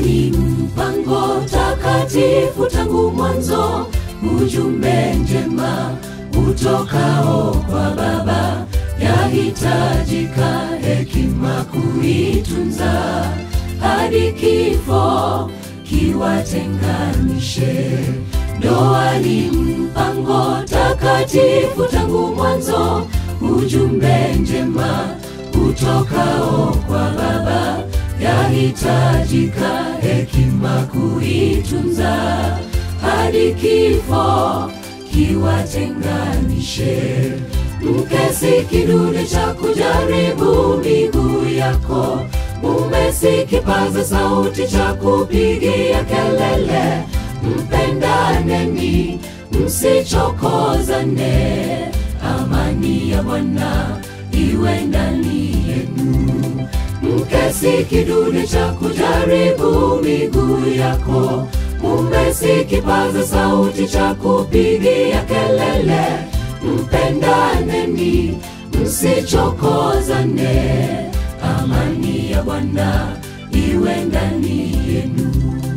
ni mpango takatifu tangu mwanzo, ujumbe njema utokao kwa Baba, yahitajika hekima kuitunza hadi kifo kiwatenganishe. Ndoa ni mpango takatifu tangu mwanzo, ujumbe njema utokao kwa Baba, yahitajika hekima kuitunza hadi kifo kiwatenganishe. Mke si kidude cha kujaribu miguu yako, mume si kipaza sauti cha kupigia kelele. Mpendaneni, msichokozane, amani ya Bwana iwe ndani yenu. Mke si kidude cha kujaribu miguu yako, mume si kipaza sauti cha kupigia kelele. Mpendaneni, msichokozane, amani ya Bwana iwe ndani yenu.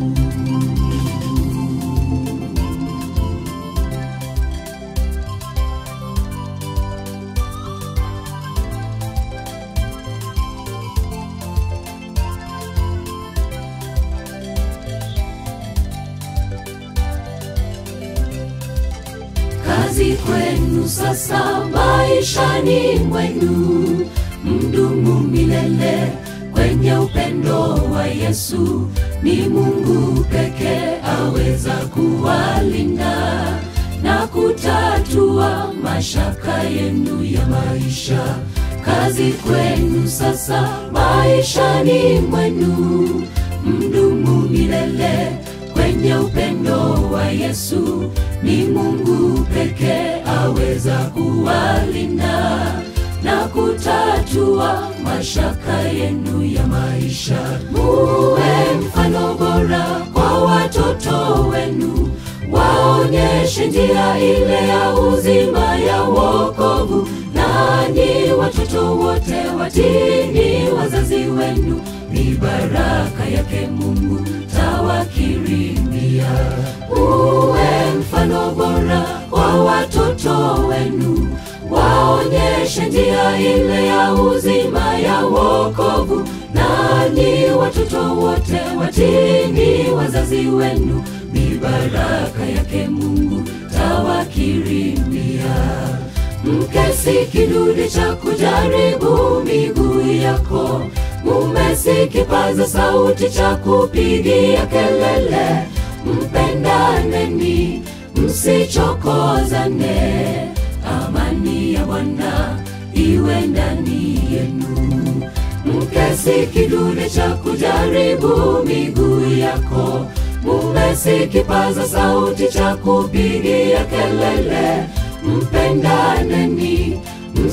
Kazi kwenu sasa maishani mwenu, mdumu milele kwenye upendo wa Yesu. Ni Mungu pekee aweza kuwalinda na kutatua mashaka yenu ya maisha. Kazi kwenu sasa maishani mwenu, mdumu milele kwenye upendo wa Yesu. Ni Mungu pekee aweza kuwalinda na kutatua mashaka yenu ya maisha. Muwe mfano bora kwa watoto wenu, waonyeshe njia ile ya uzima ya wokovu. Nanyi watoto wote watini wazazi wenu, ni baraka yake Mungu tawakirimia. Uwe mfano bora kwa watoto wenu, waonyeshe njia ile ya uzima ya wokovu. Nanyi watoto wote watini wazazi wenu, ni baraka yake Mungu tawakirimia. Mke si kidude cha kujaribu miguu yako, mume si kipaza sauti cha kupigia kelele. Mpendaneni, msichokozane, amani ya Bwana iwe ndani yenu. Mke si kidude cha kujaribu miguu yako, mume si kipaza sauti cha kupigia kelele. Mpendaneni,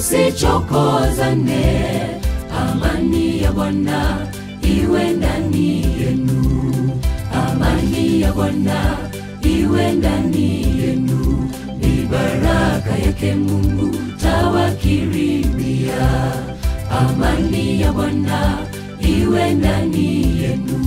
msichokozane, amani ya Bwana iwe ndani yenu. Amani ya Bwana iwe ndani yenu, ni baraka yake Mungu tawakirimia. Amani ya Bwana iwe ndani yenu.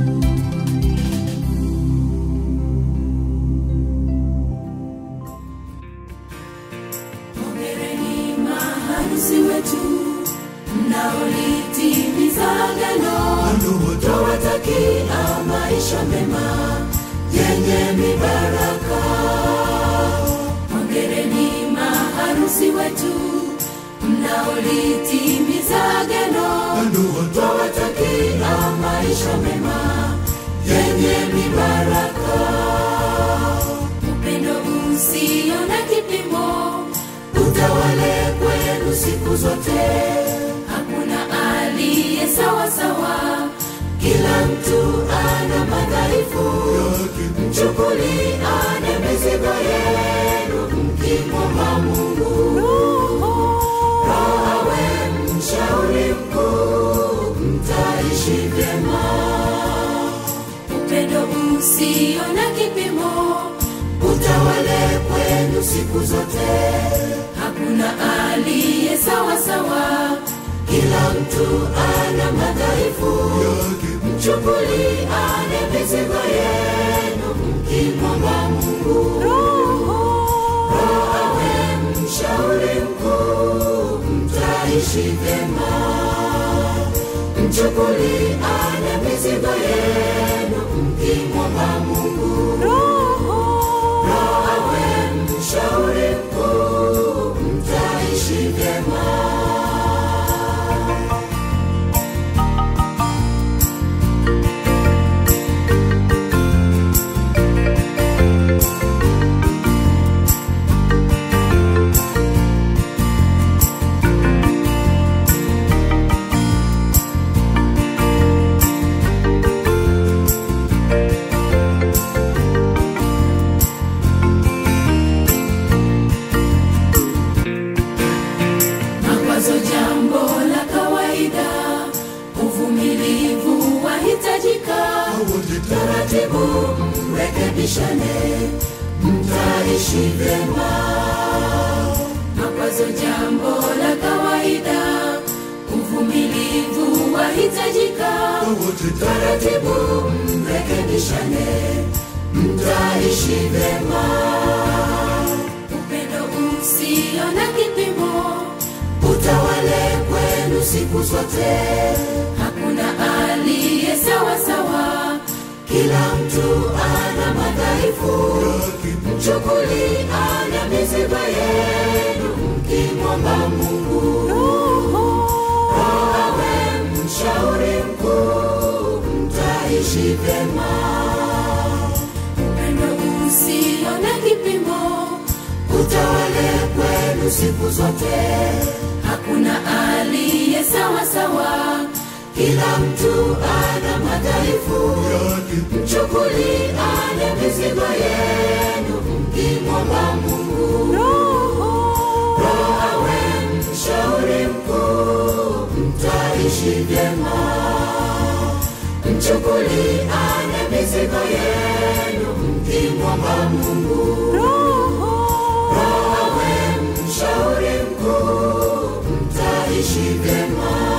Hongereni maharusi wetu mnaolitimiza agano, twawatakia maisha mema yenye mibaraka. Hongereni maharusi wetu mnaolitimiza agano, twawatakia maisha mema yenye mibaraka. Upendo usio na kipimo utawale kwenu siku zote. Hakuna aliye sawa sawa, kila mtu ana madhaifu. Mchukuliane mizigo yenu mkimwomba Mungu. Roho awe mshauri mkuu, mtaishi vyema. Upendo usio na kipimo utawale kwenu siku zote. Hakuna aliye sawa sawa, kila mtu ana madhaifu. Mchukuliane vyema. Mchukuliane mizigo yenu mkimwomba Mungu. Roho awe mshauri mkuu, mtaishi vyema. Taratibu mrekebishane, mtaishi vyema. Makwazo jambo la kawaida, uvumilivu wahitajika. Taratibu mrekebishane, mtaishi vyema. Upendo usio na kipimo utawale kwenu siku zote. Hakuna aliye sawa sawa, kila mtu ana madhaifu. Mchukuliane mizigo yenu mkimwomba Mungu. Roho awe mshauri mkuu, mtaishi vyema. Upendo usio na kipimo utawale kwenu siku zote. Hakuna aliye sawa sawa, kila mtu ana madhaifu. Mchukuliane mizigo yenu mkimwomba Mungu. Roho awe mshauri mkuu, mtaishi vyema. Mchukuliane mizigo yenu mkimwomba Mungu. Roho awe mshauri mkuu, mtaishi vyema.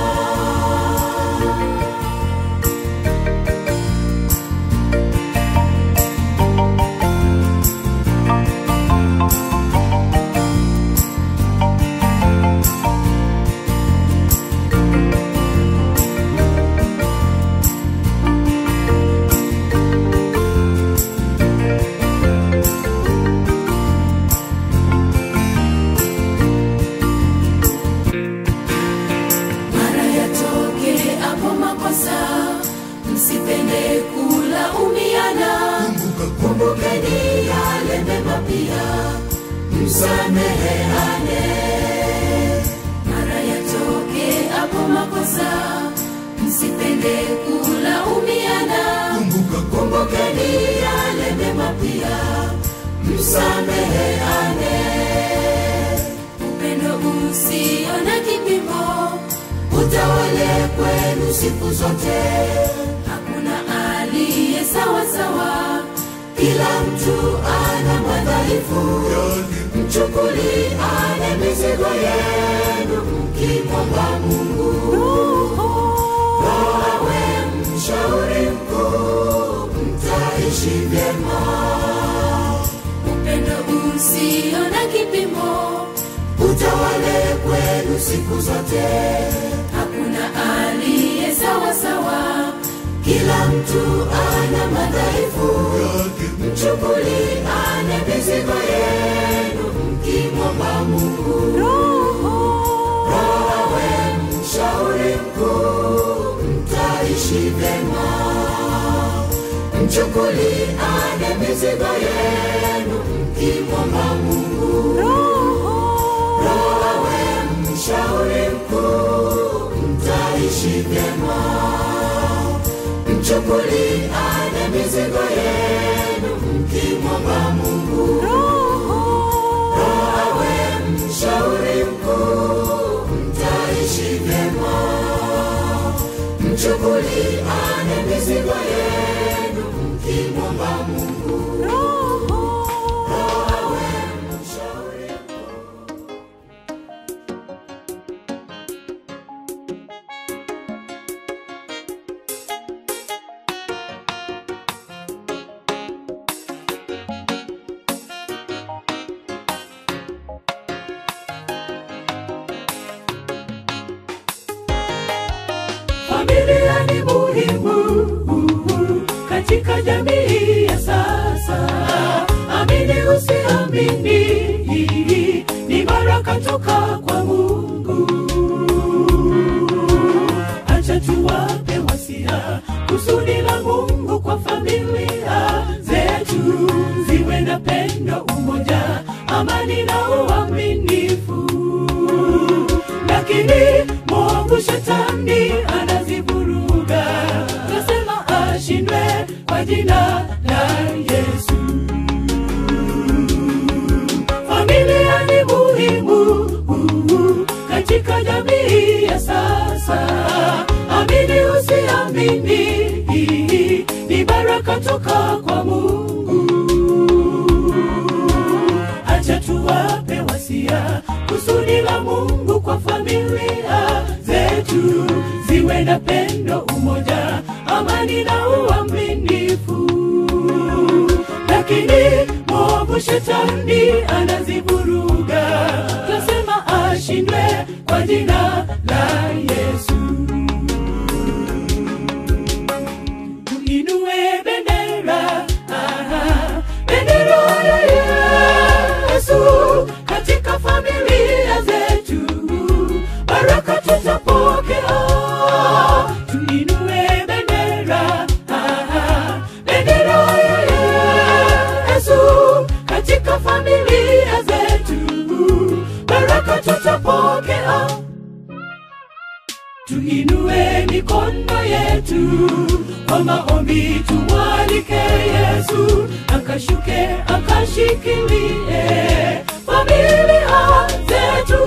Msipende kulaumiana, kumbukeni yale mema pia, msameheane. Mara yatoke hapo makosa, msipende kulaumiana, kumbukeni yale mema pia, msameheane. Upendo usio na kipimo utawale kwenu siku zote. Hakuna aliye sawa sawa, kila mtu ana madhaifu. Mchukuliane mizigo yenu mkimwomba Mungu. Roho awe mshauri mkuu, mtaishi vyema. Upendo usio na kipimo utawale kwenu siku zote. Hakuna aliye sawa sawa, kila mtu ana madhaifu. Mchukuliane mizigo yenu mkimwomba Mungu. Roho awe mshauri mkuu, mtaishi vyema. Mchukuliane mizigo yenu mkimwomba Mungu. Roho awe mshauri mkuu, mtaishi vyema. Mchukuliane mizigo yenu mkimwomba Mungu. Roho awe mshauri mkuu, mtaishi vyema. Mchukuliane mizigo yenu mkimwomba Mungu. Roho awe mshauri mkuu. katika jamii ya sasa. Amini usiamini, ni baraka toka kwa Mungu. Acha tuwape wasia, kusudi la Mungu kwa familia zetu ziwe na pendo, umoja, amani na uaminifu. Lakini mwovu shetani anazivuruga, tunasema ashindwe kwa jina la Yesu. Familia ni muhimu katika jamii ya sasa. Amini usiamini, ni baraka toka kwa Mungu. Acha tuwape wasia, kusudi la Mungu kwa familia zetu ziwe na pendo, umoja, amani na uaminifu. Lakini mwovu shetani anazivuruga, tunasema ashindwe kwa jina la Yesu. Tuinue bendera, bendera ya Yesu katika familia zetu, baraka tutapokea. Tuinue bendera, bendera ya Yesu katika familia zetu, baraka tutapokea. Tuinue mikono yetu kwa maombi, tumwalike Yesu akashuke akashikilie familia zetu.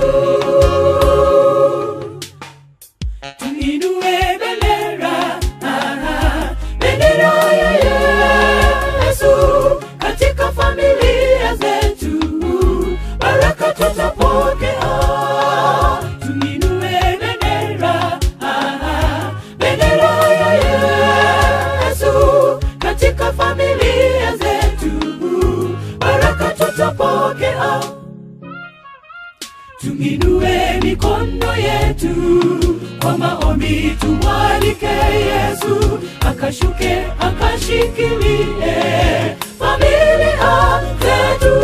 Tuinue bendera, bendera ya Yesu katika familia zetu, baraka tutapokea. Tuinue bendera, bendera ya Yesu katika familia zetu, baraka tutapokea. Tuinue mikono yetu kwa maombi, tumwalike Yesu akashuke akashikilie familia zetu.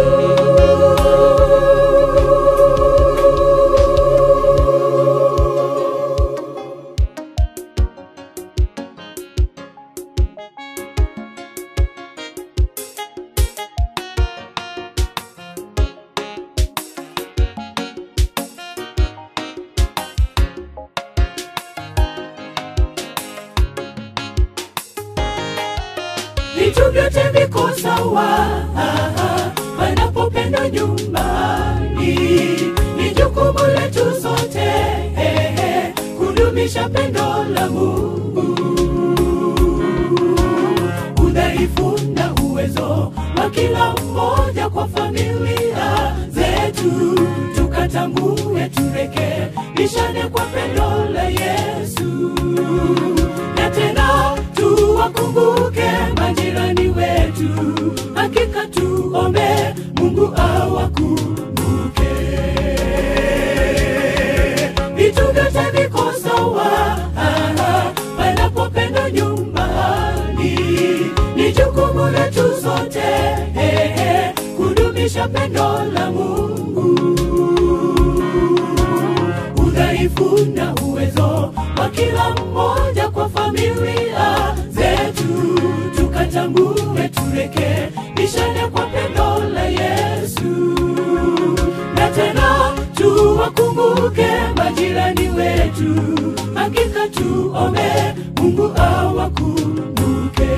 Vitu vyote viko sawa panapopendwa nyumbani. Ni jukumu letu sote kudumisha pendo la Mungu. Udhaifu na uwezo wa kila mmoja kwa familia zetu tukatambue, turekebishane kwa pendo la Yesu. Na tena tuwakumbuke majirani wetu, hakika tuombe Mungu awakumbuke. Vitu vyote viko sawa panapopendwa nyumbani. Ni jukumu letu sote kudumisha pendo la Mungu. Udhaifu na uwezo wa kila mmoja kwa familia zetu tukatambue, turekebishane kwa pendo la Yesu. Na tena tuwakumbuke majirani wetu, hakika tuombe Mungu awakumbuke.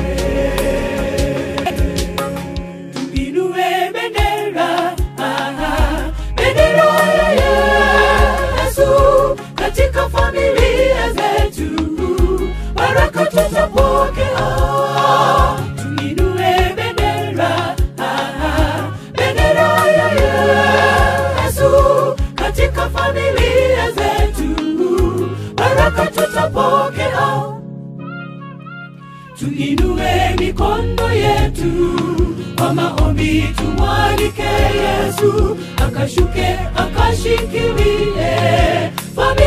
Tuinue bendera, bendera ya Yesu katika familia zetu, baraka tutapokea. Tuinue bendera, bendera ya Yesu katika familia zetu, baraka tutapokea. Tuinue mikono yetu kwa maombi, tumwalike Yesu akashuke akashikilie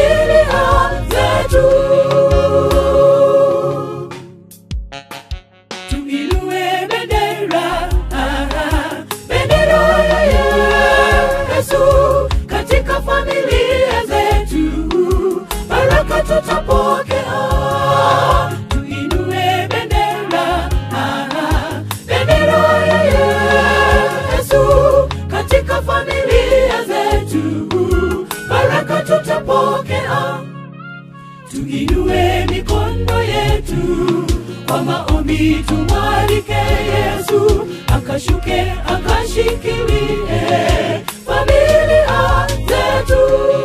familia zetu. baraka tutapokea. Tuinue bendera, bendera ya Yesu katika familia zetu, baraka tutapokea. Tuinue mikono yetu kwa maombi, tumwalike Yesu akashuke akashikilie familia zetu.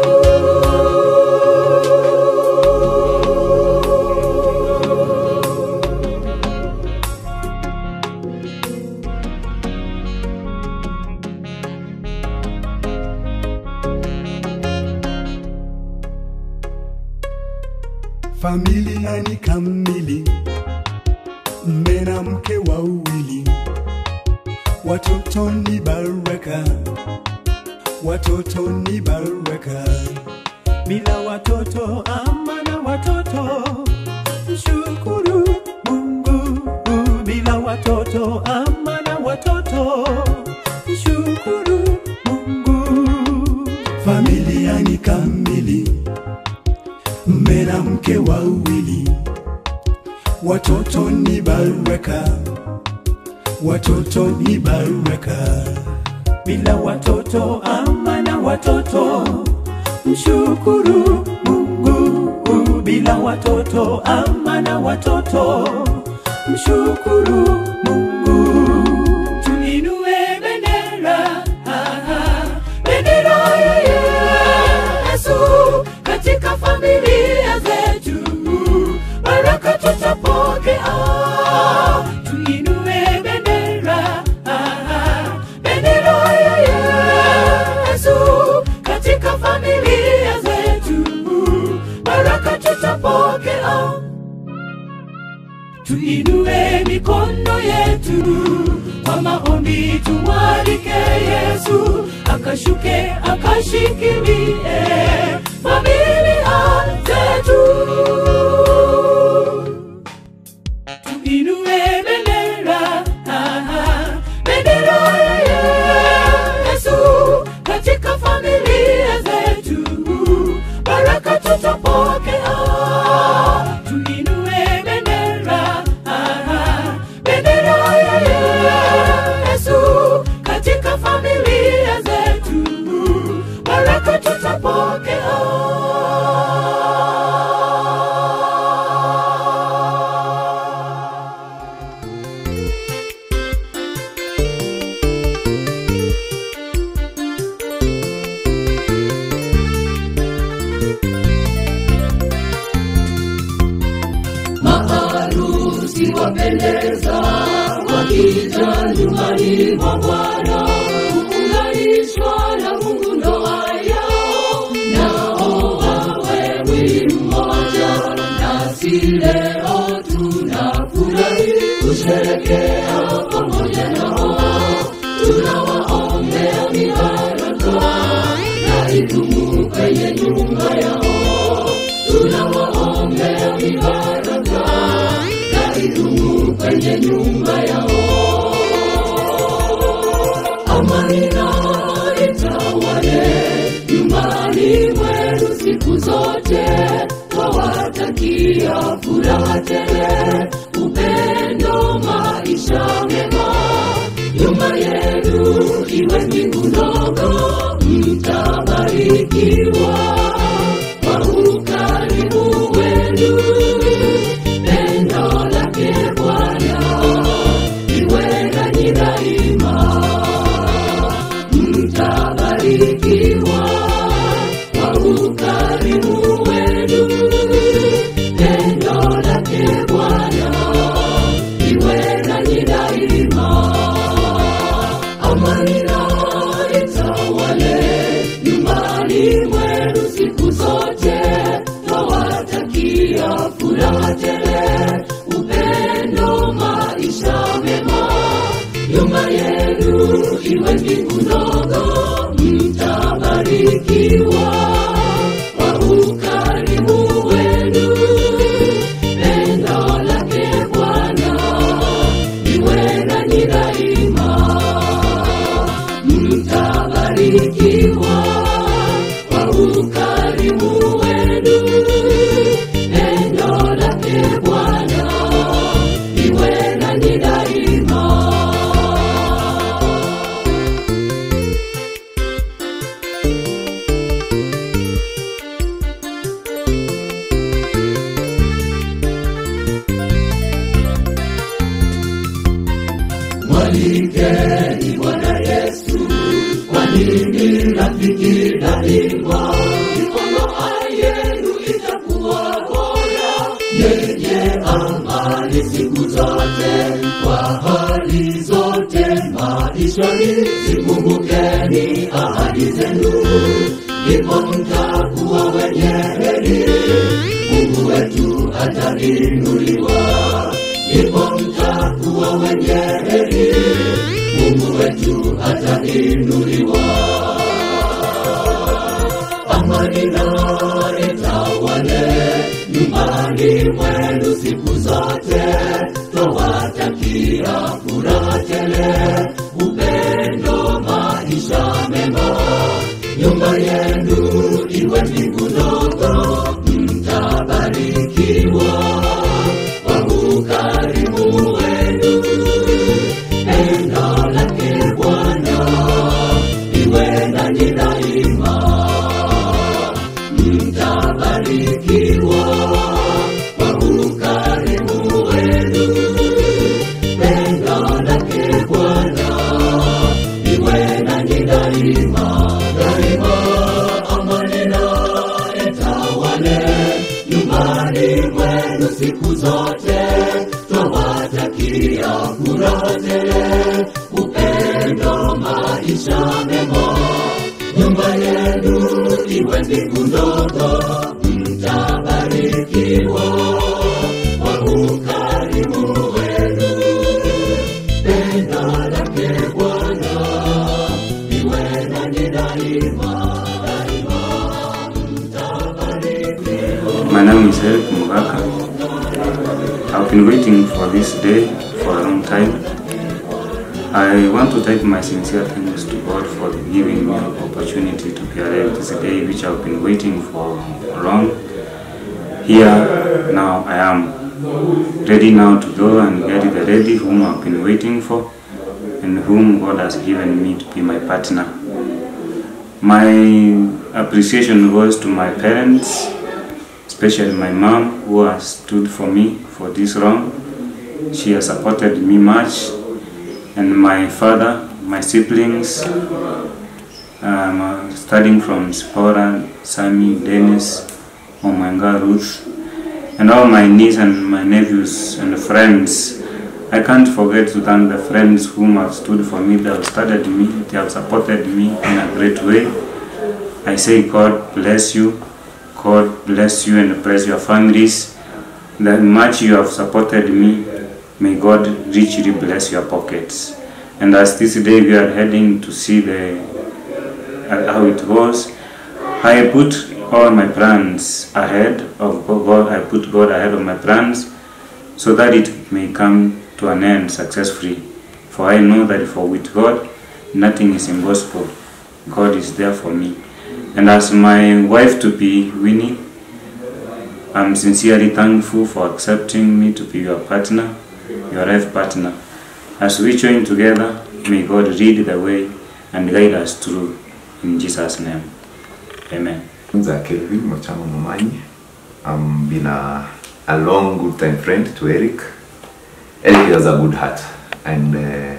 Familia ni kamili, mume na mke wawili, watoto ni baraka, watoto ni baraka. Bila watoto amana watoto, mshukuru Mungu. Bila watoto amana watoto, mshukuru Mungu. Familia ni kamili, mume na mke wawili, watoto ni baraka, watoto ni baraka. Bila watoto amana watoto, mshukuru Mungu. Bila watoto amana watoto, mshukuru Mungu. Tuinue bendera, bendera ya Yesu katika familia zetu, baraka tutapokea. Tuinue bendera, bendera ya Yesu katika familia zetu, baraka tutapokea. Tuinue mikono yetu kwa maombi, tumwalike Yesu akashuke akashikilie familia zetu. Tuinue bendera, bendera ya Yesu katika familia zetu, baraka tutapokea. Tuinue bendera, bendera ya Yesu katika familia zetu, baraka tutapokea. Maharusi wapendeza wakija nyumbani mwa Bwana, kuunganishwa na Mungu ndoa yao, nao wawe mwili mmoja. Nasi leo tunafurahi kusherehekea pamoja nao, tunawaombea mibaraka na idumu kwenye nyumba yao. Tunawaombea mibaraka na idumu kwenye nyumba yao. Amani na itawale nyumbani mwenu siku zote, twawatakia furaha tele, upendo, maisha mema. Nyumba yenu iwe mbingu ndogo, mtabarikiwa kwa ukarimu wenu. Pendo lake Bwana liwe nanyi daima, mtabarikiwa kwa ukarimu wenu. Pendo lake Bwana liwe nanyi daima. Amani na itawale nyumbani mwenu siku zote, twawatakia furaha tele, upendo, maisha mema. Nyumba yenu iwe mbingu ndogo, mtabarikiwa kwa ukarimu wenu. Pendo lake Bwana liwe nanyi daima, mtabarikiwa kwa ukarimu wenu. ndoa yenu itakuwa bora, yenye amani siku zote, kwa hali zote maishani. Zikumbukeni ahadi zenu, ndipo mtakuwa wenye heri. Mungu wetu atainuliwa, ndipo mtakuwa wenye heri. Mungu wetu atainuliwa. Amani na itawale nyumbani mwenu siku zote, twawatakia furaha tele, upendo, maisha mema. Nyumba yenu iwe mbingu ndogo, mtabarikiwa kwa ukarimu wenu. Pendo lake Bwana liwe nanyi daima, mtabarikiwa kwa ukarimu wenu. Pendo lake Bwana liwe nanyi daima, daima. Amani na itawale nyumbani mwenu siku zote, twawatakia furaha tele, upendo, maisha mema. Nyumba yenu iwe mbingu ndogo, mtabarikiwa kwa ukarimu wenu. Pendo lake Bwana liwe nanyi daima, daima, mtabarikiwa. My name is Eric Mugaka. I've been waiting for this day for a long time. I want to take my sincere thanks to God for giving me an opportunity to be alive this day, which I've been waiting for long. Here now I am, ready now to go and get the lady whom I've been waiting for, and whom God has given me to be my partner. My appreciation goes to my parents, especially my mom, who has stood for me for this long. She has supported me much, and my father, my siblings, starting from Spora, Sami, Dennis, Omanga, Ruth, and all my nieces and my nephews and friends. I can't forget to thank the friends whom have stood for me, they have studied me, they have supported me in a great way. I say God bless you, God bless you and bless your families. The much you have supported me, may God richly bless your pockets. And as this day we are heading to see how it goes, I put all my plans ahead of God. I put God ahead of my plans, so that it may come to an end successfully. For I know that with God, nothing is impossible. God is there for me. And as my wife-to-be, Winnie, I'm sincerely thankful for accepting me to be your partner, your life partner. As we join together, may God lead the way and guide us through. In Jesus' name, amen. Kelvin Mochamo Momanyi. I've been a long, good time friend to Eric. Eric has a good heart, and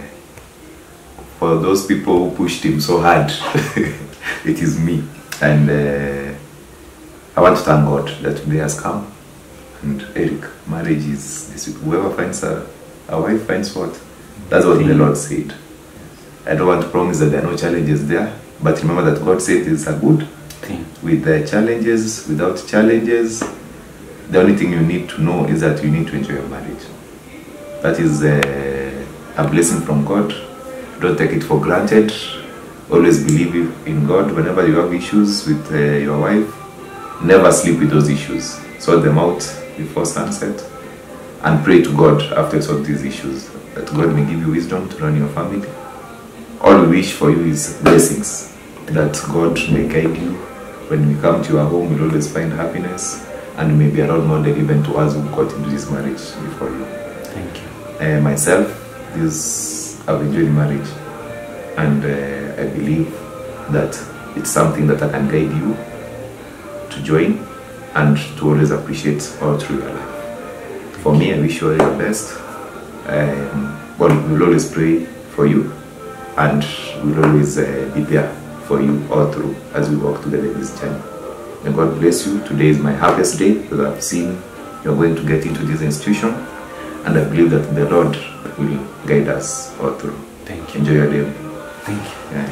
for those people who pushed him so hard, it is me. And I want to thank God that today has come. And Eric, marriage is this. Whoever finds a wife finds what? That's what the Lord said. I don't want to promise that there are no challenges there, but remember that God said it's a good thing. With the challenges, without challenges, the only thing you need to know is that you need to enjoy your marriage. That is a blessing from God. Don't take it for granted. Always believe in God. Whenever you have issues with your wife, never sleep with those issues. Sort them out before sunset, and pray to God after you sort these issues, that God may give you wisdom to run your family. All we wish for you is blessings, that God may guide you. When we come to your home, we'll always find happiness, and may be a role model even to us who got into this marriage before you. Thank you. Myself, I've enjoyed marriage, and I believe that it's something that I can guide you to join and to always appreciate all through your life. For me, I wish you all the best. God will always pray for you, and will always be there for you all through as we walk together in this journey. May God bless you. Today is my happiest day because I've seen you're going to get into this institution, and I believe that the Lord will guide us all through. Thank you. Enjoy your day. Thank you. Yeah.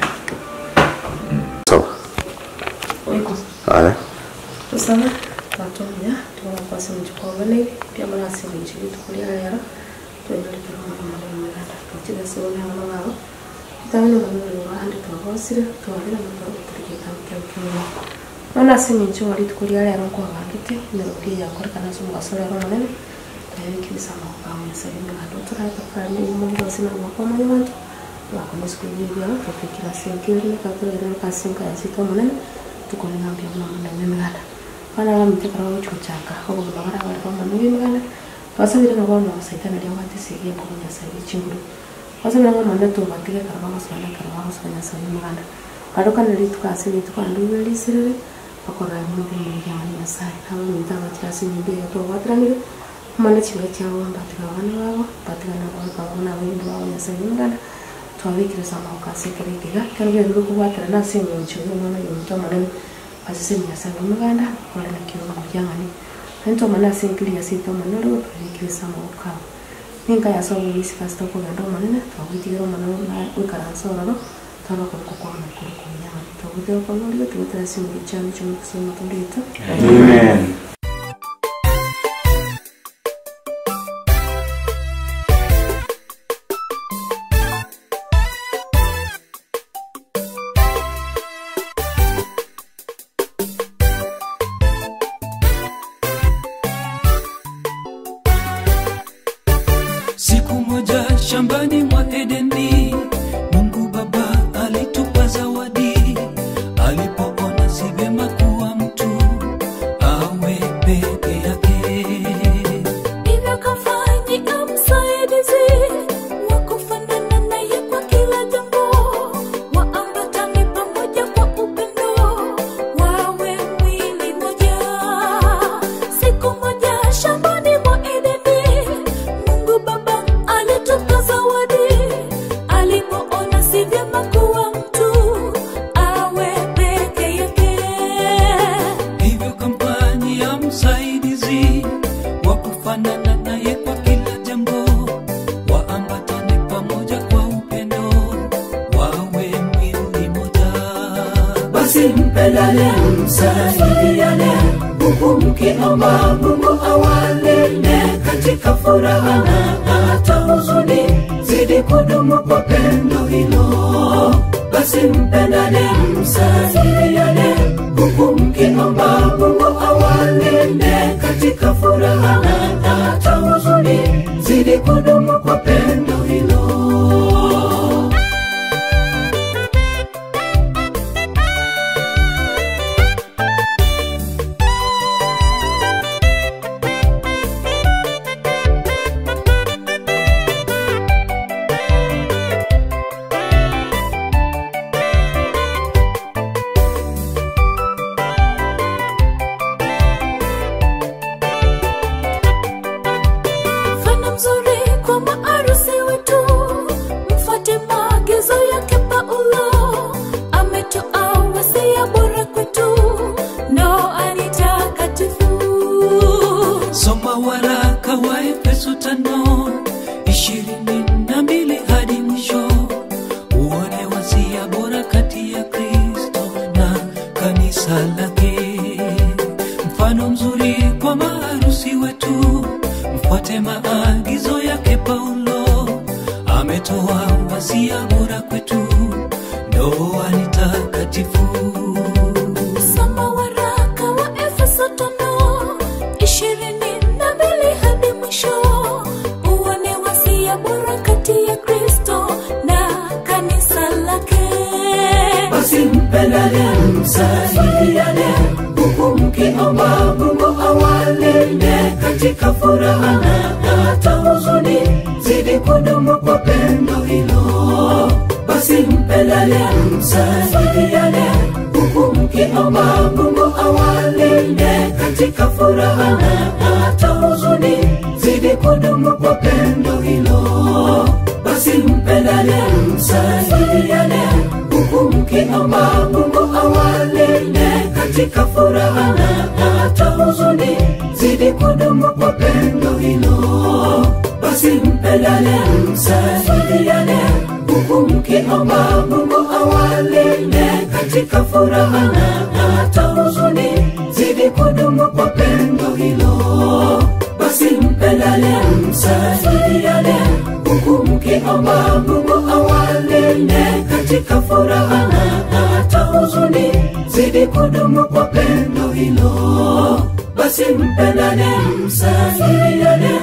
Tusana watonya tuwapasa mchukua wale pia mara silinjili tukulia leo tuendelee kwa mambo mara tucheze sone hapo wao tawala mambo wa handi tuwasire tuwale mambo tukika kama wana silinjili wali tukulia leo kwa wakati ndio pia kwa kana somo wasore kwa maneno tayari kisa mambo kama sasa ndio tutaka kufanya mambo sina kwa mambo wako siku nyingi hapo tufikira singili kwa kasinka ya sita maneno tukole ngambia mambo na mengana pana mtekara uchuchaka au bagara wale kama mengana wasabira na bwana saitana leo hati sigia kwa nyasai chinguru wasabira na manda tu batike karama sana karama sana sana mengana adoka nili tukasini tukandu lisire pakora mungu mwenye nyasai hawa mtanga kiasi nyingi ya kwa watrangi manda chinga chao batika wana wao batika na wao kaona wengi wao nyasai mengana twawikira sama ukasekereka kandi byo kubatira na simu nchizo mwana yumta manene asisemi yasanga muganda wala nakiwa mujangani nto mana singili yasito manoro twawikira sama ukawa ninga yaso wisi kasta ko ndo manene twawitira manoro na wikaransa wala taba ko kwa na ko mujangani twawitira ko ndo twitira simu cyane cyo kusoma tundita. Amen. Siku moja shambani mwa Edeni, Mungu Baba alitupa zawadi. Alipoona si vema kuwa mtu awe peke yake, Hivyo kafanyika msaidizi wa kufanana naye kwa kila jambo, waambatane pamoja kwa upendo, wawe mwili moja. Siku moja shambani mwa Edeni, Mungu Baba alitupa zawadi. Alipoona si vyema kuwa mtu awe peke yake, hivyo kampani ya msaidizi wa kufanana naye kwa kila jambo, waambatane pamoja kwa upendo, wawe mwili moja. Basi mpendane, msaidiane, huku mkiomba Mungu awalinde katika furaha na hata huzuni, zidi kudumu kwa pendo hilo. Basi mpendane, msaidiane, huku mkiomba Mungu awalinde katika furaha na hata huzuni, zidi kudumu kwa pendo hilo. mfano mzuri kwa maarusi wetu, mfuate maagizo yake Paulo. Ametoa wasia bora kwetu, ndoa ni takatifu. Soma waraka wa Efeso 5:22 hadi mwisho, uone wasia bora kati ya Kristo na kanisa lake. Mfano mzuri kwa maharusi wetu, mfuate maagizo yake Paulo. Ametoa wasia bora kwetu, ndoa ni takatifu. Soma waraka wa Efeso 5:22 hadi mwisho, uone wasia bora kati ya Kristo na kanisa lake. Basi mpendane, msaidiane, huku mkiomba Mungu awalinde katika furaha na hata huzuni, zidi kudumu kwa pendo hilo. Basi mpendane, msaidiane, huku mkiomba Mungu awalinde katika furaha na hata huzuni, zidi kudumu kwa pendo hilo. Basi mpendane, msaidiane, huku mkiomba Mungu awalinde katika furaha zidi kudumu kwa pendo hilo. Basi mpendane, msaidiane, huku mkiomba Mungu awalinde katika furaha na hata huzuni, zidi kudumu kwa pendo hilo. Basi mpendane, msaidiane, huku mkiomba Mungu awalinde katika furaha na hata huzuni, zidi kudumu kwa pendo hilo. Basi mpendane, msaidiane.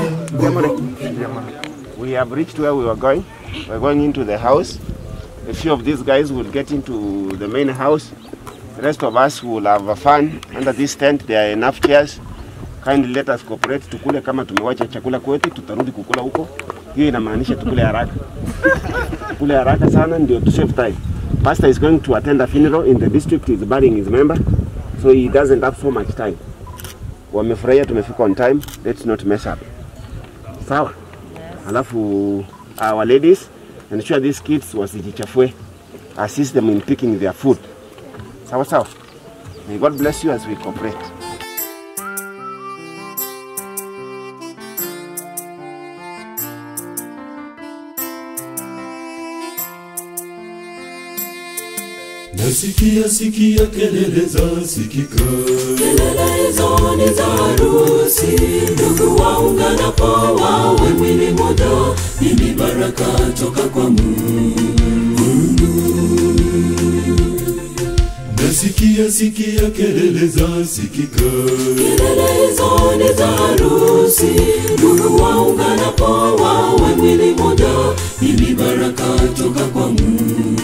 We have reached where we were going. We're going into the house. A few of these guys will get into the main house. The rest of us will have fun under this tent. There are enough chairs. Kindly let us cooperate. Tukule kama tumewacha chakula kwetu, tutarudi kukula huko. Hiyo inamaanisha tukule haraka. Tukule haraka sana ndio to save time. Pastor is going to attend a funeral in the district. He's burying his member, so he doesn't have so much time. Wamefurahia tumefika on time. Let's not mess up. Sawa? Alafu our ladies, ensure these kids wasijichafue. Assist them in picking their food. Sawa sawa. May God bless you as we cooperate. Nasikia kelele za sikika, kelele hizo ni za harusi. Ndugu waunganapo wawe mwili moja, ni baraka toka kwa Mungu. Nasikia kelele za sikika, kelele hizo ni za harusi. Ndugu waunganapo wawe mwili moja, ni baraka toka kwa Mungu.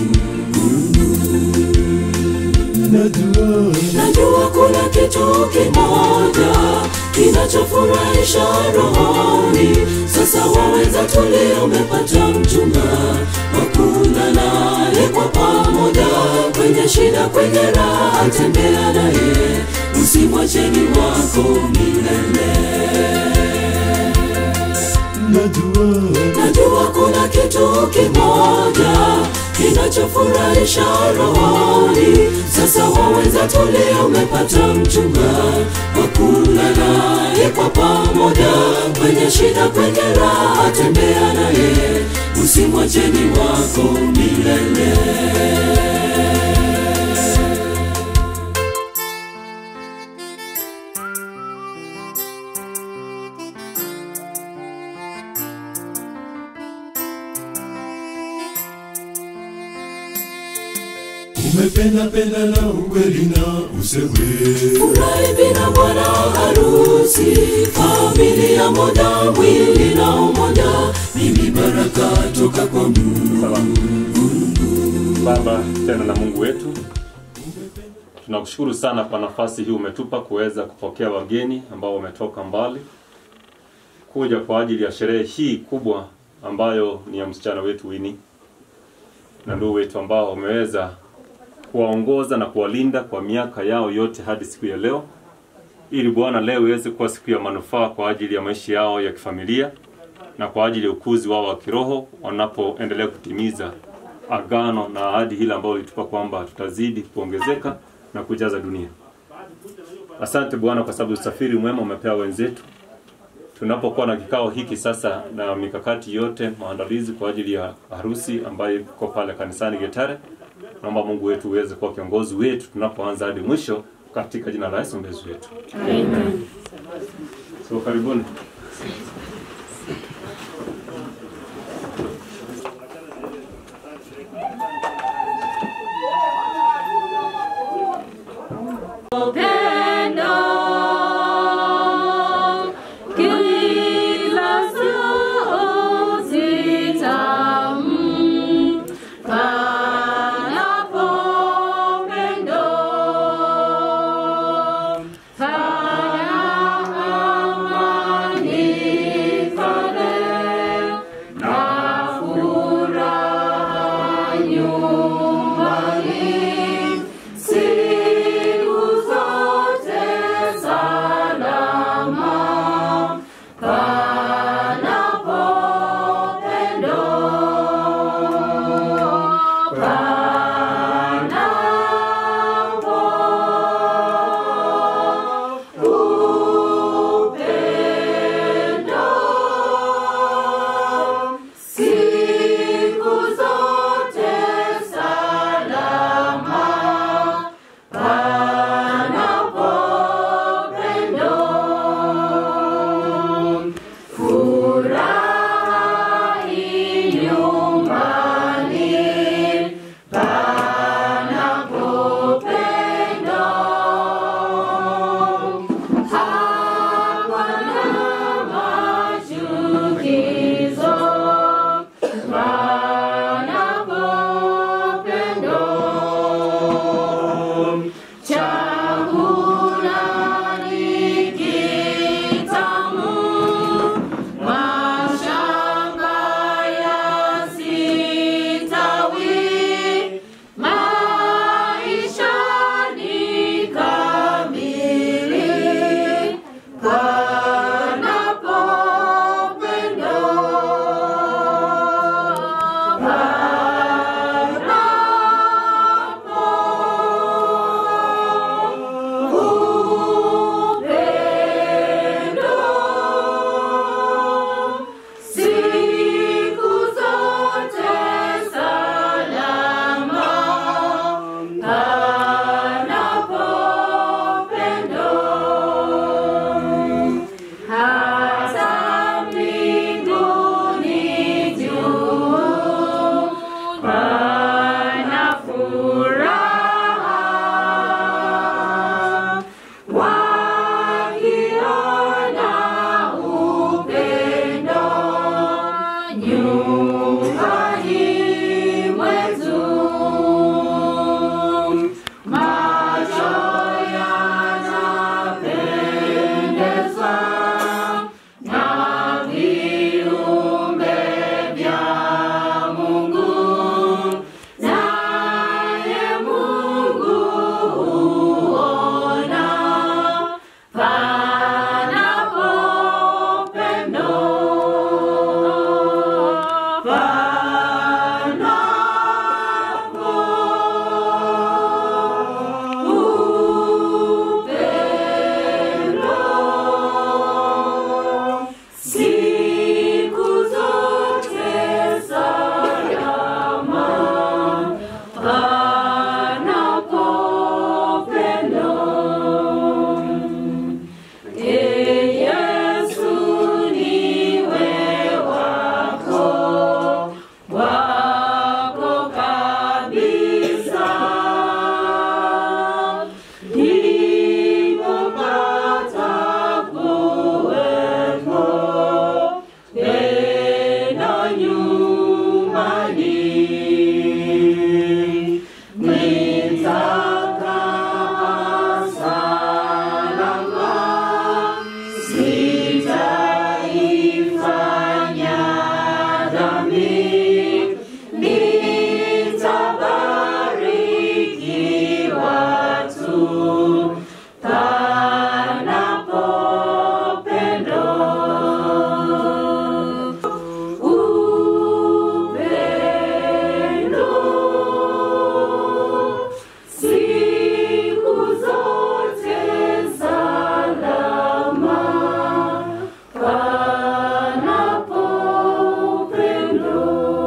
Najua kuna kitu kimoja kinachofurahisha rohoni. Sasa waweza tulia, umepata mchumba wa kuunda naye kwa pamoja. Kwenye shida, kwenye raha, tembea naye, usimwacheni wako milele. Najua kuna kitu kimoja kinachofurahisha rohoni. Sasa waweza tulia, umepata mchumba wa kula naye kwa pamoja. Kwenye shida, kwenye raha, tembea naye, usimwacheni wako milele. Umependa na ukweli na usewe, furahi bila bwana harusi. Familia moja, mwili na umoja, ni baraka toka kwa Mungu. Baba tena na Mungu wetu, tunakushukuru sana kwa nafasi hii umetupa kuweza kupokea wageni ambao wametoka mbali kuja kwa ajili ya sherehe hii kubwa ambayo ni ya msichana wetu Winnie na ndugu wetu ambao wameweza kuwaongoza na kuwalinda kwa miaka yao yote hadi siku ya leo, ili Bwana leo iweze kuwa siku ya manufaa kwa ajili ya maisha yao ya kifamilia na kwa ajili ya ukuzi wao wa kiroho wanapoendelea kutimiza agano na ahadi hili ambalo ulitupa kwamba tutazidi kuongezeka na kujaza dunia. Asante Bwana kwa sababu usafiri mwema umepewa wenzetu. Tunapokuwa na kikao hiki sasa na mikakati yote maandalizi kwa ajili ya harusi ambayo iko pale kanisani Getare, naomba Mungu wetu uweze kuwa kiongozi wetu tunapoanza hadi mwisho, katika jina la Yesu Mwokozi wetu. Amen. So karibuni. Fire, hata mbinguni juu pana furaha wakiona upendo nyumbani mwetu. Macho yanapendezwa na viumbe vya Mungu, naye Mungu huona panapo pendo, siku zote salama panapo pendo. Yesu niwe wako kabisa, ndipo patakuwepo pendo nyumbani. Nitakaa salama, sitaifanya dhambi, nitabariki watu panapo pendo. Upendo siku zote salama panapo pendo.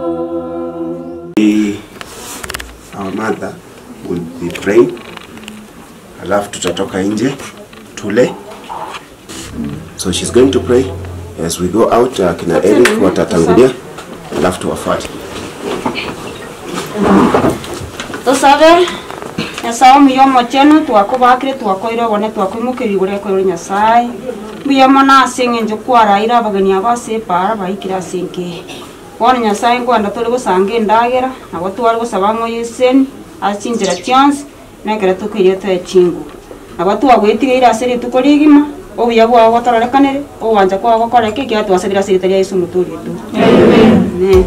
Our mother will be praying, alafu tutatoka nje tule. So she's going to pray as we go out. Kina Eric watatangulia, alafu tuwafuate. Tusabe Nyasaye muyomo chenu twakubakire twakoire bone twakwimukiri gure ko Nyasaye muyomo na singe njokwaraira abageni abase para baikira sinke bone Nyasaye ngwanda tuli gusange ndagera nabo twari gusaba ngo yeseni acinjira chance nekere tukiye twa chingu nabo twagwitiga ira seri tukorigima obuya bwa watororekanire obanja kwa gukora kiki atwasadira seri tari Yesu muturi tu. Amen.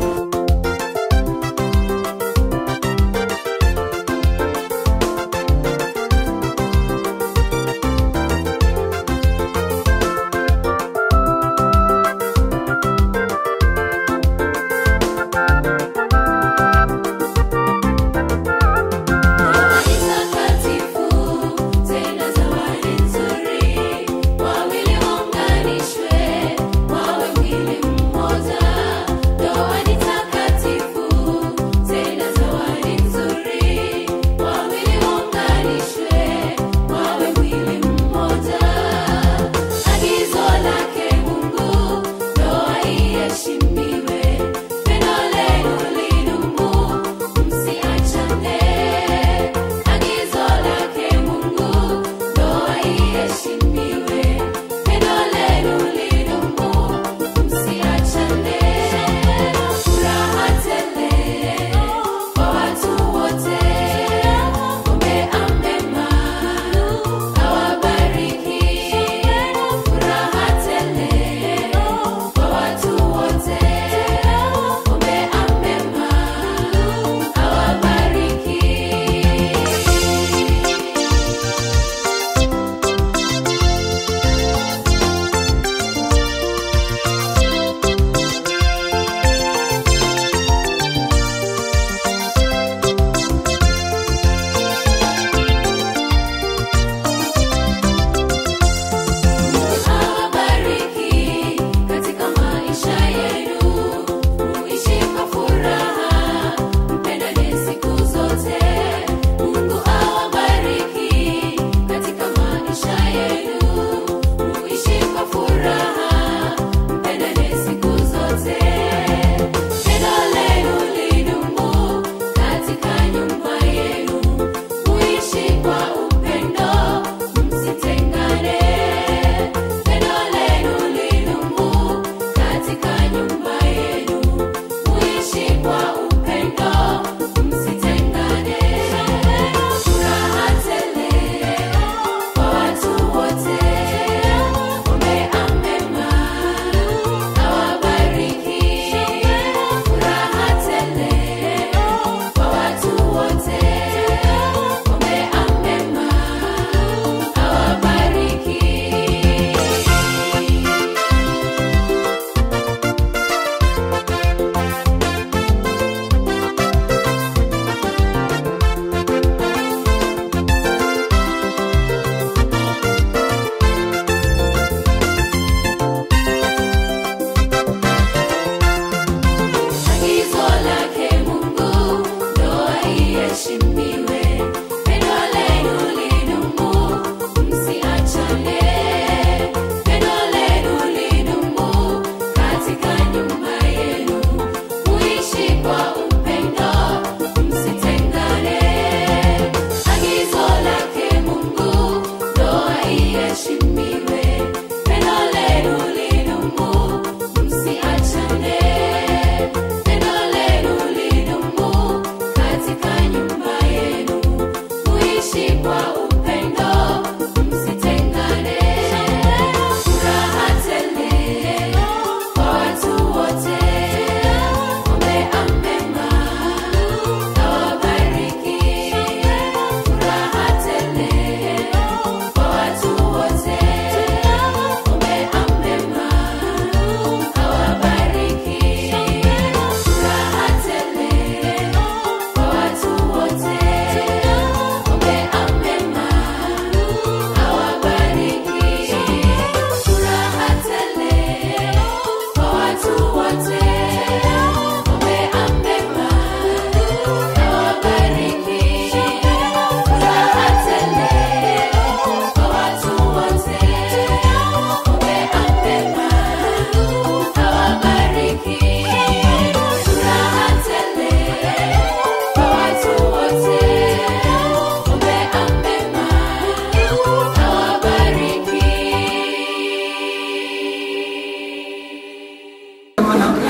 Wawe mwili mmoja, ndoa ni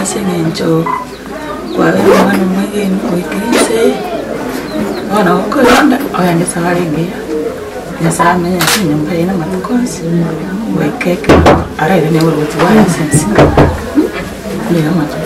asengencho kwa mwana mwingine wikise wana ukolanda oyande salingi nasame nyumba ina matukosi wikeke araire ne wuti wa sense ni amato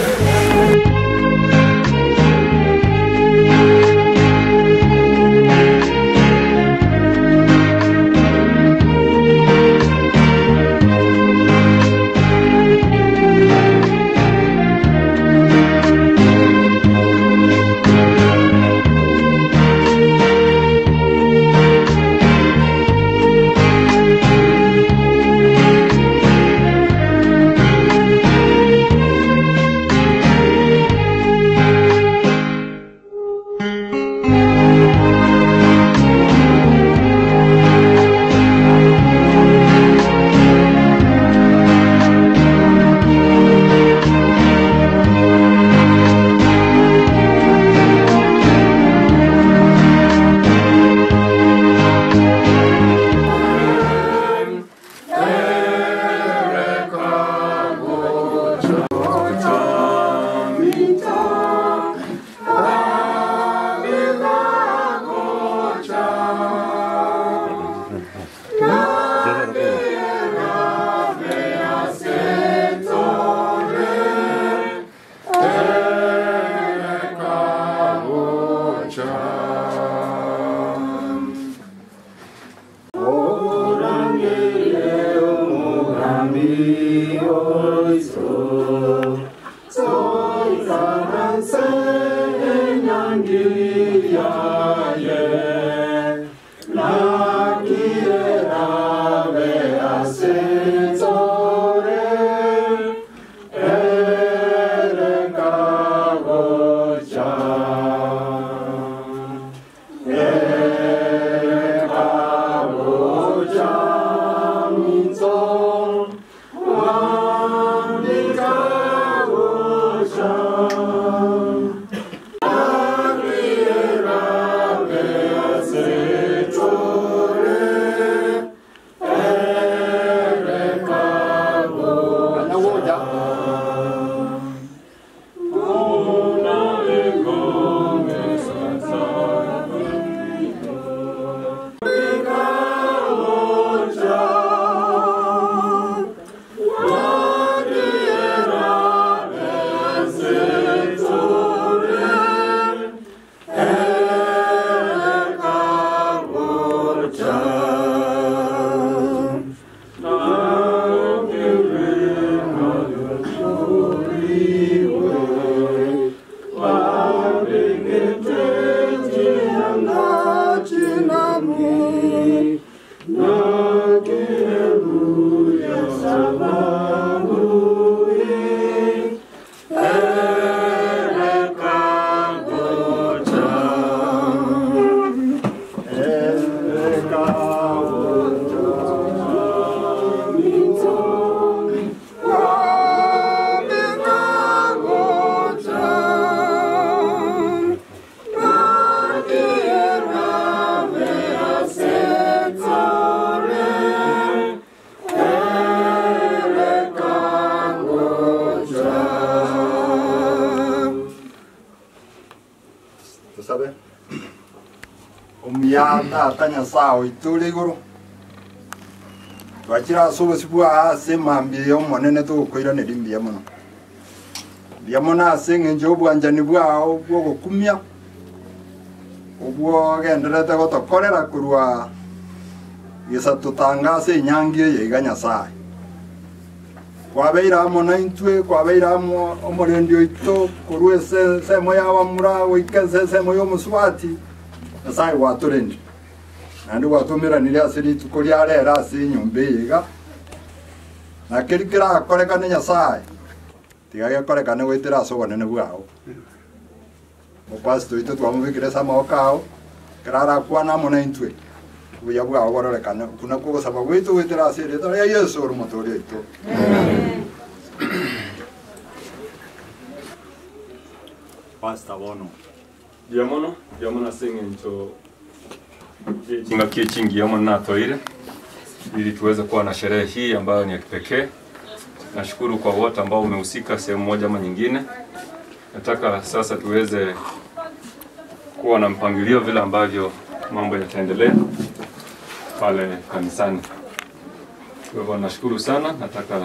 Tanya sao itule guru twakira sobo sibwa ase mambie yo monene to koira ne dimbia mono bia mona senge njobu anjani bwa obwo gokumia obwo genderete gotokorera kurwa yesa tutanga se nyangie yiganya sai kwabeira mona intwe kwabeira mo omorendio ito kurwe se moya wa mura wikese se moyo muswati sai waturendi nandi watumira nili asiri tukuri arera asi nyumba yiga na kirikira akorekane nyasaye tigage akorekane gwitira asobonene bwao mupasto ito twamubikire sama okao kirara kwana mona intwe buya bwao bororekane kuna kugo saba gwitu gwitira asiri to ya Yesu urumotore ito Pastor Bono diamono sengencho kingakie chingi yamo na toire ili tuweze kuwa na sherehe hii ambayo ni ya kipekee nashukuru kwa wote ambao umehusika sehemu moja ama nyingine. Nataka sasa tuweze kuwa na mpangilio vile ambavyo mambo yataendelea pale kanisani. Kwa hivyo nashukuru sana, nataka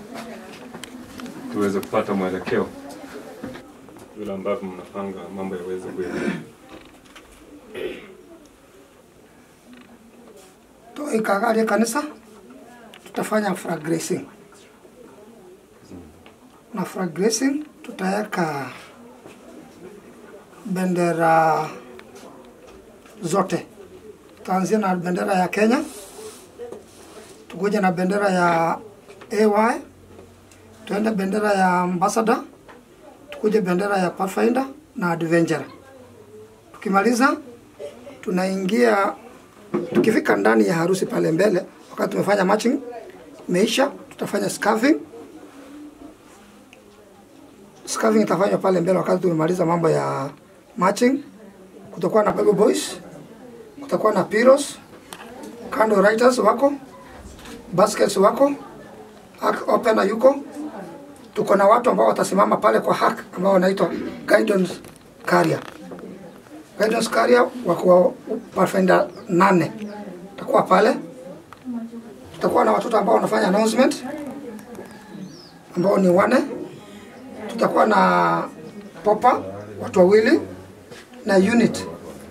tuweze kupata mwelekeo vile ambavyo mnapanga mambo yaweze kuendelea. Ikagalia kanisa tutafanya flag raising. Na flag raising tutaweka bendera zote. Tuanzie na bendera ya Kenya, tukuje na bendera ya AY, tuende bendera ya Ambassador, tukuje bendera ya Pathfinder na Adventure. Tukimaliza tunaingia, tukifika ndani ya harusi pale mbele, wakati tumefanya matching meisha, tutafanya scarving. Scarving itafanywa pale mbele wakati tumemaliza mambo ya matching. Kutakuwa na baby boys, kutakuwa na pillows, candle writers wako, baskets wako, opener yuko. Tuko na watu ambao watasimama pale kwa hack ambao wanaitwa guidance carrier. Guidance carrier wako Pathfinder 8 takuwa pale. Tutakuwa na watoto ambao wanafanya announcement ambao ni 4. Tutakuwa na popa watu wawili na unit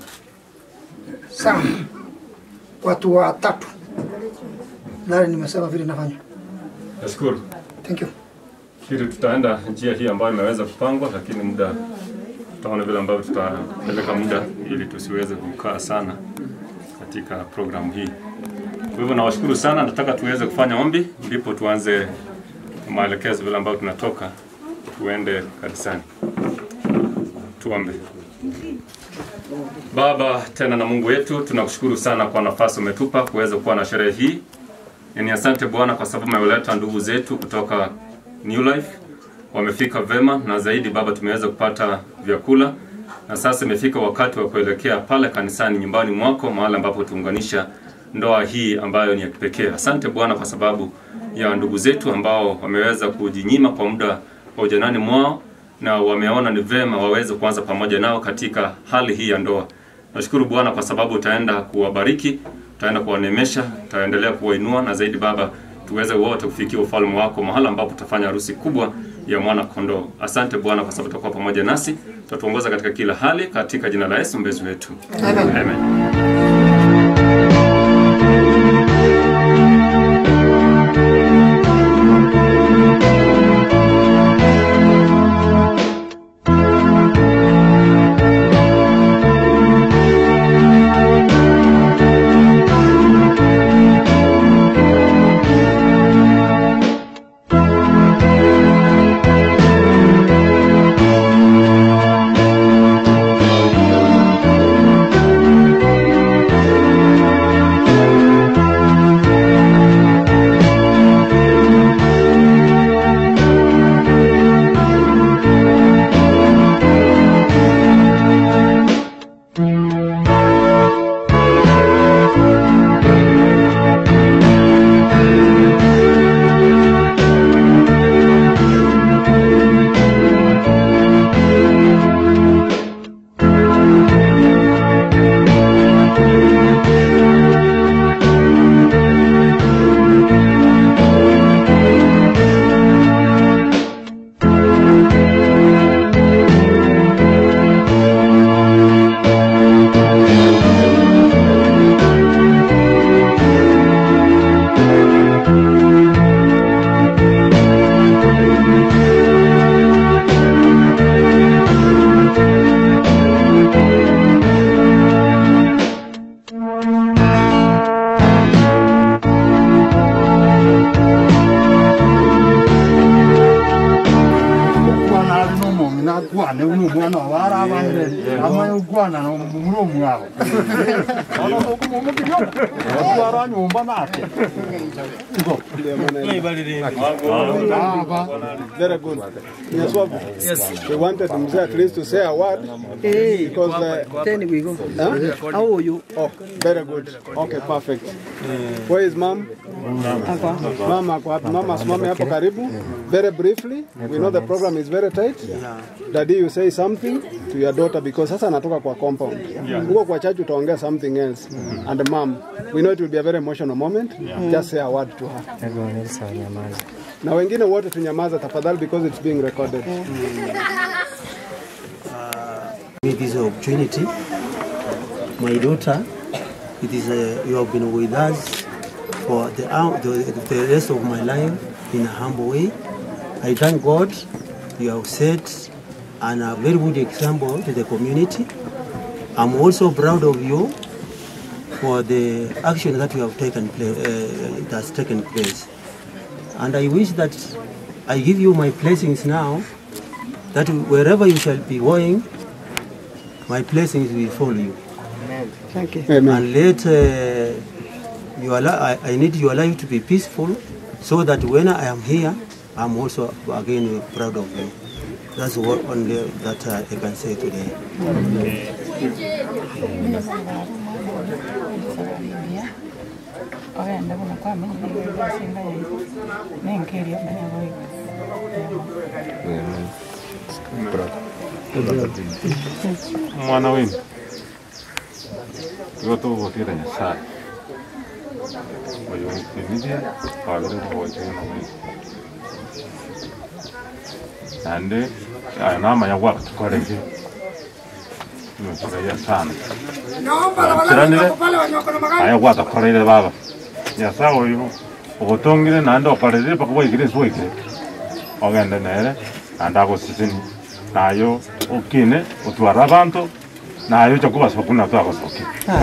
sawa watu 3. Ndio nimesema vile nafanya. Nashukuru. Thank you. Hili tutaenda njia hii ambayo imeweza kupangwa, lakini muda tutaona vile ambavyo tutapeleka muda ili tusiweze kukaa sana katika programu hii. Kwa hivyo nawashukuru sana, nataka tuweze kufanya ombi ndipo tuanze maelekezo vile ambavyo tunatoka tuende kanisani. Tuombe. Baba tena na Mungu wetu, tunakushukuru sana kwa nafasi umetupa kuweza kuwa na sherehe hii. Ni asante Bwana kwa sababu umeleta ndugu zetu kutoka New Life. Wamefika vema na zaidi Baba tumeweza kupata vyakula. Na sasa imefika wakati wa kuelekea pale kanisani nyumbani mwako, mahali ambapo tuunganisha ndoa hii ambayo ni ya kipekee. Asante Bwana kwa sababu ya ndugu zetu ambao wameweza kujinyima kwa muda wa ujanani mwao na wameona ni vema waweze kuanza pamoja nao katika hali hii ya ndoa. Nashukuru Bwana kwa sababu utaenda kuwabariki, utaenda kuwanemesha, utaendelea kuwainua na zaidi Baba tuweze wote kufikia ufalme wako mahali ambapo tutafanya harusi kubwa ya mwana kondoo. Asante Bwana kwa sababu utakuwa pamoja nasi, utatuongoza katika kila hali katika jina la Yesu mbezu wetu. Amen. Amen. ugwane umwana wabara abandere ama ugwana no mumuro mwabo ana ko mumu kiyo wara nyumba nake go very good. Yes, we wanted Mzee at least to say a word because we go. How are you? Oh, very good. Okay, perfect. Where is mom? Mama, mama, simame hapo karibu. Very briefly, we know the program is very tight. Daddy, you say something to your daughter because sasa anatoka kwa compound. Uko kwa church utaongea something else. And mom, we know it will be a very emotional moment. Just say a word to her. Na wengine wote tunyamaza tafadhali because it's being recorded. With this opportunity, my daughter, it is you have been with us for the rest of my life in a humble way. I thank God you have set a very good example to the community. I'm also proud of you for the action that you have taken it has taken place. And I wish that I give you my blessings now, that wherever you shall be going, my blessings will follow you. Amen. Thank you. Amen. And let I need your life to be peaceful, so that when I am here, I'm also again proud of you. That's what only that I can say today. Mwana wenu yoto wotira Nyasaye oyo ntinie wabere kuhoje no mwe ande nama ya watu tukoreje nufurahia sana kiranire aya watu korere baba Nyasaye oyo ogotongire nande okorere bakubwigire swikire ogende nere andago sisini nayo okine otwara abantu nayo chokubaswa kuna twagosoki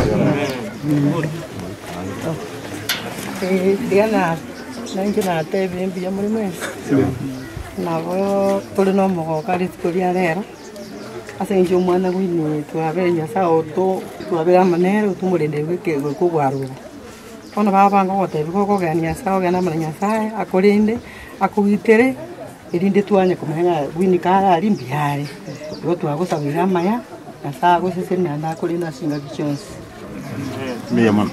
Diana nangina tebe mbia muri mwezi nabo tuli no mugoka ritikuria rero ase njo mwana gwini twabenya sao to twabera manero tumurinde gwikegwe kugwarura ona baba ngote biko gania sao gana manya sai akorinde akugitere irinde twanye kumenya gwini kara ari mbiare go twagusabira maya asa gusese nanda kurinda singa kichonsi Mia mama.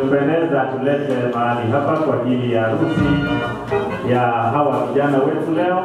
imetupendeza tulete mahali hapa kwa ajili ya harusi ya hawa vijana wetu leo,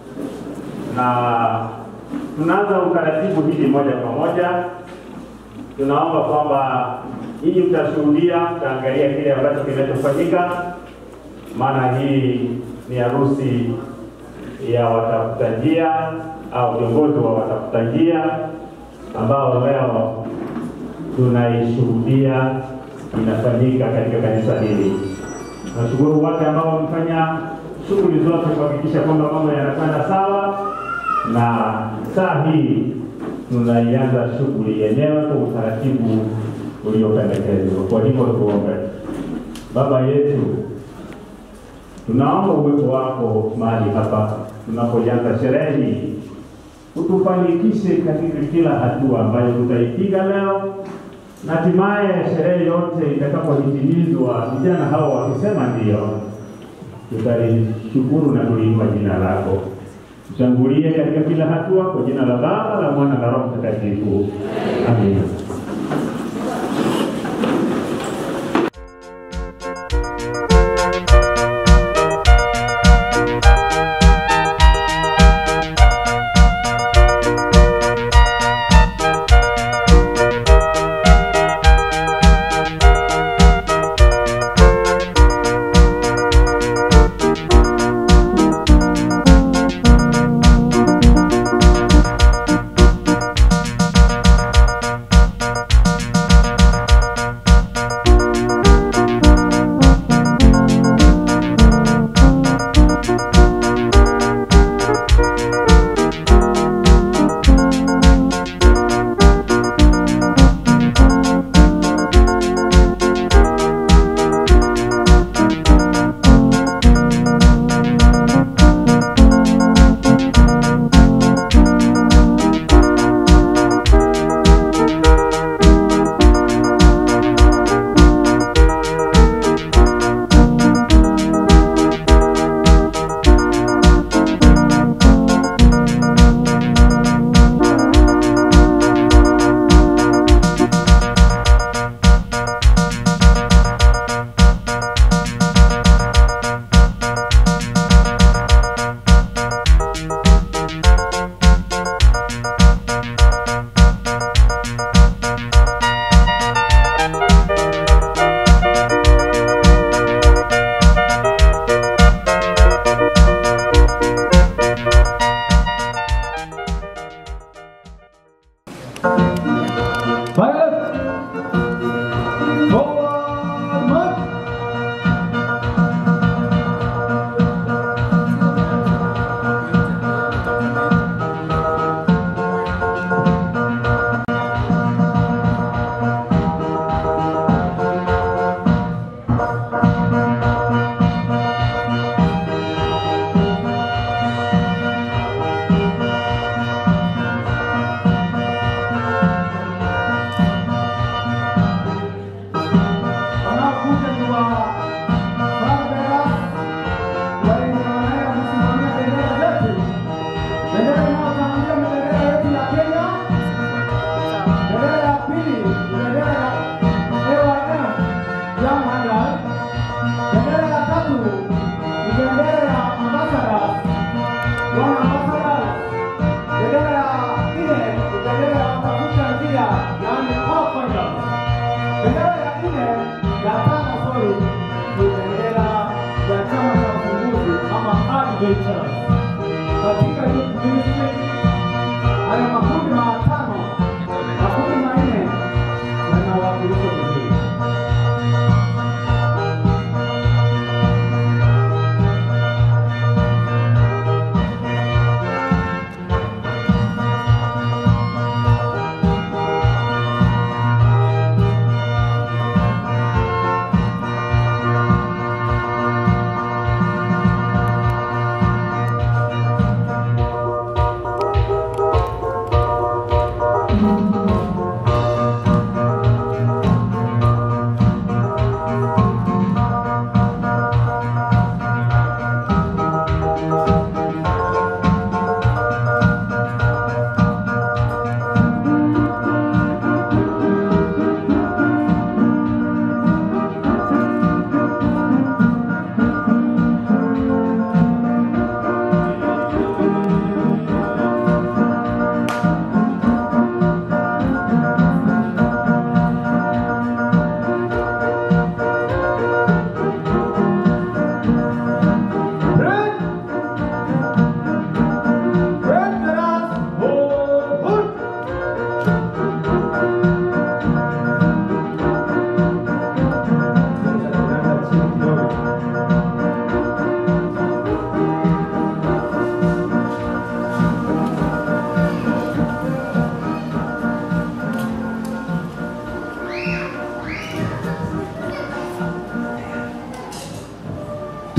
na tunaanza utaratibu hili moja kwa moja. Tunaomba kwamba hii mtashuhudia, mtaangalia kile ambacho kinachofanyika, maana hii ni harusi ya watafuta njia au viongozi wa watafuta njia ambao leo tunaishuhudia inafanyika katika kanisa hili. Nashukuru wote ambao wamefanya shughuli zote kuhakikisha kwamba mambo yanakwenda sawa, na saa hii tunaianza shughuli yenyewe kwa utaratibu uliopendekezwa. Kwa hivyo tuombe. Baba yetu, tunaomba uwepo wako mahali hapa tunapoanza sherehe hii, utufanikishe katika kila hatua ambayo tutaipiga leo, na hatimaye sherehe yote itakapohitimizwa, vijana hao wakisema ndio, tutalishukuru na kuliinua jina lako. Tutangulie katika kila hatua kwa jina la Baba, la Mwana na Roho Mtakatifu. Amina.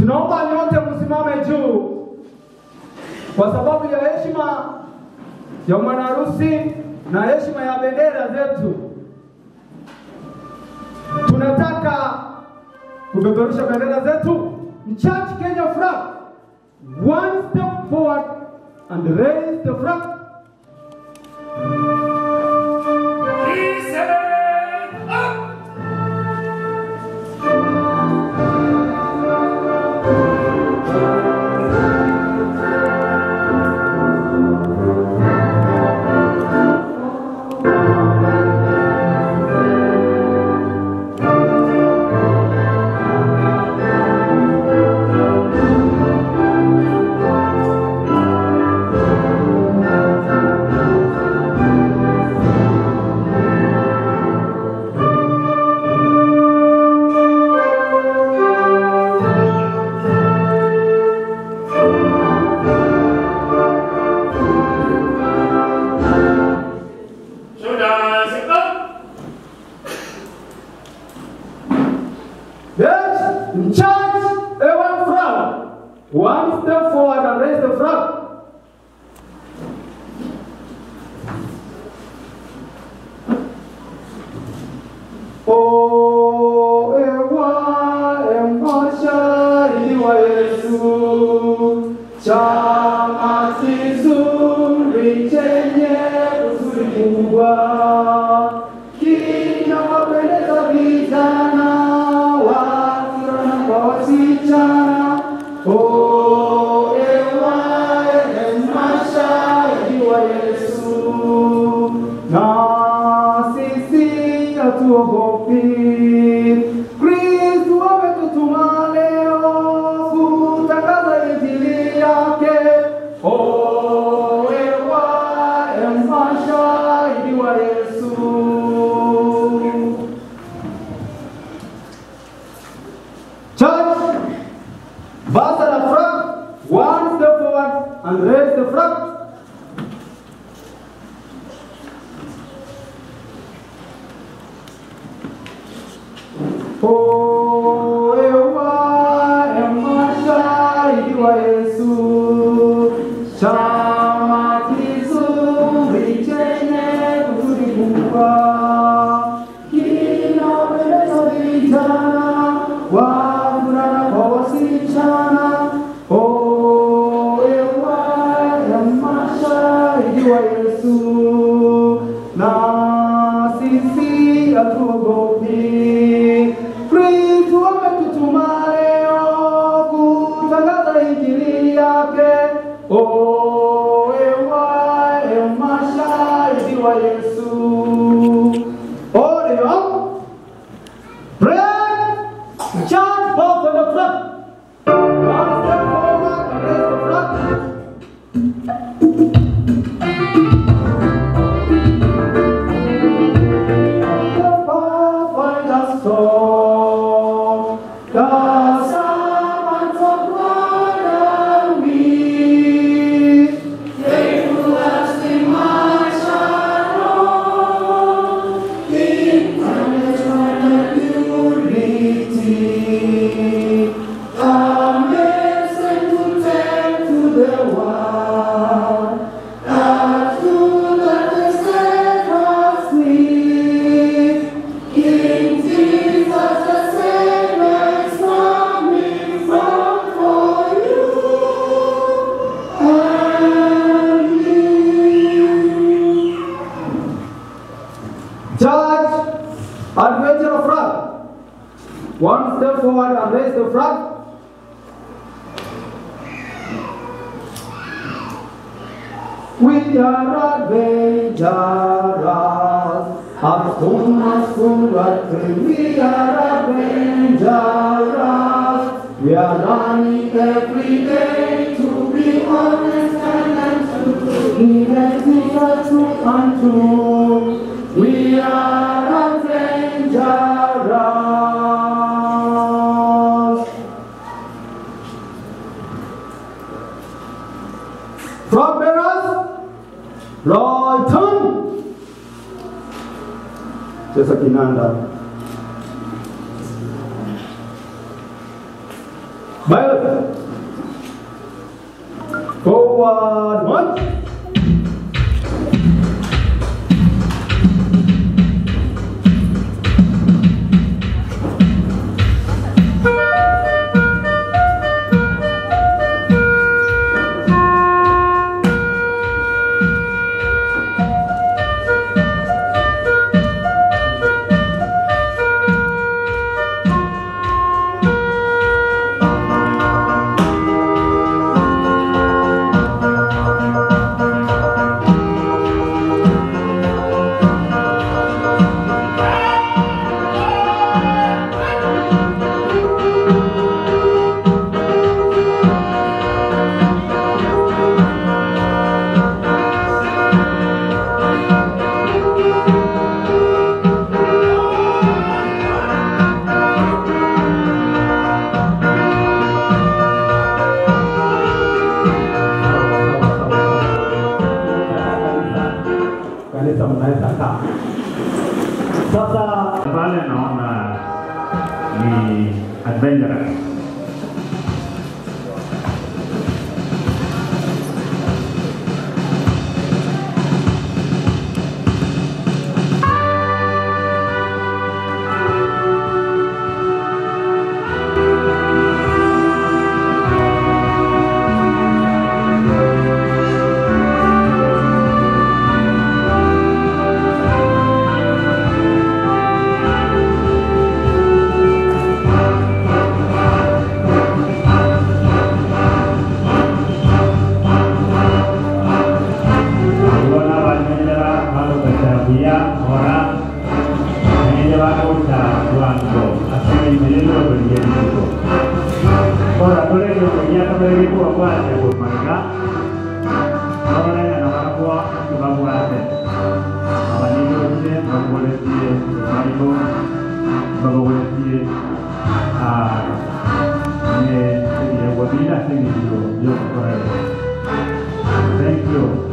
Tunaomba nyote msimame juu kwa sababu ya heshima ya mwanaharusi na heshima ya bendera zetu. Tunataka kupeperusha bendera zetu. Church Kenya flag. One step forward and raise the flag. One step forward and raise the flag. Oh, ewa emashari wa Yesu, chama kizuri chenye uzuri kubwa, kinawapendeza vijana, wavulana kwa wasichana. Oh, ewa emashari wa Yesu, na sisi hatuogopi. Kristo ametutuma leo kutangaza injili yake. Oh, ewa emashari wa Yesu. Church, basa la flag, one step forward and raise the flag. Oh, ewa emashari wa Yesu, chama kizuri chenye uzuri kubwa, kinawapendeza vijana, wavulana kwa wasichana. Oh, ewa emashari wa Yesu, na sisi hatuogopi. Kristo ametutuma leo kutangaza injili yake. Oh, ewa emashari wa Yesu. All you pray, chant both on the flag. One step forward and raise the flag. Adventure of flag. One step forward and raise the flag. We are adventurers, as soon as we are adventurers. We are running every day to be honest and true, even Jesus to untrue. We are adventurers. Flag bearers, right turn. Cheza kinanda. Violet. Forward march. Sasa pale naona ni adventurous. Thank you.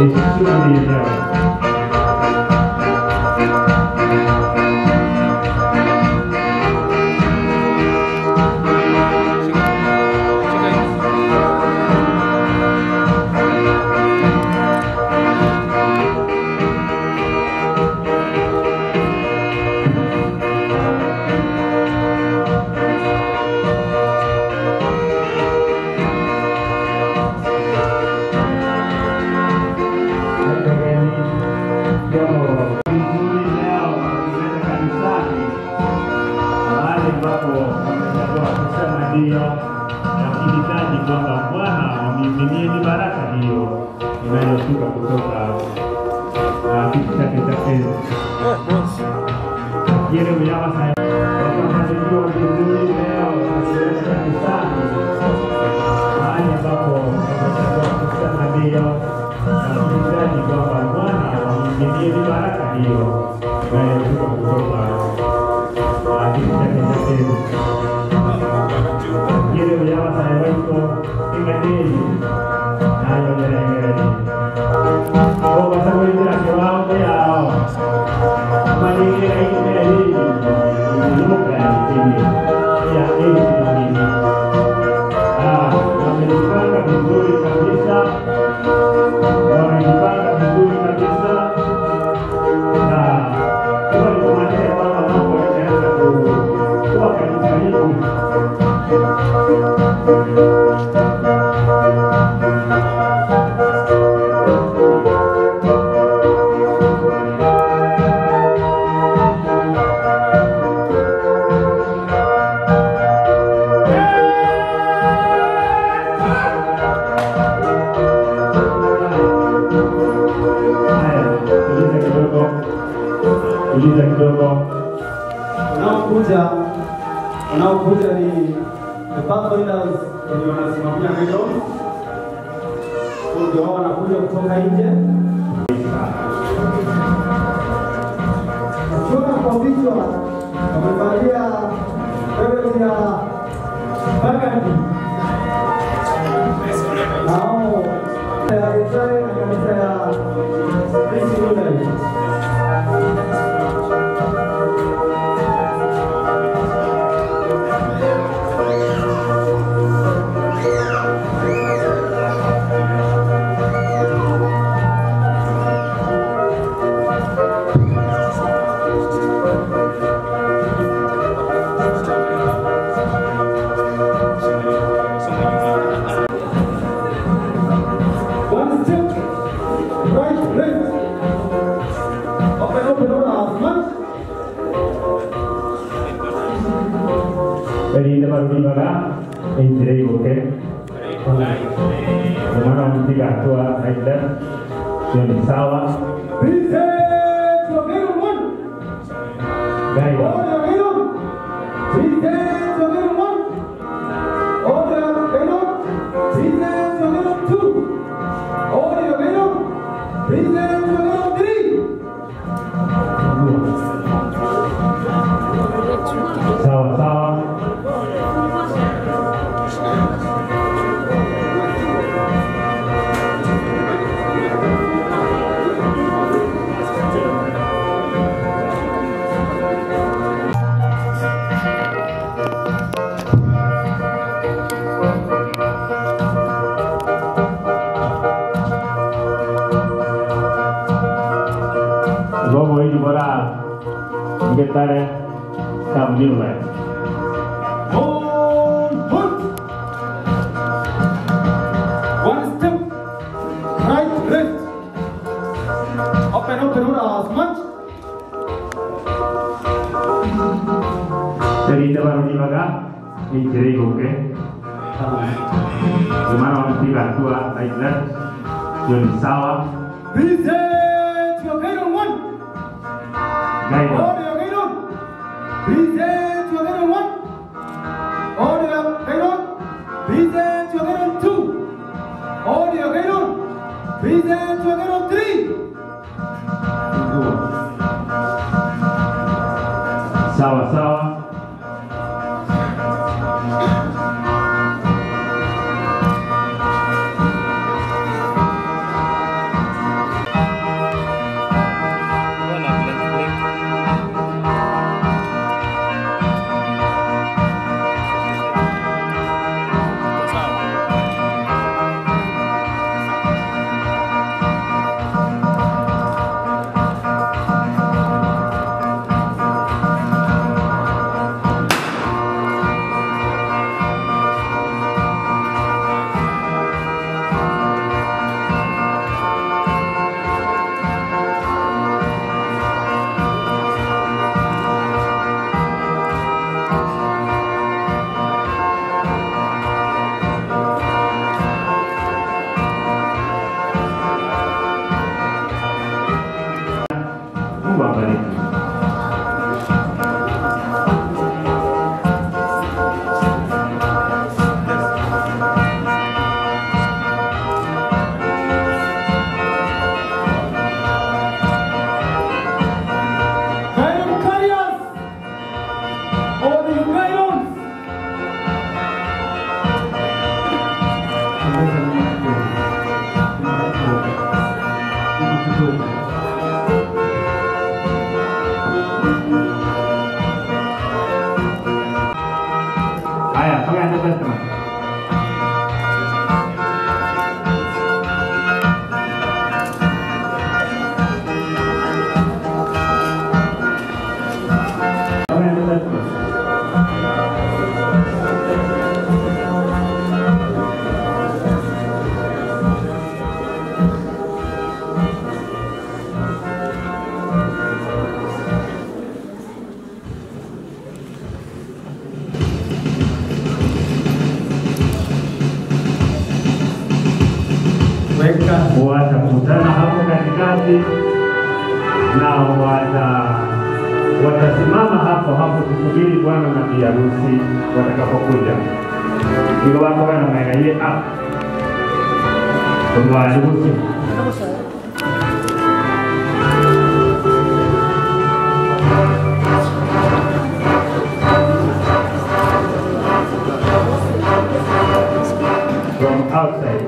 shughuli yenyewe. Wanaokuja ni the pathfinders wenye wanasimamia hilo, ndio wao wanakuja kutoka nje. Kutoka kwa vichwa wamevalia beret ya Bagandi nao ya Israeli na kanisa ya Israeli. Jadi dapat dimana injiri oke, dimana mesti tua ada yang sawah. Bisa joget mon, gaya. Oh joget, bisa joget mon. Oh joget, bisa joget tu. Oh joget, bisa joget tri. Sawah. Vamos ir para empezar a cambiar. One step, right, left. Open as much. Jadi dapat dimana injiri oke. Dimana mesti tua ada yang sawah. Bisa joget one. Gaya. Oh joget on. Bisa joget one. Oh joget on. Bisa joget on two. Oh joget on. Bisa joget on three. Sawa. Haya, come and testament. Watakutana hapo katikati na watasimama hapo kusubiri bwana na bi harusi watakapokuja. Ndio wako wana maeneo hapo. Kwa harusi. From outside.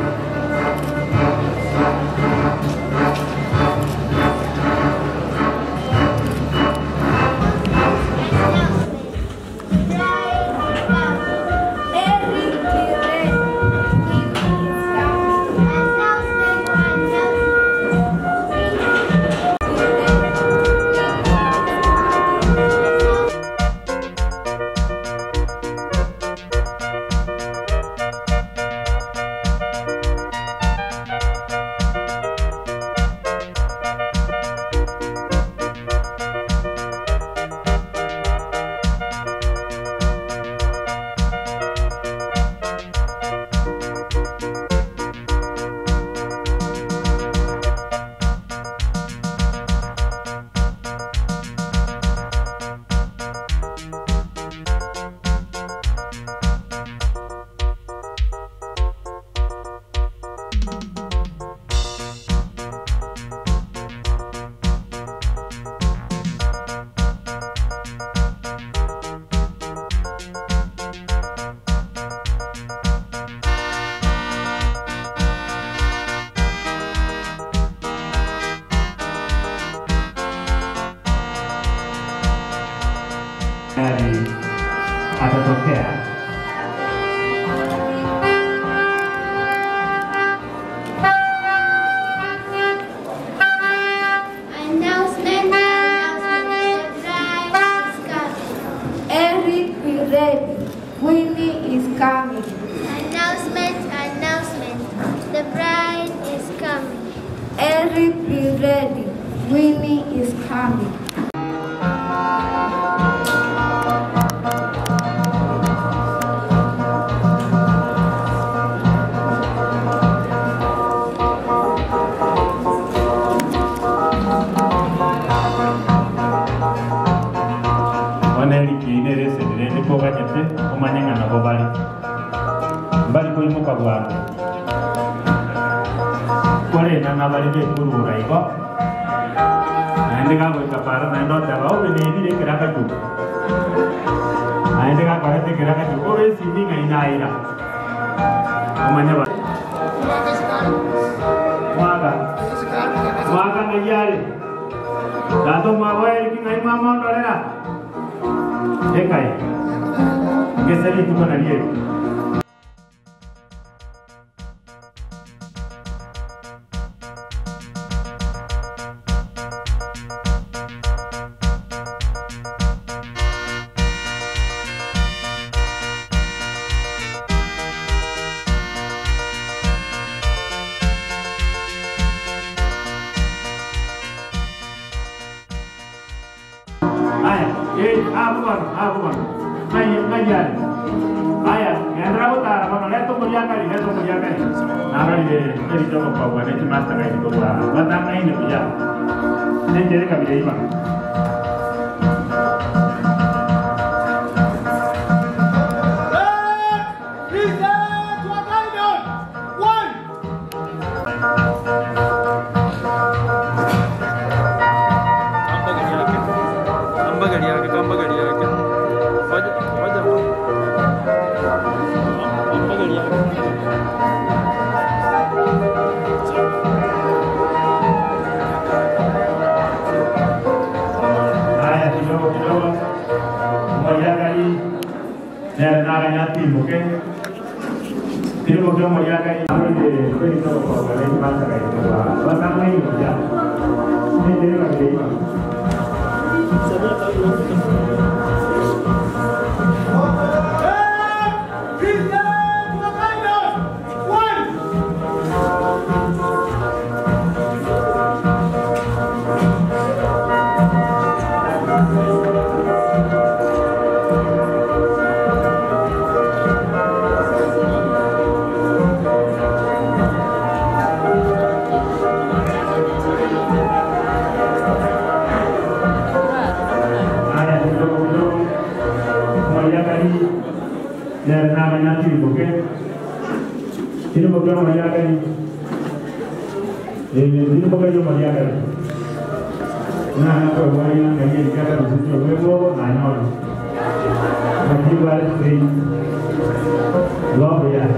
Atatokea. Announcement, Eric, be ready. Winnie is coming. Announcement, the bride is coming. Eric, be ready. Winnie is coming. Na bali be kuru raigo ande ga boy kapara na ndo ta ba o ne ni de kira ka tu ande ga ka te kira ka tu o e sini ngai na ira o manya ba maga ngai yare da to ma wa ki ngai ma ma ndo ra e kai ke sari tu na rie Abuan, ngajar. Ayah, yang raut tak, kalau lihat tu mulia kali. Nara di coba bawa, ni cuma setengah itu bawa. Batang ini punya. Ni jadi kami jadi bang. kidogo kidogo. Mmoja kali na nyati mke. Timu kwa mmoja kali kweli kwa wale mata kai kwa. Wasa mwenye mmoja. Ni ndio kile. Ini program Maria kali, ini program Maria kali. Nah, apa Maria kali kita kan mesti berbuat, nanya. Nanti baru sih, loh ya.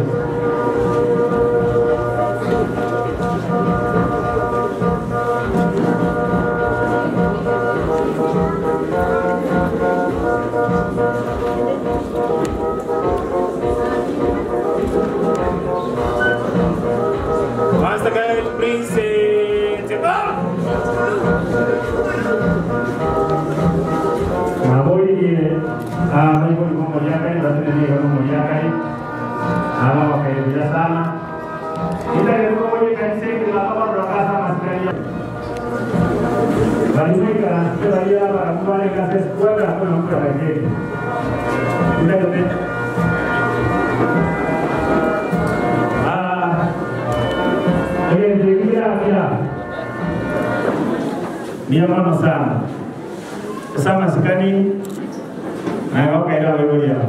Dia mana sana, sama sekali, ayah kau kaya apa dia?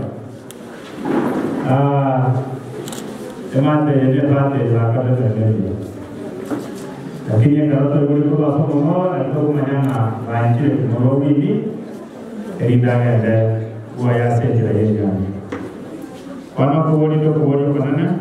Teman dia berada di belakang dia. Tapi yang kalau tu boleh buat apa semua, itu mana rancang melalui ini, erindah ada buaya saja yang. Kalau kau boleh tu kau boleh mana?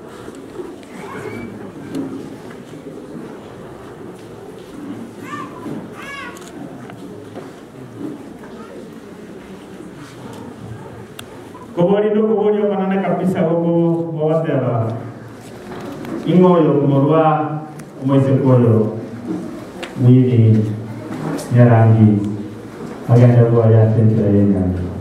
Kubori manana kabisa huko wote hapa. Ingoyo kumorwa moise koyo mwili ya rangi agenda kwa ya tenda yenga.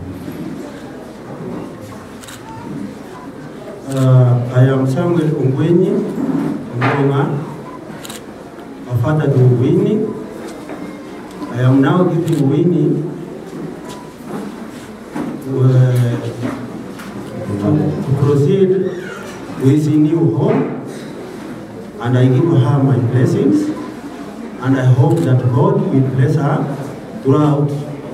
I am Samuel Ongwenyi, Ngonga, a father to Winnie. I am now giving Winnie to proceed with a new home, and I give her my blessings, and I hope that God will bless her throughout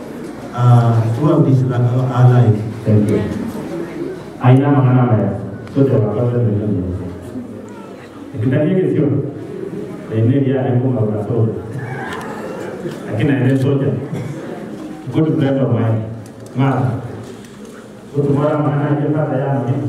this our life. Thank you. Aina mana ya? Sudah apa saja. Kita ni kesio. Ini dia yang mau berasal. Akhirnya ada soja. Good friend of mine. Mar. Untuk orang mana je tak saya ni.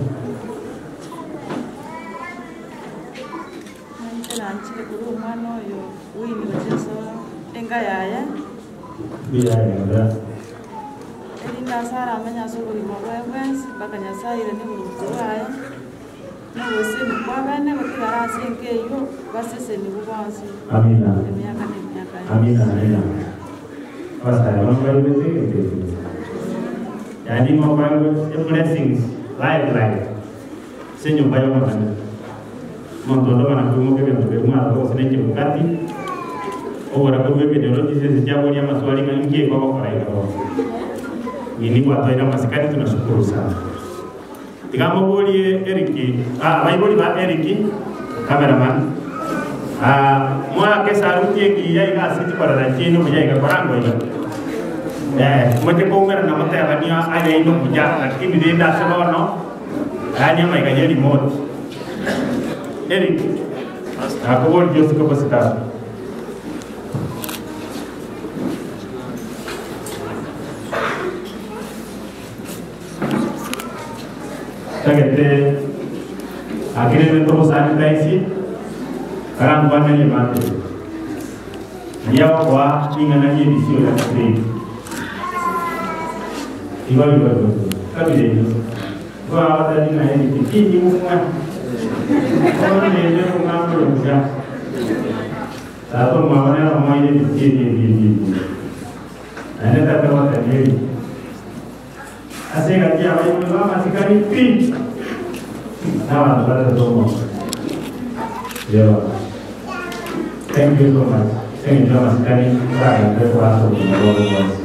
Nanti guru mana yo, wini berjasa enggak ya? Biar ada. Jadi dasar amanya suruh lima wes, bakanya saya ini belum selesai. Nah, wes ini bawa ni berarti rasa yang keyu, pasti seni bukan sih. Amin. Demiakan. Amin. Pas saya orang baru betul. Jadi mau bangun blessings live. Senyum bayar mana? Mau tuan mana kamu kena berumah atau senang berkati? Orang kamu berdeologi sejauh dia masuk lagi dengan dia bawa orang itu. Ini buat saya masih kan itu nasi kurusan. Jika mau boleh Eriki, baik boleh pak Eriki, kameraman. Mau kesal rupiah dia ikat situ pada ranci itu dia ikat orang boleh. Macam komer nama teh hanya ada itu punya, tapi di dalam seluar no, hanya mereka jadi mod. Eric, aku boleh just kapasitas. Kita akhirnya mentok sanitasi, orang bukan ni mati. Dia bawa ingat aja di sini. Kabile kwa hata nina hili kiti mwa kwa nini ngambo mja hapo maana kama ile kiti anaenda kwa tajiri asema kia wao mama sikani pi na watu bado somo yeah. Thank you so much. Thank you so much. Sikani sana kwa sababu mnaona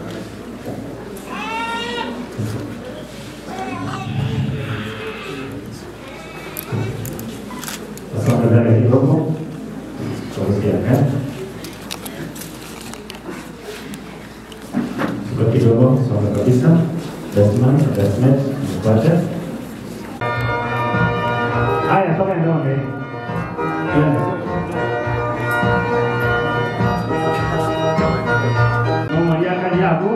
dari kidogo kuhusiana seperti kidogo soal kabisa basement baca haya toka ndio mau dia kan ya Bu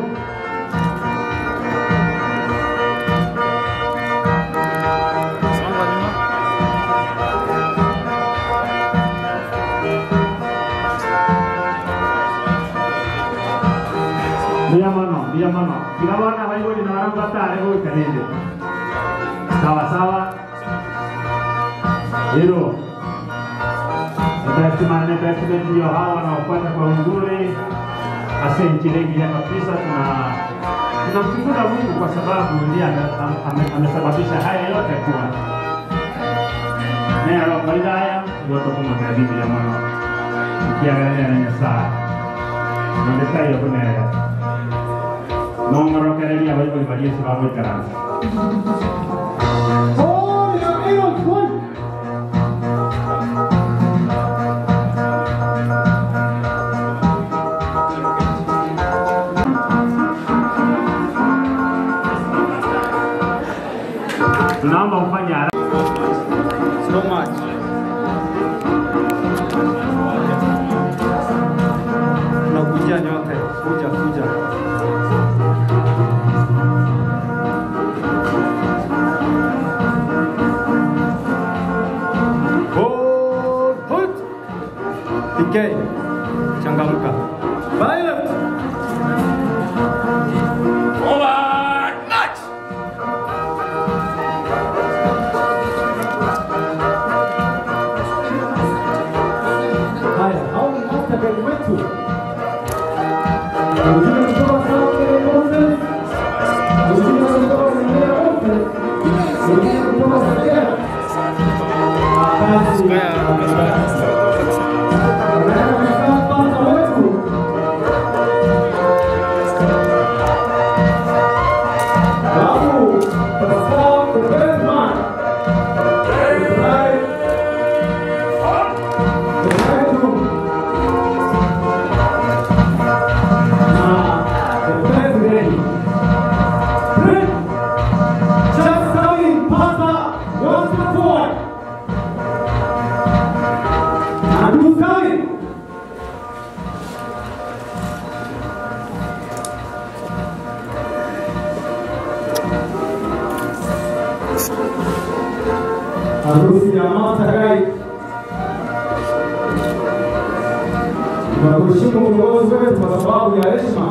Dia mana? Kita warna baik di orang kota, itu keren. Sawa-sawa. Itu. Kita cuma presiden dia hawa na upata kwa uzuri. Asenchi legi ya kabisa tunamshukuru Mungu kwa sababu ndiye amesababisha haya yote kuwa. Na roho kawaida haya yote kama karibu ya mwana. Kiangalia na saa. Ndio hiyo kuna no me roquería voy por María se va muy caro. Tunaomba ufanye haraka. So much. Nakuja nyote, kuja. Okay, changamka. Violet. Forward march. Haya, hao ni master wetu. Harusi ya Masagai. Tunakushukuru viongozi wetu kwa sababu ya heshima.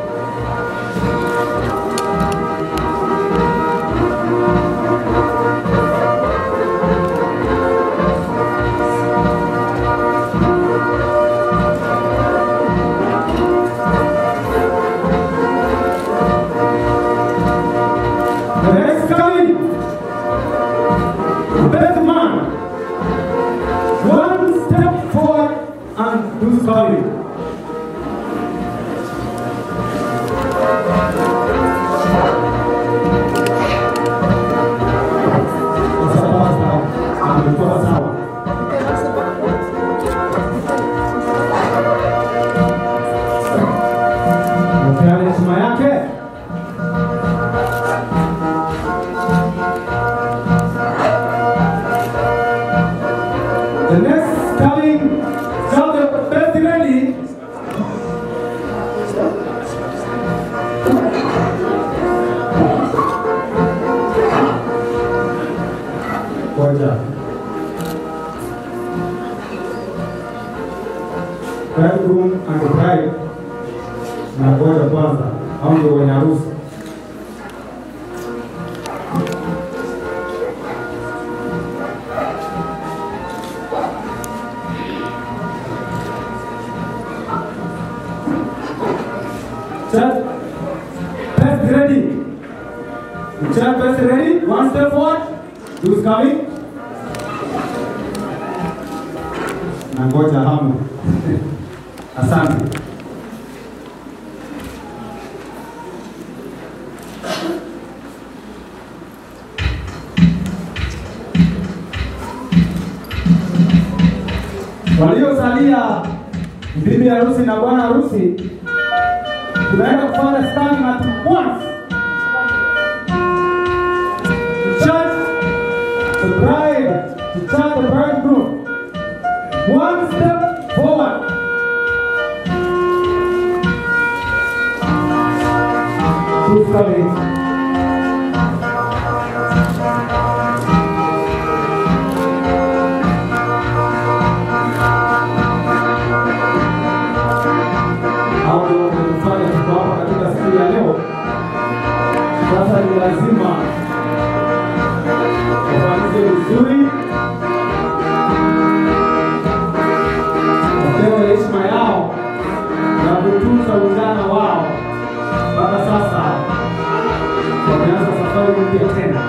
The next coming, so the best ready. Bridegroom and bride na ngoja kwanza, hao ndio wenye harusi. The chairperson ready? One step forward. Who's coming? Nangoja hamu. Asante. Waliosalia bibi harusi na bwana harusi tunaenda kufanya standing at once. To charge the bride, to charge the bridegroom. One step forward. Who's coming? Sasa ni lazima wafanye vizuri, wapewe heshima yao na kutunza ujana wao. Mpaka sasa wameanza safari mpya tena.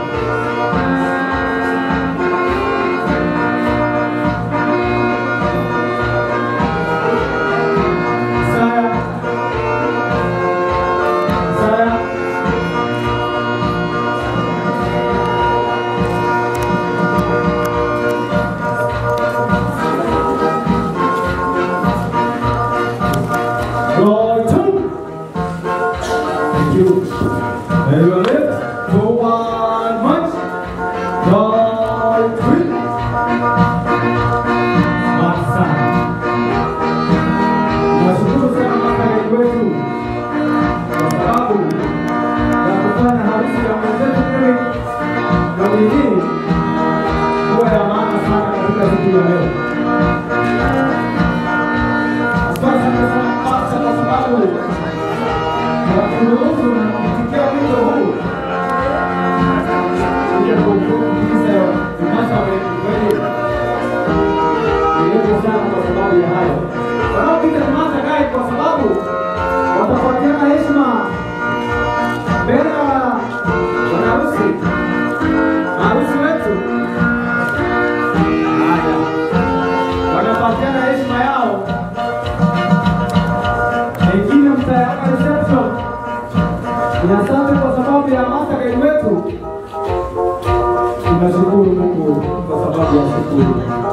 Tunashukuru Mungu kwa sababu ya shukuru.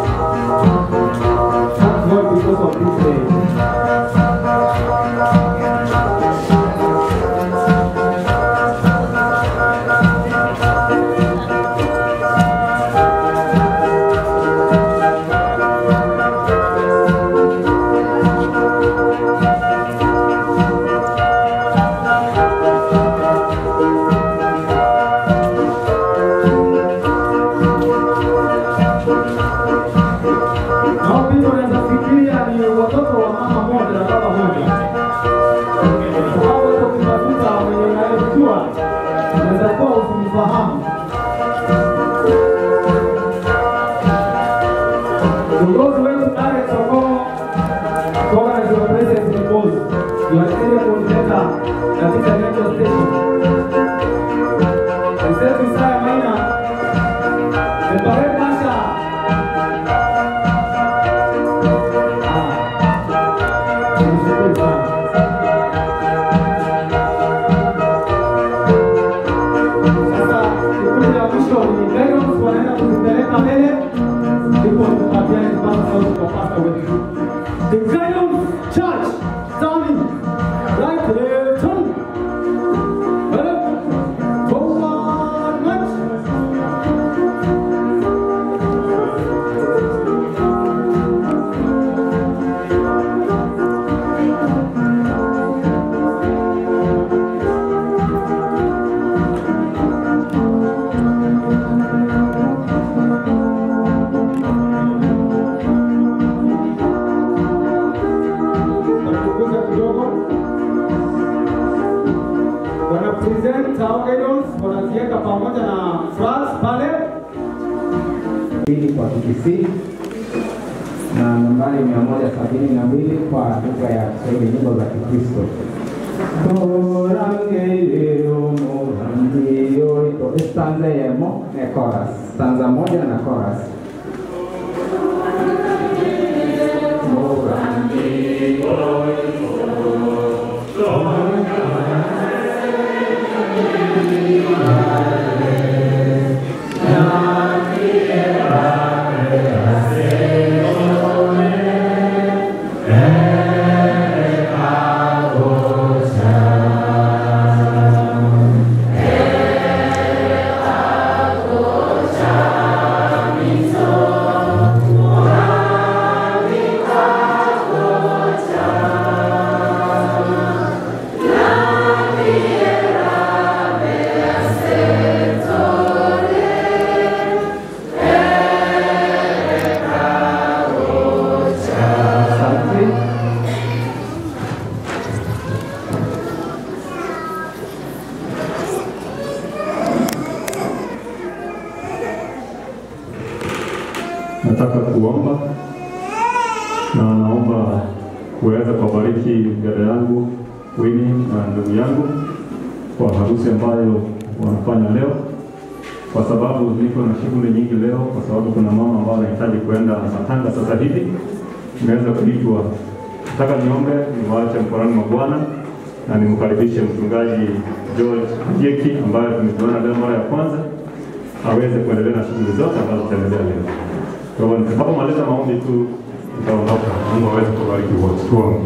Thank God because of this day. The Zion Church standing right there, turn. Forward march. Wanaziweka pamoja na France pale kwa Kisii na nambari 172 kwa lugha ya Kiswahili, nyimbo za Kikristo. Torangeleo morandio stanza yemo na chorus. Stanza moja na chorus. Nataka kuomba na naomba kuweza kubariki dada yangu Winnie na ndugu yangu kwa harusi ambayo wanafanya leo, kwa sababu niko na shughuli nyingi leo, kwa sababu kuna mama ambao anahitaji kwenda matanga sasa hivi. Nimeweza kuitwa. Nataka niombe niwaache mkononi mwa Bwana na nimkaribishe mchungaji George Jeki ambaye tumejuana leo mara ya kwanza aweze kuendelea na shughuli zote ambazo tutaendelea leo. Kwa hivyo nitakapomaliza maombi tu nitaondoka. Mungu aweze kubariki wote. Tuombe.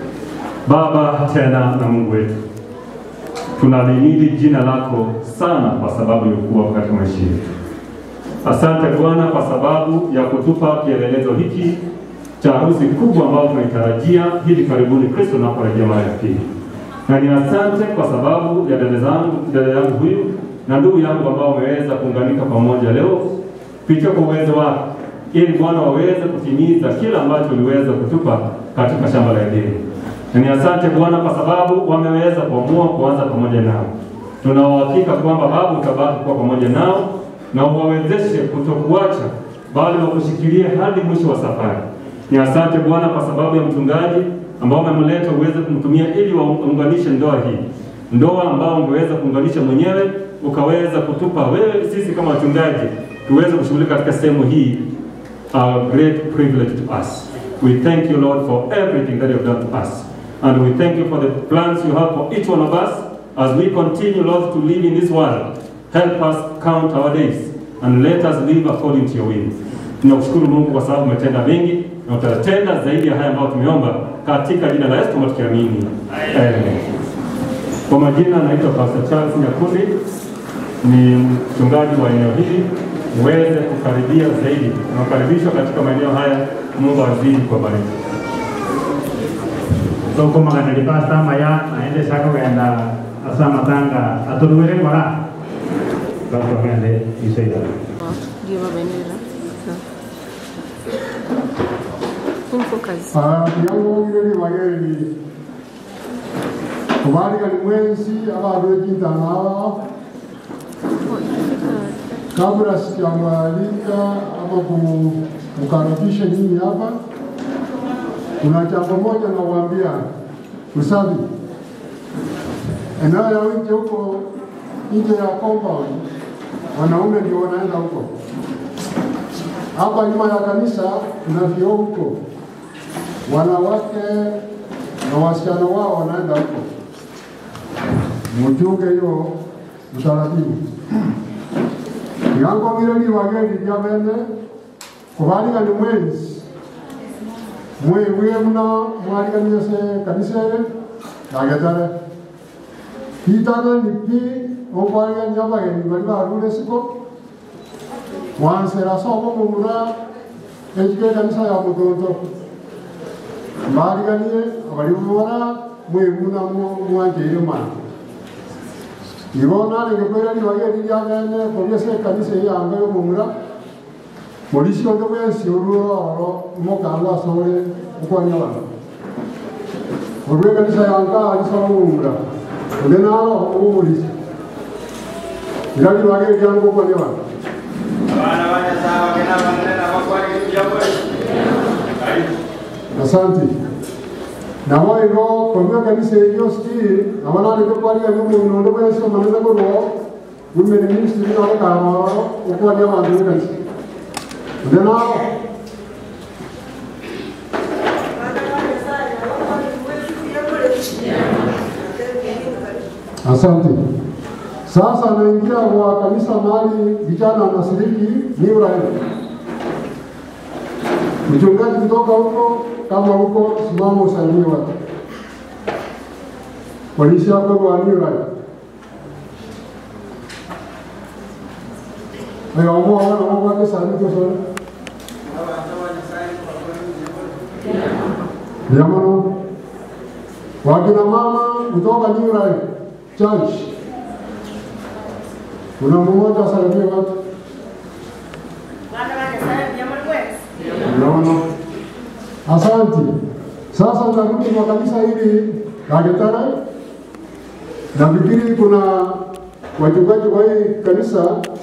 Baba tena na Mungu wetu, tunalihimidi jina lako sana kwa sababu ya kuwa katika maisha yetu. Asante Bwana kwa sababu ya kutupa kielelezo hiki cha harusi kubwa ambayo tunaitarajia hivi karibuni Kristo anaporejea mara ya pili. Na ni asante kwa sababu ya dada yangu huyu na ndugu yangu ambao wameweza kuunganika pamoja leo kupitia kwa uwezo wako, ili Bwana waweze kutimiza kila ambacho uliweza kutupa katika shamba la Edeni. Na ni asante Bwana kwa sababu wameweza kuamua kuanza pamoja nao. Tuna uhakika kwamba Baba utabaki kuwa pamoja nao na uwawezeshe kutokuacha, bali wakushikilie hadi mwisho wa safari. Ni asante Bwana kwa sababu ya mchungaji ambao umemleta uweze kumtumia ili waunganishe ndoa hii. Ndoa ambao umeweza kuunganisha mwenyewe, ukaweza kutupa wewe sisi kama wachungaji tuweze kushughulika katika sehemu hii. A great privilege to us. We thank you, Lord, for everything that you have done to us. And we thank you for the plans you have for each one of us as we continue, Lord, to live in this world. Help us count our days and let us live according to your will. Tunakushukuru Mungu kwa sababu umetenda mengi na utatenda zaidi ya haya ambayo tumeomba katika jina la Yesu tukiamini. Amen. Kwa majina naitwa Pastor Charles Nyakundi, ni mchungaji wa eneo hili. Uweze kukaribia zaidi. Tunakaribishwa katika maeneo haya. Mungu azidi kubariki. So kama kanalipasta maya aende sako kwenda asama tanga aturuwele kora. Basi kwende isaida. Ndio baba nila. Focus. Yango ngeli wageni. Kubali kalimwenzi abantu w'intanawa. Kabla sijamwalika ama kumkaribisha nyinyi hapa, kuna jambo moja nawaambia. Usafi. Eneo ya nje huko, nje ya compound, wanaume ndio wanaenda huko. Hapa nyuma ya kanisa kuna vioo huko. Wanawake na wasichana wao wanaenda huko. Mchunge hiyo utaratibu. Yango mireli wageni vya bene kubalika ni mwenzi mwe muna mwalika ni yase kanisa kagetare hitane ni pi okwalika ni abageni bali barule siko wansera sobo mumura ejike kanisa ya mutonto mwalika ni abali mura mwe muna mwanje iruma Ibona ngekwera ni wageni yagene polisi kanisa yanga yo mumura polisi ndo kwesi uruoro mokangwa sore ukwanya bana Urwe kanisa yanga alisoma mumura ndenaro umulisi Irani wageni yango kwanya bana Bana sawa kena bana bakwani kujabo Asante na wao kwa kanisa hiyo sti na wanaona kwa kweli ya Mungu ndio kwa sababu maneno kwa women ministry no ka ro ko dia ma ndu kan ndena asante. Sasa naingia kwa kanisa mahali vijana wanashiriki ni Ibrahim. Mchungaji kutoka huko, kama huko simama usalimie watu. Polisi hapo kwa Ibrahim. Ayo wana kwa salimia kwa sana. Jamano. Wakina mama kutoka Ibrahim Church. Kuna mmoja salimia watu. Naona. Asante. Sasa tunarudi kwa kanisa hili la Getara. Nafikiri kuna wachungaji wa hii kanisa.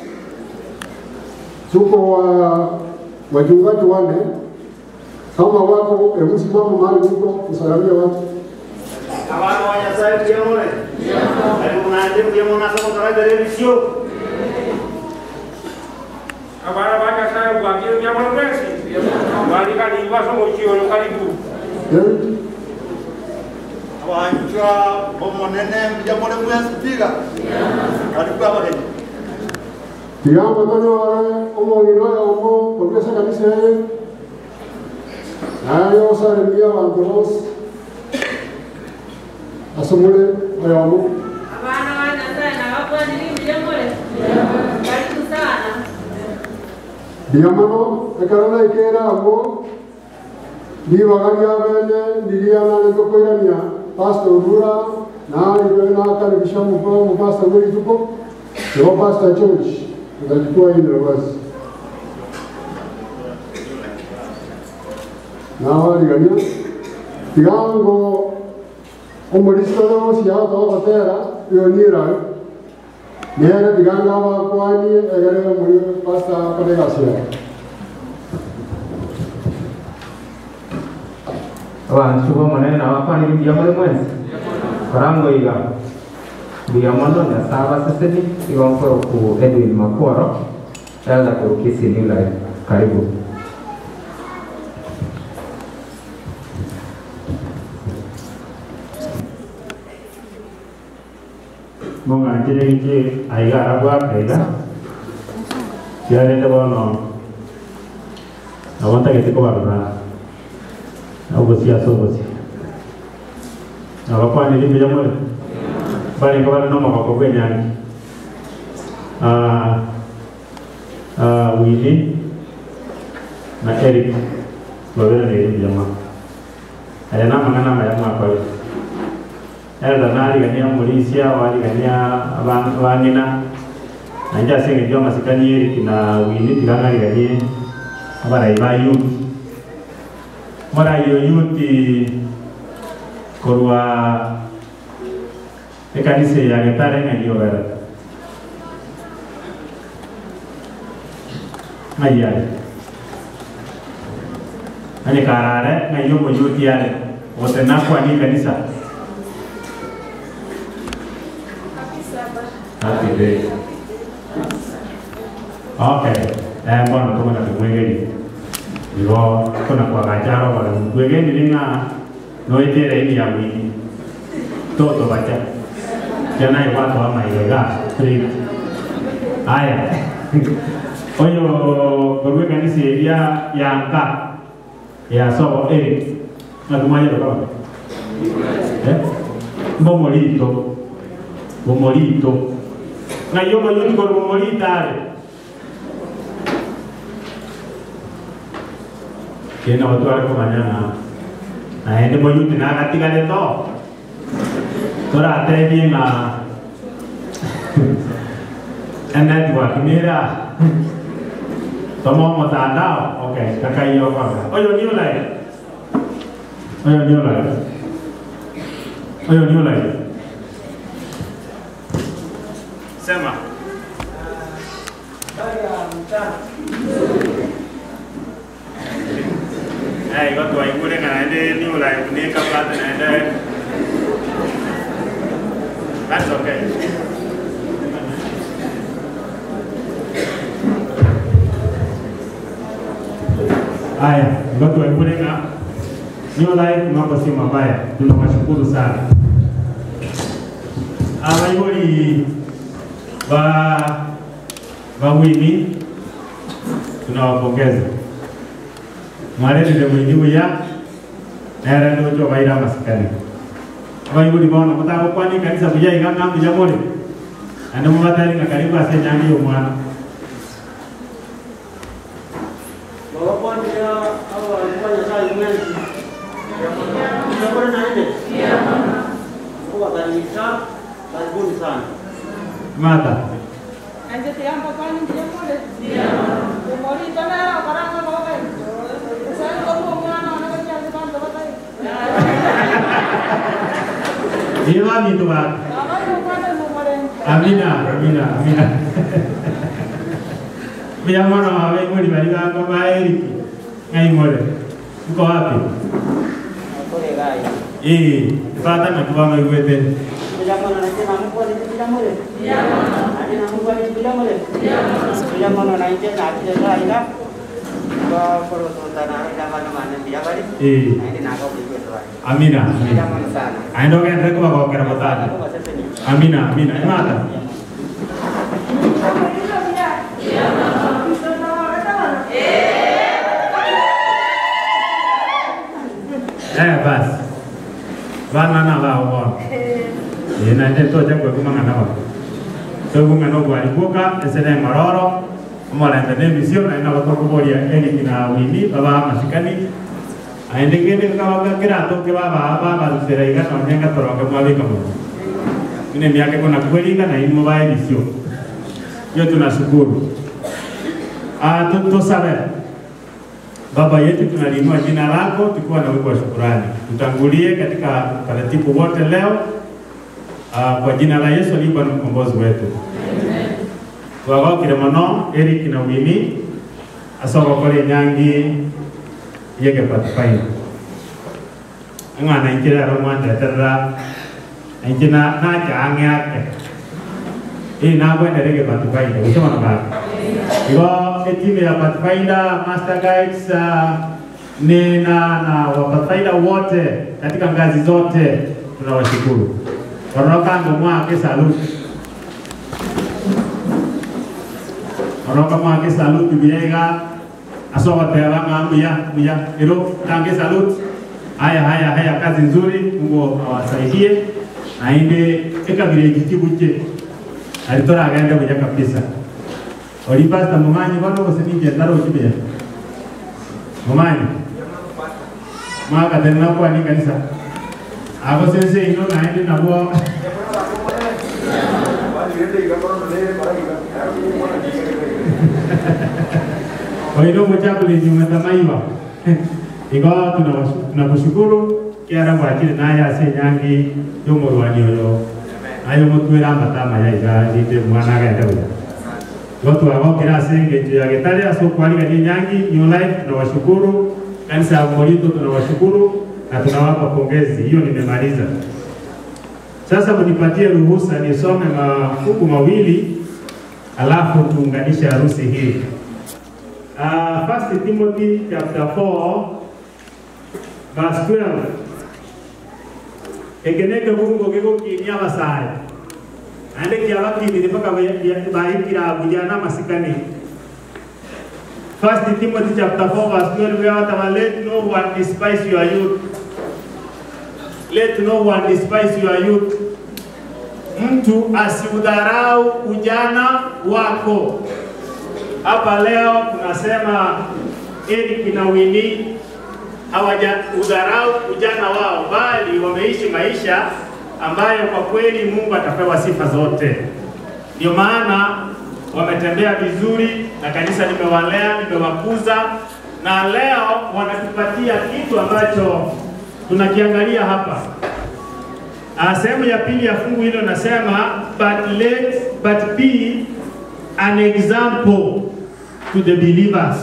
Tuko wachungaji wane. Kama wako, hebu simama mahali huko kusalimia watu. Abantu wanyasaye kuyamure. Ari munande kuyamuna sabo karadare bisyo. Abana banyasaye bwakiro byamure kwesi. Bali kali baso mukiyo kalibu. Abanjwa bomonene byamure kwesi biga. Kalibu abale. Digamos Antonio omo omo porque esa camisa es ayo salimia bandos asomole ayamo Abana wanyasaye na wapo ni byamure. Karibu sana. Diamano ekarona ikera amo di bagaria bene diriana le koirania pastor Dura na ibena kale bishamu kwa pastor Dura tuko yo pastor church ndachukua hii nafasi na wali gania tigango omoristoro siya to batera yonira nera diganga wa kwani egere muri pasta padegasia Abantu bomonene abapani byamure mwenzi karango iga biyamono na saba seseni igonko ku Edwin Makwaro elda ku Kisi New Life. Karibu. Monga nje aiga arabwa kaida. Yale tabono. Awanta ketiko barna. Obosia sobosi. Abapani ni byamure. Bali kwa no mako kwenyani. Willy na Eric babera ni jamaa. Aya nama ngana mayama kwa hiyo. Elda nari gania Malaysia wali gania wangina. Nanja senge joma sikani Eric na Willy tiganga gania. Abara ibayu. Mara yuti korwa ekanise ya Getare ngiyo gara. Ngayale. Ane karare ngayo mojuti yale. Wote na kwa ni kanisa. Happy day. Okay. Bwana kama na mwengeni. Ndio kuna kwa gajaro wala mwengeni linga noitere ini ya mwini. Toto bacha. Jana watu wa mailega. Aya. Oyo berwe kanisi ya angka ya so natumanya kama bomolito na yo yuti kwa bomolita kena watu wale kwa manyana na ende moyuti na katika leto tora atebi na enda kwa kimera Tomo mtandao, okay, kaka hiyo kwanza. Oyo New Life. Sema. Watu waikule na ende New Life ni kapata na ende. That's okay. Haya, ngoto wepulenga. New life mambo si mabaya. Tunawashukuru sana. Abayuri wawili tunawapongeza. Mwaleni ndio mwenyewe ya na ndio jo baira maskani. Abayuri bwana mtako kwani kanisa bujai kama bujamole. Ando mbatari na karibu asenyangi yo mwana. Bapak dia awal punya saya mengaji. Kita pernah nanya. Iya. Kau akan bisa, lagu di sana. Mata. Anda tiang bapak ni dia boleh. Iya. Umuri tanah orang orang orang. Saya kamu mana orang kerja di mana bapak? Iya ni tu pak. Amina. Biar mana awak mau dibalik apa baik, ngai mole. Kau apa? Aku legai. Fata nak buat mai buat. Bila mana nanti namu buat itu bila mole. Iya. Nanti namu buat itu bila mole. Iya. Bila mana nanti nanti legai lah. Kau perlu tanah ida mana bila balik. Nanti nak kau beli itu. Amina. Bila mana sana. Ando kan rek bawa kau kerapatan. Amina. Mata. Bas. Bana bawa. Nanti tu aja kau kumang apa? So kumang no buat buka, esok maroro, malah nanti vision, nanti nak kau boleh ini kita ini, bapa masih kani. Nanti kita kalau kira tu kita bapa baru serai kan, orang yang terang kembali kamu. Ini miak kau nak beli kan, ini mobile vision. Yo tu nak syukur. Tu sabar. Baba yetu tunalinua jina lako, tukiwa na wimbo wa shukrani. Tutangulie katika taratibu wote leo kwa jina la Yesu aliye Bwana mkombozi wetu. Wao kile mano Eric na Winnie asoka kole nyangi yeke patpai. Ngana injira romanda terra injina na jange ake. Na kwenda rege patpai, usema na baba. Iwa timu ya Pathfinder, Master Guides, na Pathfinder wote katika ngazi zote tunawashukuru. Wanaoka mwake saluti. Wanaoka mwake saluti biega asoka tewa ngamia ilo tange saluti. Haya kazi nzuri, Mungu awasaidie. Na inde eka vile kitibuche. Alitora agenda kuja kabisa. Olipasta mumanyi bano kusinije ndaro kibya. Mumanyi. Maka tena kwa ni kanisa. Ako sense ino na ende na bwa. Oino mchakuli nyumetamaiwa. Ikawa tunakushukuru kiara kwa ajili naye asenyangi yomo wanyoyo. Ayo mutwera matama ya ida dite mwana gaenda kuja. Watu wao kila senge juu ya getale aso kwali gani nyangi New Life tunawashukuru, kanisa ya Morito tunawashukuru na tunawapa pongezi. Hiyo nimemaliza. Sasa mnipatie ruhusa nisome mafungu mawili alafu tuunganishe harusi hii. 1 Timothy chapter 4 verse 12. Ekeneke Mungu gego kinya basaya. Ande kiawaki ni mpaka baikira vijana masikani. 1 Timothy chapter 4 verse 12, let no one despise your youth. Let no one despise your youth. Mtu asiudharau ujana wako. Hapa leo tunasema Eric na Winnie hawajaudharau ujana wao, bali wameishi maisha ambayo kwa kweli Mungu atapewa sifa zote. Ndio maana wametembea vizuri na kanisa limewalea, limewakuza, na leo wanatupatia kitu ambacho tunakiangalia hapa. Sehemu ya pili ya fungu hilo nasema but be an example to the believers.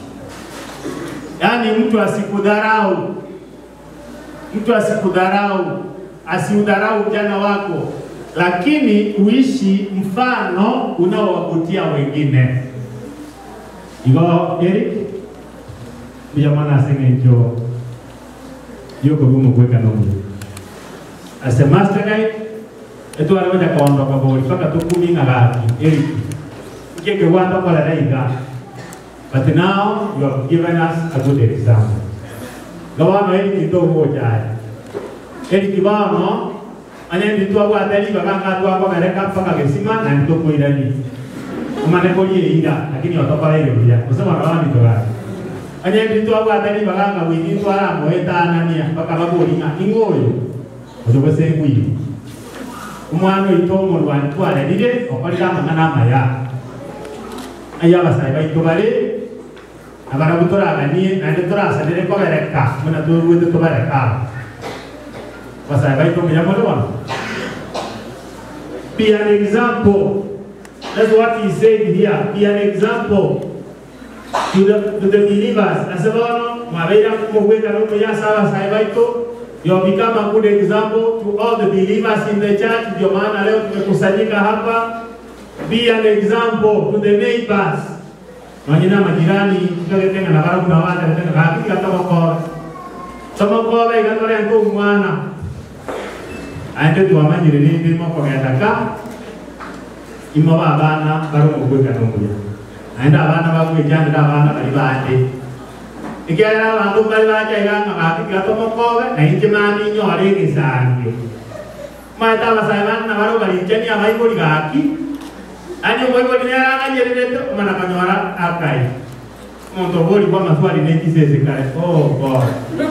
Yani mtu asikudharau. Mtu asikudharau. Asiudharau ujana wako, lakini uishi mfano unaowavutia wengine. Igo Eric Bia mana sengenjo yoko gumo kweka nomi. As a master guide, etu araja kondo kwa bori paka tukumi ngagaki Eric. Kike wata kwa daiga. But now you have given us a good example. Gawano Eric ndo hoja. Eric bano anya nditu wa dali baganga tu kwa mereka paka gesima na ndo koirani. Umane kolie ira lakini watoka ile ya. Kusema rawani toka. Anya nditu wa dali baganga wini tu ara moeta nania paka babori nga ingoyo. Ojo se ngui. Umwana itomo rwantwara rire okorira mangana maya. Aya basai baitobare abara butoraganie na ndotora sadere ko bereka muna turuwe to bereka. Basai baitomya molwa. Be an example. That's what he said here. Be an example to the believers. Asabano mabeira ko weka no ya sawa sai baito. You have become a good example to all the believers in the church. Ndio maana leo tumekusanyika hapa. Be an example to the neighbors. Majina majirani tukatenga na barabu na watu tukatenga haki kama kwa. Sama kwa bega tole ndo mwana. Aende tu amajirani ndimo kwa gataka. Imaba bana baro mugweka n'umuya. Aenda abana bagwe cyangwa abana bari bande. Ikera abantu bari bajyaga ngakati gatomo kobe na ikimani nyore gisange. Mata basayana na baro bari cyani abayibori gaki. Ani boyibori nera anjerere mana kanyora akai. Monto bori kwa maswali neki sese kare. Oh God.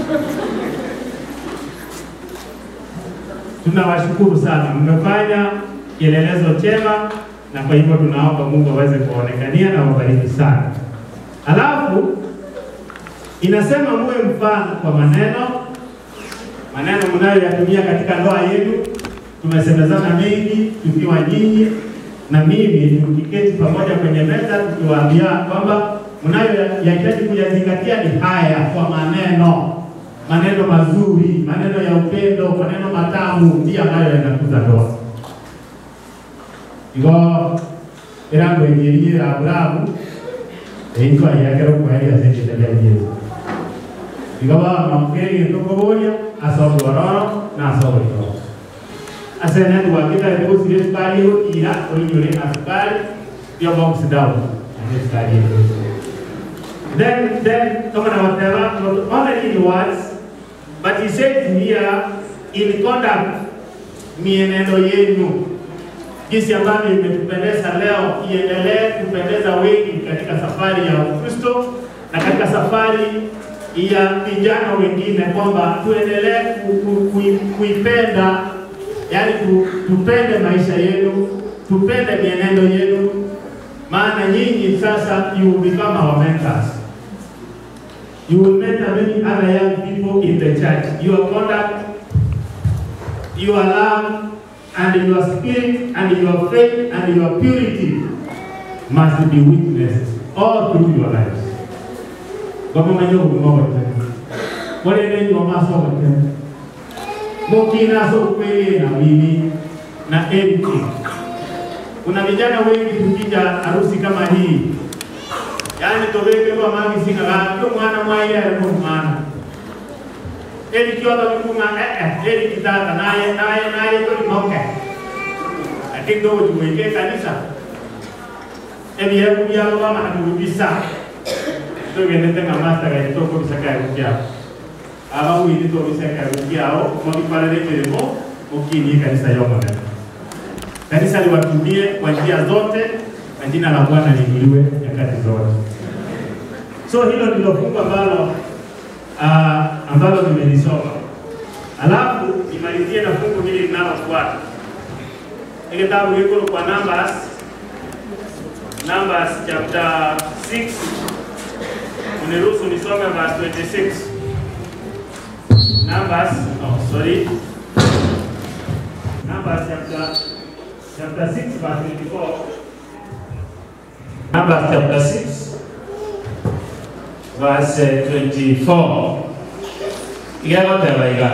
Tunawashukuru sana. Mmefanya kielelezo chema na kwa hivyo tunaomba Mungu aweze kuonekania na wabariki sana. Alafu inasema muwe mfano kwa maneno mnayoyatumia katika ndoa yenu. Tumesemezana mengi tukiwa nyinyi na mimi tukiketi pamoja kwenye meza tukiwaambia kwamba mnayoyahitaji kuyazingatia ni haya kwa maneno mazuri, maneno ya upendo, maneno matamu ndiyo ambayo yanakuza ndoa. Igo erango engineer Abraham eitwa yakero kwa ile asente ya Yesu. Igawa mamkeri ndokoboria asobo roro na asobo roro. Asena tu wakita ndio sile sukari ila oinyore na sukari pia box down and sukari. Then kama na whatever not only in words but he said here in conduct mienendo yenu. Jinsi ambavyo imetupendeza leo iendelee kupendeza wengi katika safari ya Ukristo na katika safari ya vijana wengine, kwamba tuendelee kuipenda, yani tupende maisha yenu, tupende mienendo yenu, maana nyinyi sasa you will become our mentors. You will mentor many other young people in the church. Your conduct, your love, and your spirit, and your faith, and your purity must be witnessed all through your lives. Kama manyo kumoja. Wale ndio maso wote. Mokina so kweli na mimi na everything. Kuna vijana wengi tukija harusi kama hii. Yaani tobeke kwa mami singa ndio mwana mwaile alikuwa mwana. Eli kiota mkunga eli kitaka naye tulimoke. Lakini ndio tuweke kanisa. Eli hebu ya mama anubisa. Ndio ngende tena master ya toko bisaka rukia. Aba uidi to bisaka rukia au mabipala lekelemo ukini kanisa yomo. Kanisa liwatumie kwa njia zote na jina la Bwana liinuliwe nyakati zote. So hilo ndilo fungu ambalo nimelisoma. Alafu nimalizie na fungu hili linalofuata. Ile kitabu kiko kwa Numbers chapter 6. Uniruhusu nisome verse 26. Numbers chapter 6 verse 24. Numbers chapter 6 verse 24. Igawa tawaiga.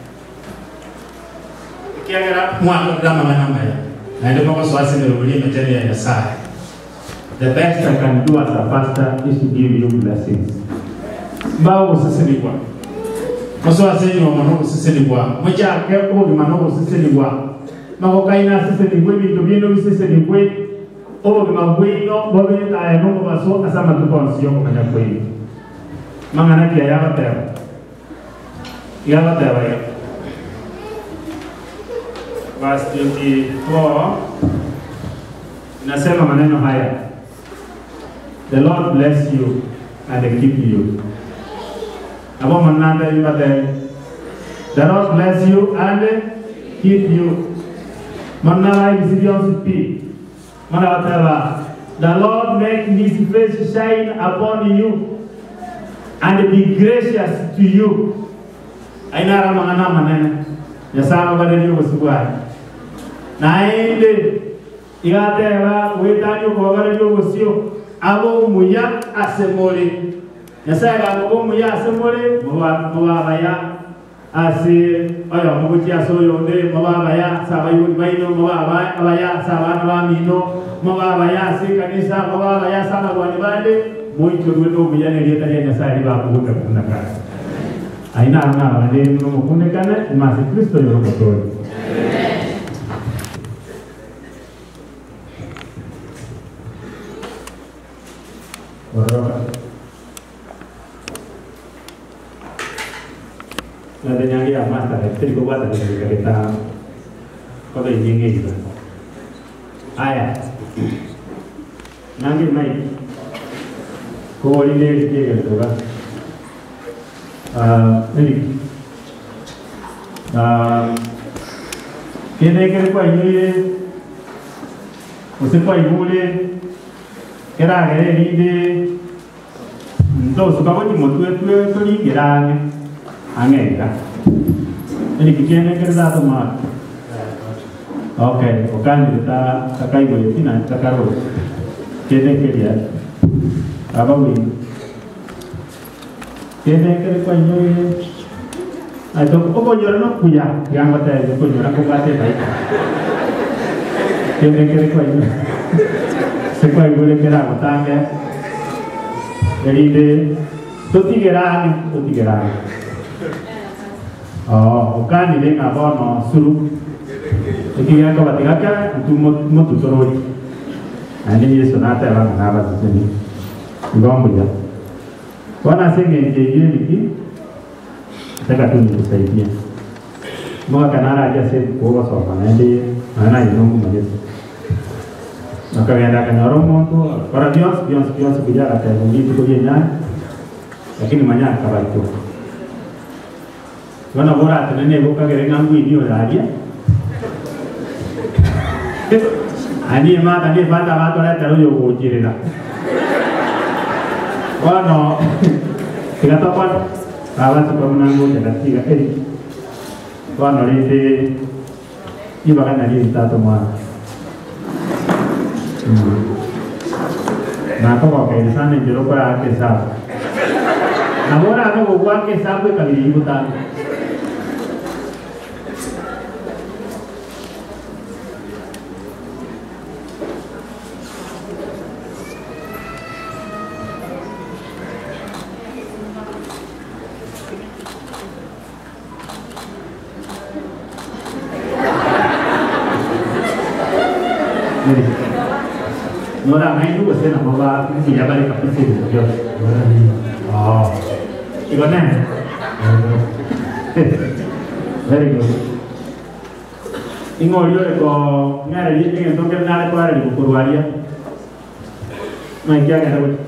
Ikiagara mwana kama mama ya. Na ndio kwa swasi nirudia metendo ya Yesaya. The best I can do as a pastor is to give you blessings. Bao Sicilibwa. Also, I say, no, Mano Sicilibwa. Moja, careful, Mano Sicilibwa. Mahokaina Sicilibwa, to be no Sicilibwa. Oh, my way, no, Bobby, I know of a sort as I'm at the boss, young man. Manganaki, Yavater. Yavater. Verse 24. Nasema maneno haya. The Lord bless you and keep you. Abo mananda ibate. The Lord bless you and keep you. Manala ibisidiosipi. Manawatava. The Lord make his face shine upon you and be gracious to you. Ainara mangana manene. Yasama badeni usubuai. Naende igateva wetanyo kubagaryo gusio abo muya asemore. Yasaya abo muya asemore mubabaya ase oyo mubuti asoyonde mubabaya sabayuni baino mubabaya sabana bamino mubabaya ase kanisa mubabaya sana bwani bande moito rwendo muyane leta ya Nyasaye bakunda kunaka. Aina ana bande no mukunekana imasi Kristo yo motoro. Nanti nyanyi apa tadi? Tadi kau buat tadi kita kau tu nyanyi juga. Ayah, nyanyi mai. Kau ini dia gitu kan? Ini. Kena kau ini, usik kau ini. Kira kira ini, tu suka kau cuma tu ni kira ni, angin kan? Ini kita kerja tu mah. Okay, bukan kita sakai boleh sih nanti sakaru. Kita kerja, apa boleh? Kita kerja kau ini, itu kau jual nak punya, yang betul itu kau jual aku kasih baik. Kita kerja kau ini. Sekolah boleh kira betul ya. Jadi tu tiga orang. Oh, bukan ini apa no suruh. Jadi yang kau baca itu mau tuturoi. Ini Yesus nanti orang apa tu ni? Gom boleh. Kau nasi menjadi ni, saya kata ni saya dia. Mau kenara aja sih, kau sopan. Jadi mana ini nunggu macam. Maka yang akan orang tu, para bios sebiar ada mungkin itu dia nyan, tapi namanya apa itu? Mana borat ni bukan kerengan ini orang dia. Ani mah tadi pada orang terus yo uji lah. Wano, kita tahu kan, kawan sebelum menanggung jaga tiga Wano ini, ini bahkan nanti kita semua. Nah, kau kayak di sana jeruk apa kesal. Nah, orang aku buat kesal tu kali ibu tahu. Orang main tu pasti nak bawa siapa balik kapal sih tu. Oh, ikut ni. Very good. Ingat yo ko ngare ni dengan tu kan nare kuara di Purwaria. Mai kya kata bu?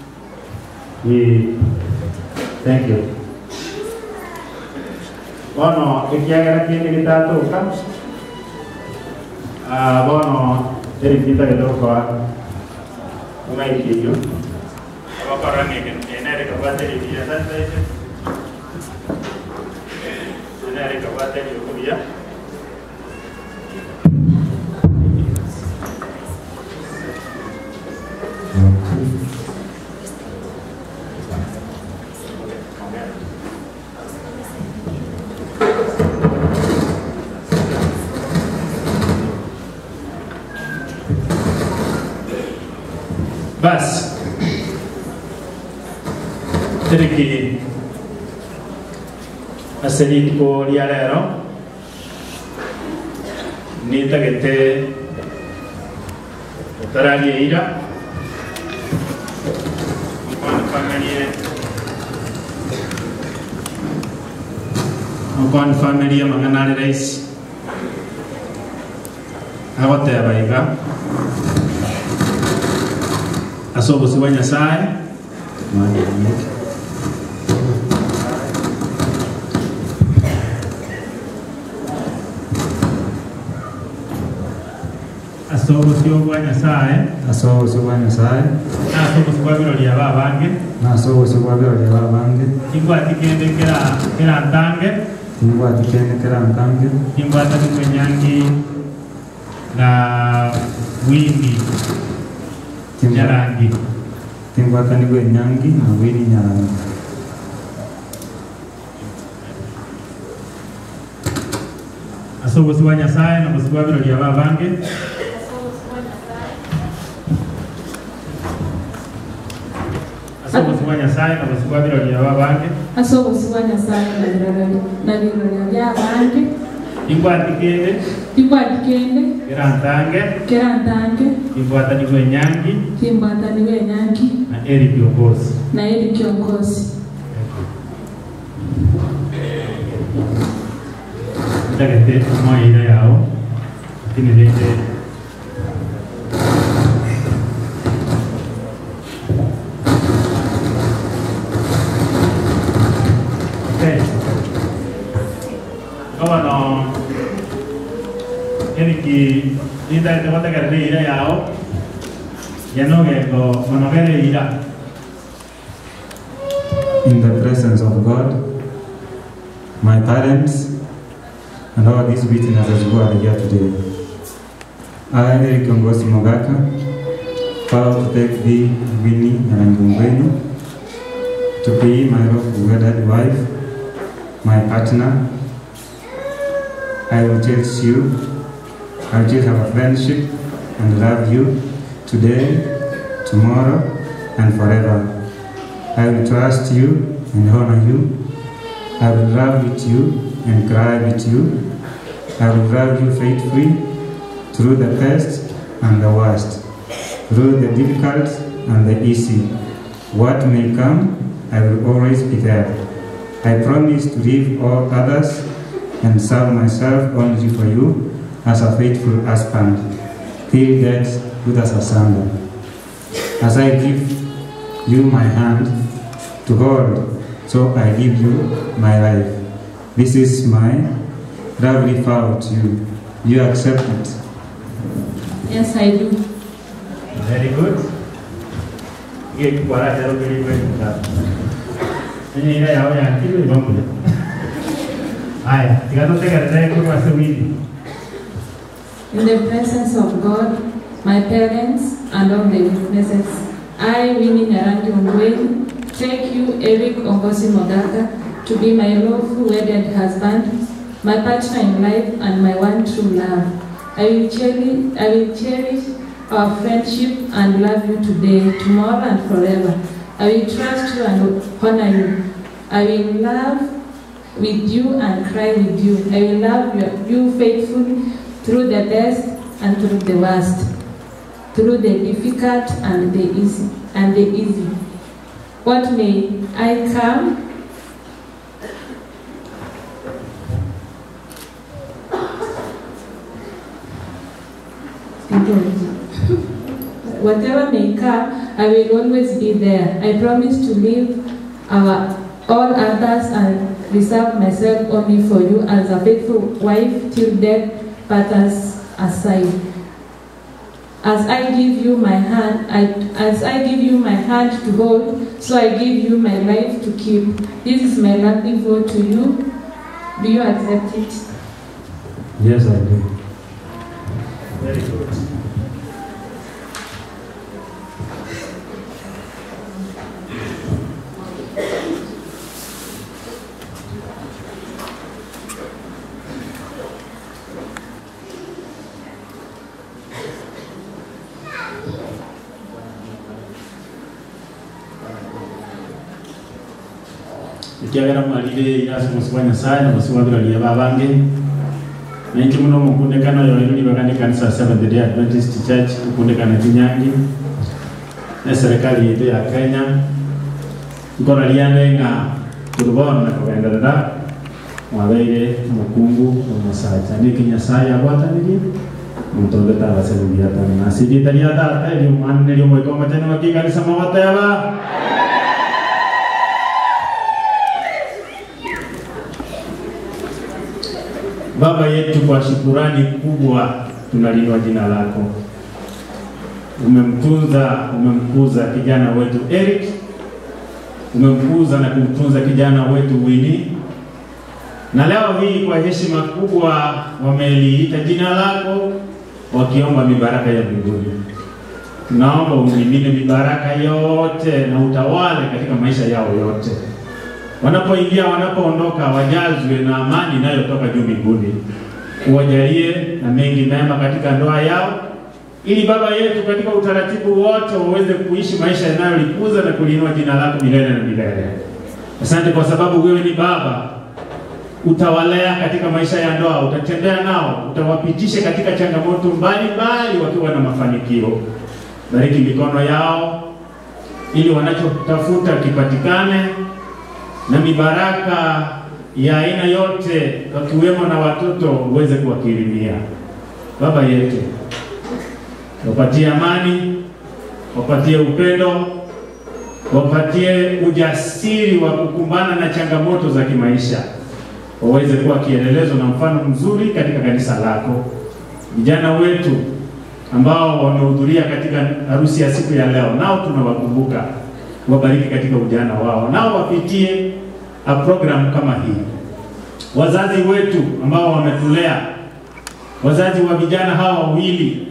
Thank you. Bueno, kya kata kita tu kan? Bueno, dari kita kita kuat. Mulai kecil, apa orang ni ada kabar dari dia sahaja. Ada kabar dari dia. Bas. Teriki aseri ko liarero ni tagete tarali ira Upon family manganari reis agote abaiga asobo siwanya sai asobo siwanya sai asobo siwanya sai asobo siwabiro lya babange asobo siwabiro lya babange ingwa tikende kera ntange ingwa tikende kera ntange ingwa tikwe nyangi na wini nyarangi ingwa tikwe nyangi na wini nyarangi asobo siwanya sai na siwabiro lya babange asobo siwanya sai na siwabiro lya babange asobo siwanya sai na birori bya bange ingwa tikende kerantange ingwatanirwe nyangi na eri kiongozi ndagete moira yao lakini lete no Eriki ida te vata karne ira yao yano gego monogere ira in the presence of God, my parents, and all these witnesses who are here today. I, Eric Ngosi Mogaka, proud to take thee, Winnie and Ngungweni, to be my lawful wedded wife, my partner. I will cherish you, I will cherish our friendship and love you today, tomorrow, and forever. I will trust you and honor you. I will laugh with you and cry with you. I will love you faithfully through the best and the worst, through the difficult and the easy. What may come, I will always be there. I promise to leave all others and serve myself only for you as a faithful husband, till death put us asunder. As I give you my hand to hold, so I give you my life. This is my lovely vow to you. You accept it? Yes, I do. Very good. In the presence of God, my parents, and all the witnesses, I, Winnie Nyarangi Ongweni, take you, Eric Ngosi Mogaka, to be my lawful wedded husband, my partner in life, and my one true love. I will cherish our friendship and love you today, tomorrow, and forever. I will trust you and honor you. I will laugh with you and cry with you. I will love you faithfully through the best and through the worst, through the difficult and the easy. What may I come? Whatever may come, I will always be there. I promise to leave all others and reserve myself only for you as a faithful wife till death part us aside. As I give you my hand, to hold, so I give you my life to keep. This is my lovely vow to you. Do you accept it? Yes, I do. Very good. ikiagera malire Erasmus wa Nyasaye na musiwa bila babange na inki muno mukunde kana yo ni bagande kanisa Seventh Day Adventist Church mukunde kana Kinyangi na serikali yetu ya Kenya ngora lianenga turubona kuendelea mwabeire mukungu umusacha niki Nyasaye agwataniri mutonde tabaserugia tani nasidi taria data ili manne lyo mweko matene wakikanisa mawataba Baba yetu, kwa shukurani kubwa tunalinua jina lako. Umemkuza kijana wetu Eric, umemkuza na kumtunza kijana wetu Winnie. Na leo hii kwa heshima kubwa wameliita jina lako wakiomba mibaraka ya mbinguni. Tunaomba umimine mibaraka yote na utawale katika maisha yao yote. Wanapoingia, wanapoondoka, wajazwe na amani inayotoka juu mbinguni. Uwajalie na mengi mema katika ndoa yao, ili Baba yetu katika utaratibu wote waweze kuishi maisha yanayolikuza na kuliinua jina lako milele na milele. Asante kwa sababu wewe ni Baba. Utawalea katika maisha ya ndoa, utatembea nao, utawapitisha katika changamoto mbalimbali wakiwa na mafanikio. Bariki mikono yao ili wanachotafuta kipatikane, na mibaraka ya aina yote wakiwemo na watoto uweze kuwakirimia. Baba yetu, wapatie amani, wapatie upendo, wapatie ujasiri wa kukumbana na changamoto za kimaisha. Waweze kuwa kielelezo na mfano mzuri katika kanisa lako. Vijana wetu ambao wamehudhuria katika harusi ya siku ya leo, nao tunawakumbuka. Wabariki katika ujana wao, nao wapitie a program kama hii. Wazazi wetu ambao wametulea, wazazi wa vijana hawa wawili,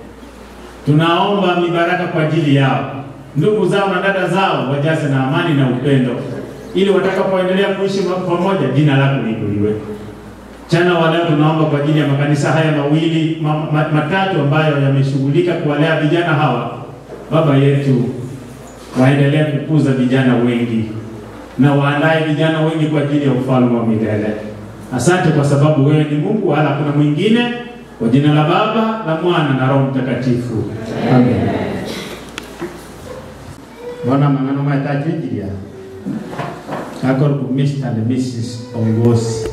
tunaomba mibaraka kwa ajili yao. Ndugu zao na dada zao wajaze na amani na upendo, ili watakapoendelea kuishi pamoja jina lako liinuliwe. Chana wa leo tunaomba kwa ajili ya makanisa haya mawili matatu ambayo yameshughulika kuwalea vijana hawa. Baba yetu, waendelee kukuza vijana wengi na waandae vijana wengi kwa ajili ya ufalme wa milele. Asante kwa sababu wewe ni Mungu wala hakuna mwingine. Kwa jina la Baba, la Mwana na Roho Mtakatifu. Amen. Bwana mangano matajiria. Kakor ku Mr. and Mrs. Ongosi.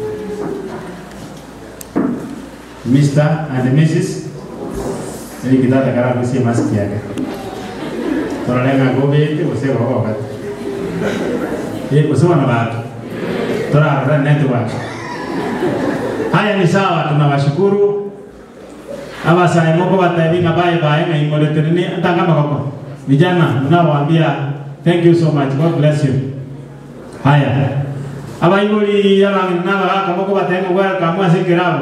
Mr. and Mrs. Ini kita takara kusi maski yake. Toralenga gobe use roho kat. Kusema na watu. Tora network. Haya ni sawa, tunawashukuru. Aba sana moko batavinga bye bye na imoletereni atanga makoko. Vijana tunawaambia thank you so much. God bless you. Haya. Aba ingoli yaba naba kama moko batavinga welcome asikirao.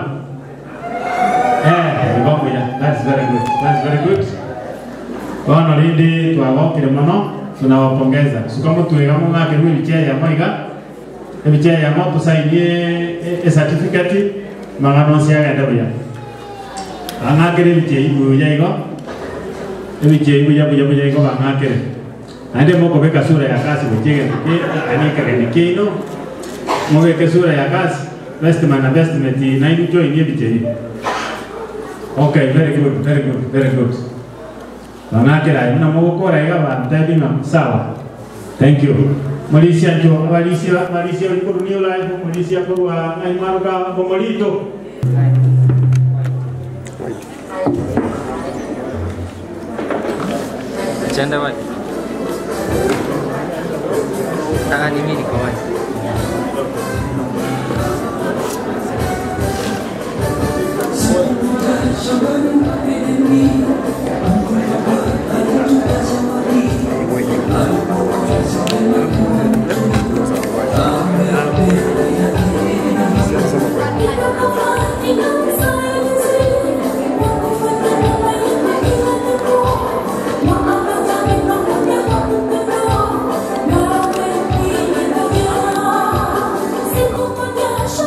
That's very good. That's very good. Bwana lindi tuwawokile mano, tunawapongeza. Sukamu tuwekamu ngake rui bichia ya moiga. Bichia ya moto saidie certificate mangano siya ganda buya. Angakere bichia ibu ya iko. Bichia ibu ya buya iko angakere. Ande moko beka sura ya kasi bichia anika kenike no. Moko sura ya kasi vestment na ibu jo inye bichia. Okay, very good, very good, very good. Wanakira ina moko raiga bantabi na sawa. Thank you. Malaysia jo, Malaysia uliko dunia live, Malaysia kwa aimaruka bomolito. Chanda wapi? Ni mimi niko wapi?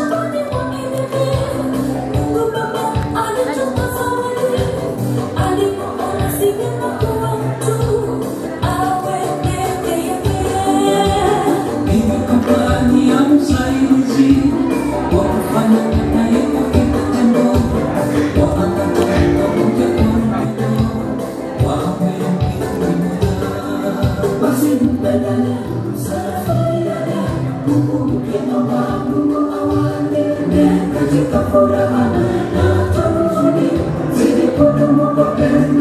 Ali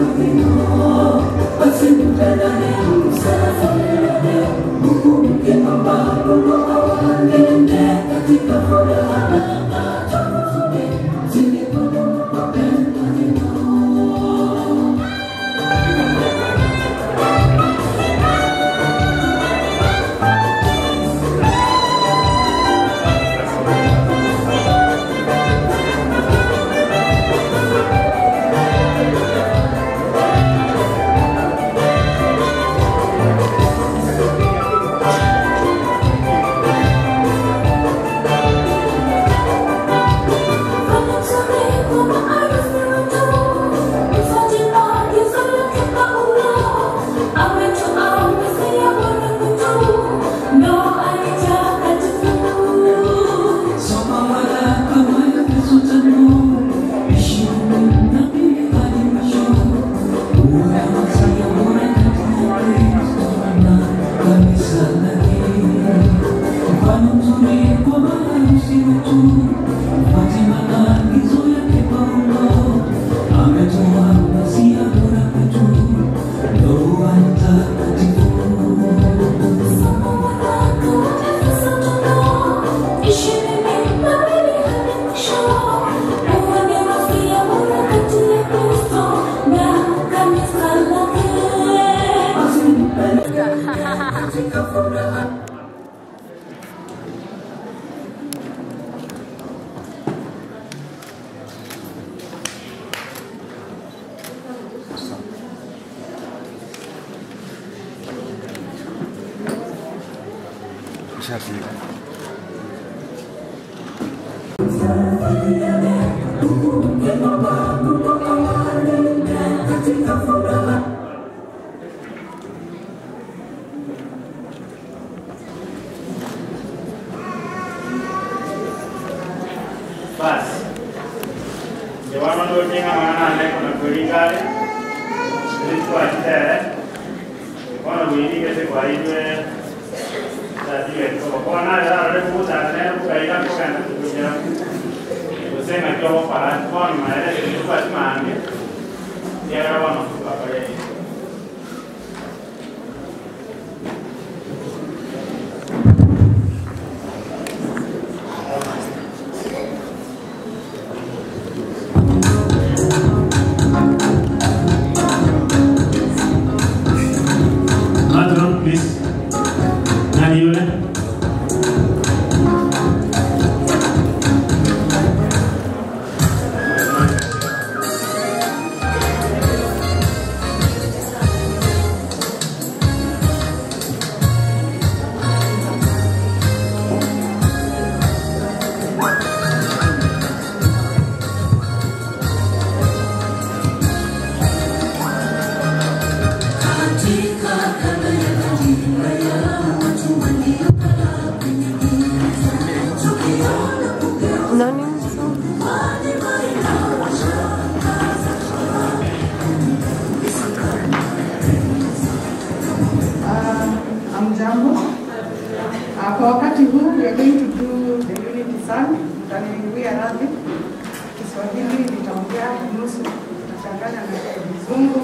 Kwa wakati huu we are going to do the unity song. Tutaniwia radhi. Kiswahili nitaongea nusu, tutachanganya na Kizungu.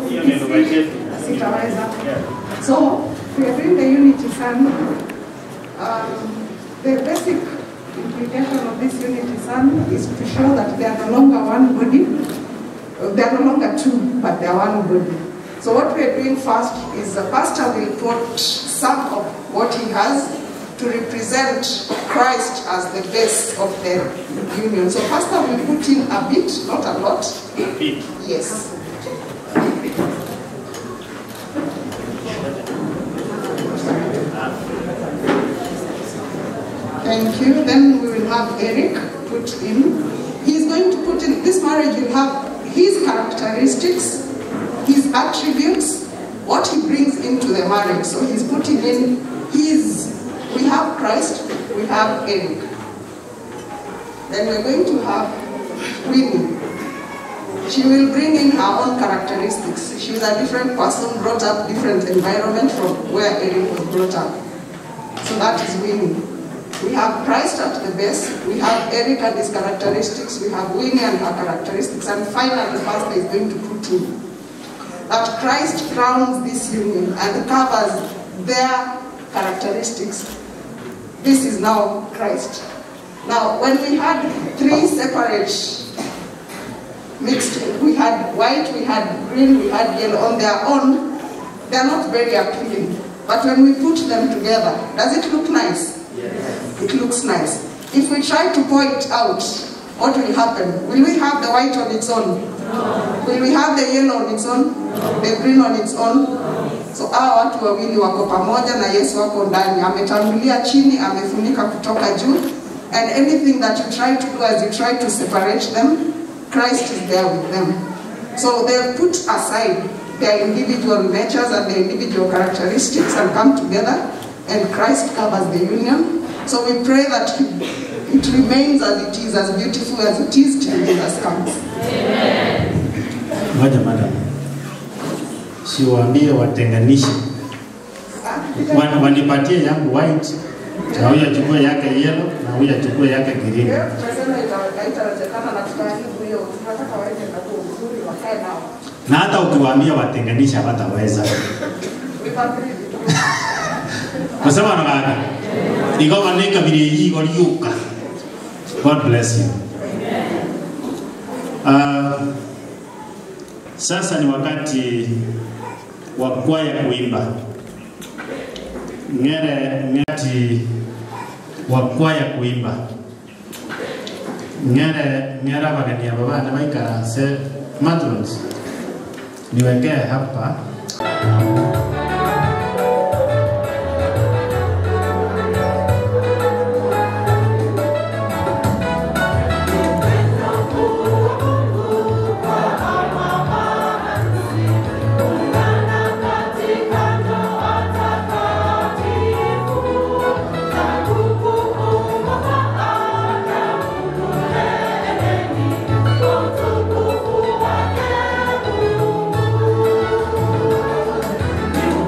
Sitaweza. So we are doing the unity song. The basic implication of this unity song is to show that they are no longer one body. They are no longer two, but they are one body. So what we are doing first is the pastor will put some of what he has to represent Christ as the base of the union. So pastor will put in a bit, not a lot. A bit. Yes. Thank you. Then we will have Eric put in. He's going to put in, this marriage will have his characteristics, his attributes, what he brings into the marriage. So he's putting in his, we have Christ, we have Eric. Then we're going to have Winnie. She will bring in her own characteristics. She's a different person, brought up different environment from where Eric was brought up. So that is Winnie. We have Christ at the base, we have Eric and his characteristics, we have Winnie and her characteristics, and finally the pastor is going to put in that Christ crowns this union and covers their characteristics. This is now Christ. Now, when we had three separate mixed, we had white, we had green, we had yellow on their own, they are not very appealing. But when we put them together, does it look nice? Yes. It looks nice. If we try to pour it out, what will happen? Will we have the white on its own? No. Will we have the yellow on its own? No. The green on its own? No. So hawa watu wawili wako pamoja na Yesu wako ndani. Ametangulia chini, amefunika kutoka juu. And anything that you try to do as you try to separate them, Christ is there with them. So they put aside their individual natures and their individual characteristics and come together, and Christ covers the union. So we pray that it remains as it is, as beautiful as it is till Jesus comes. Amen. Moja madam, siwaambie watenganishe, wanipatie yangu white na huyu achukue yake yellow na huyu achukue yake green. Na hata ukiwaambia watenganisha hawataweza. Nasema na baba. Ikawa nika vile hii waliuka. God bless you. Sasa ni wakati wa kwaya kuimba. Ngati wa kwaya kuimba. Ngere bagania baba na maikara se matrons. Niwekee hapa. You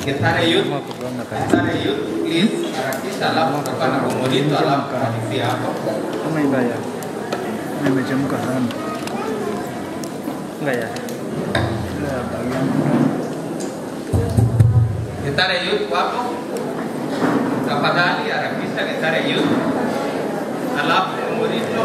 Githare Youth, please harakisha, alafu tutakuwa na bomolito, alafu tunalipia hapo. Kama ibaya. Nimechemka sana. Ngaya. Githare Youth wapo? Tafadhali harakisha Githare Youth. Alafu bomolito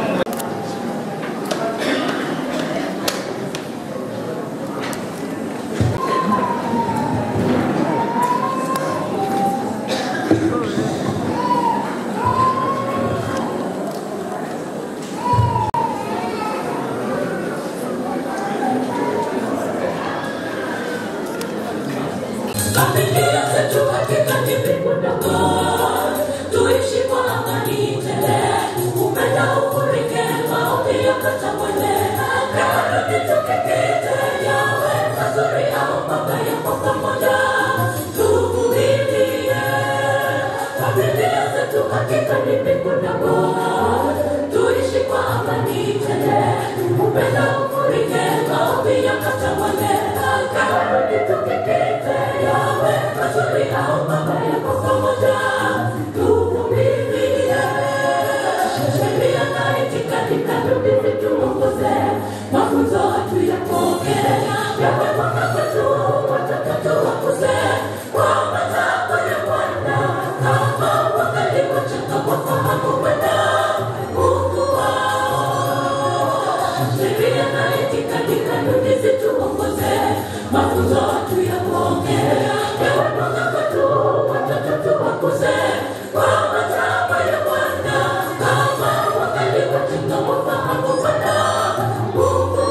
tuishi kwa amani tele, upenda ufurike, maombi yapata mwele, kama tukikite yawe mazuri au mabaya kwa pamoja, tuvumilie. Familia zetu hakika ni mbingu ndogo, tuishi kwa amani tele, upenda ufurike, maombi yapata mwele, kama tukikite yawe mazuri au mabaya kwa pamoja, tuvumilie. Sheria na itikadi kanuni zituongoze, mafunzo tuyapokee, yawe mwanga kwetu, watoto tuwakuze kwa matakwa ya Bwana, kama wangali wachanga wafahamu Bwana Mungu wao. Sheria na itikadi kanuni zituongoze, mafunzo tuyapokee, yawe mwanga kwetu, watoto tuwakuze kwa matakwa ya Bwana, kama wangali wachanga wafahamu Bwana Mungu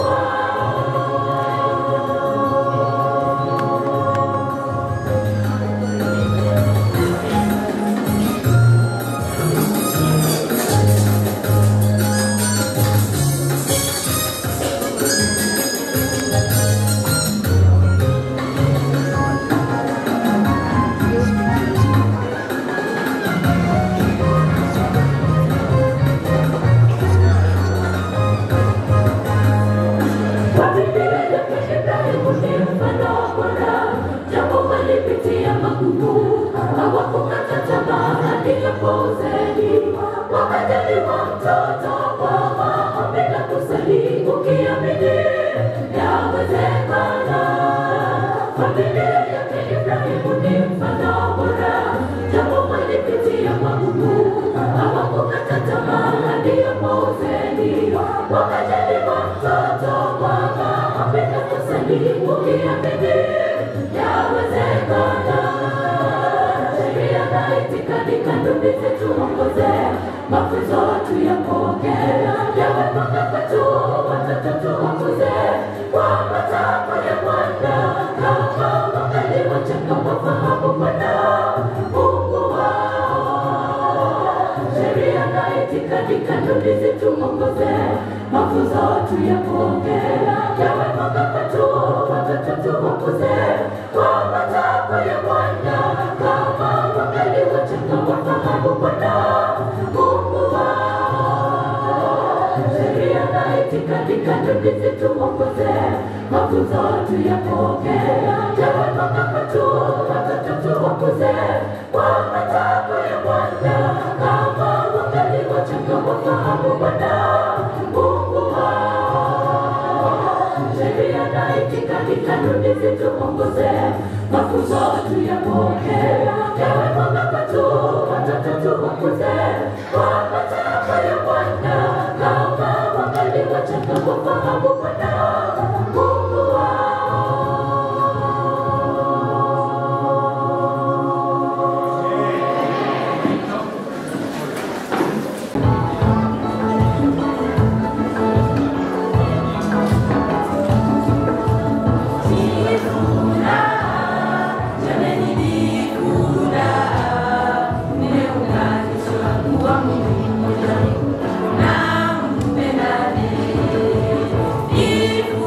japo walipitia magumu, hawakukata tamaa hadi yapozeni, wakajaliwa mtoto kwa maombi na kusali, ukiamini yawezekana. Familia yake Ibrahimu ni mfano bora, japo walipitia magumu, hawakukata tamaa hadi yapozeni, wakajaliwa mtoto kwa maombi na kusali, ukiamini yawezekana. Sheria na itikadi kanuni zituongoze, mafunzo tuyapokee, yawe mwanga kwetu, watoto tuwakuze kwa matakwa ya Bwana, kama wangali wachanga wafahamu Bwana Mungu wao. Sheria na itikadi kanuni zituongoze, mafunzo tuyapokee, yawe mwanga kwetu, watoto tuwakuze kwa matakwa ya Bwana, kama wangali wachanga wafahamu Bwana Mungu wao. Sheria na itikadi kanuni zituongoze, mafunzo tuyapokee, yawe mwanga kwetu, watoto tuwakuze kwa matakwa ya Bwana, kama wangali wachanga wafahamu Bwana Mungu wao. Sheria na itikadi kanuni zituongoze, mafunzo tuyapokee, yawe mwanga kwetu, watoto tuwakuze kwa matakwa ya Bwana, kama wangali wachanga wafahamu Bwana Mungu wao. If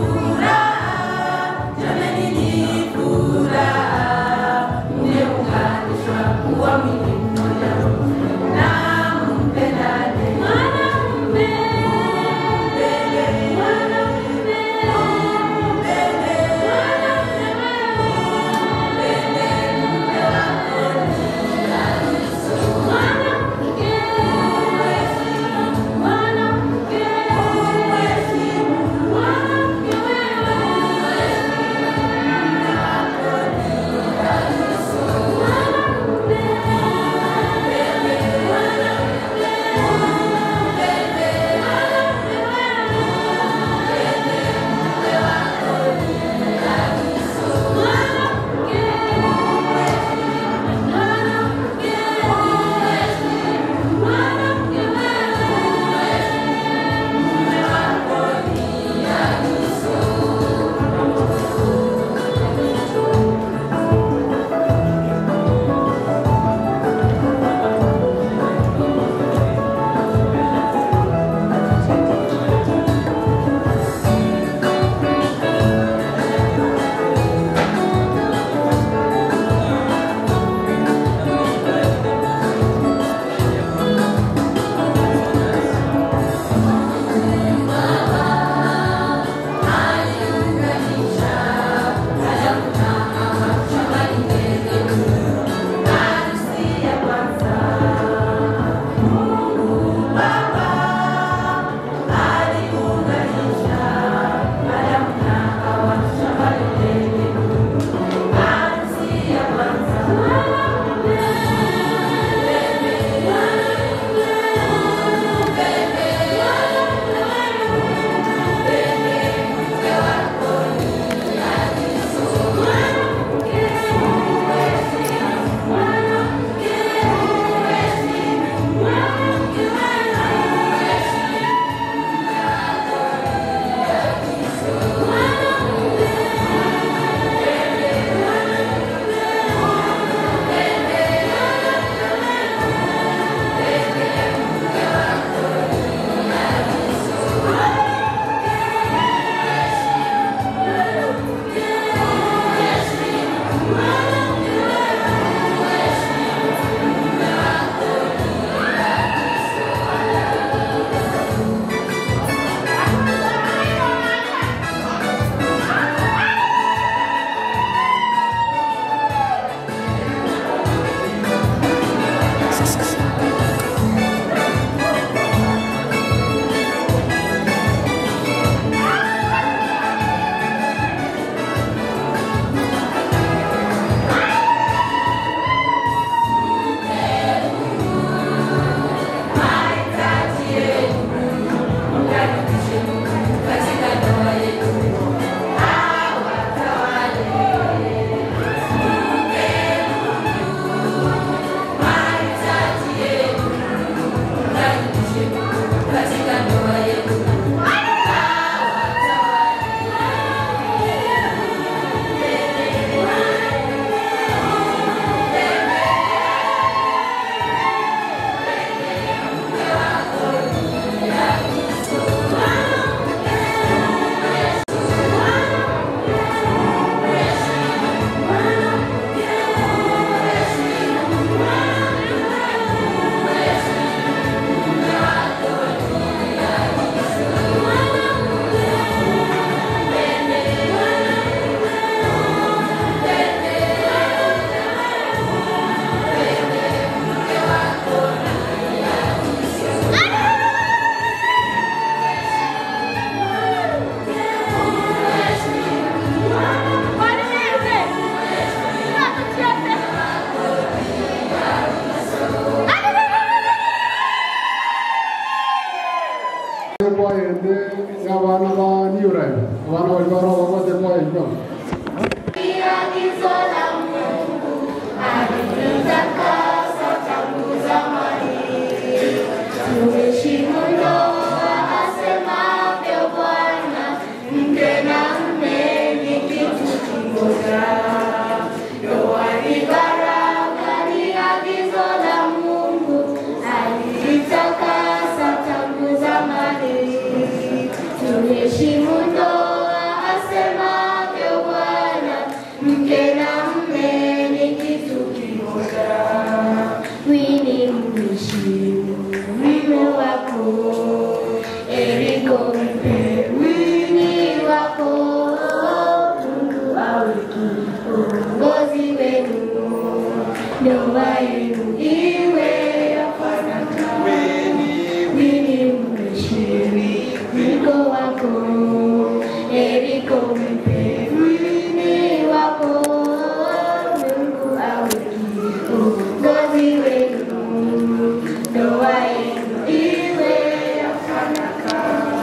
kwa ende ya wana ba niura. Wana walibara wakote kwa ende. Agizo la Mungu alitutakasa tangu zamani. Tuheshimu ndoa asemavyo Bwana, mke na mume ni kitu kimoja. Ndoa ni baraka, ni agizo la Mungu alitutakasa tangu zamani. Tuheshimu ndoa asemavyo Bwana, mke na mume ni kitu kimoja. Wini mheshimu mume wako, Eriko mpe wini wako. Mungu awe kiongozi wenu, ndoa yenu iwe ya fanaka. Wini mheshimu Eriko wako, Eriko mpe wini wako. Mungu awe kiongozi wenu, ndoa yenu iwe ya fanaka.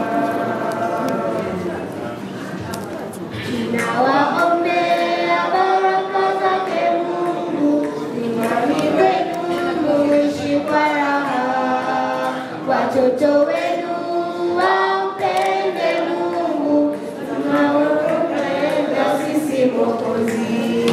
Ninawaombea baraka zake Mungu nyumbani kwenu, muishi kwa raha. Watoto wenu wampende Mungu, tunawaombea sisi Mwokozi.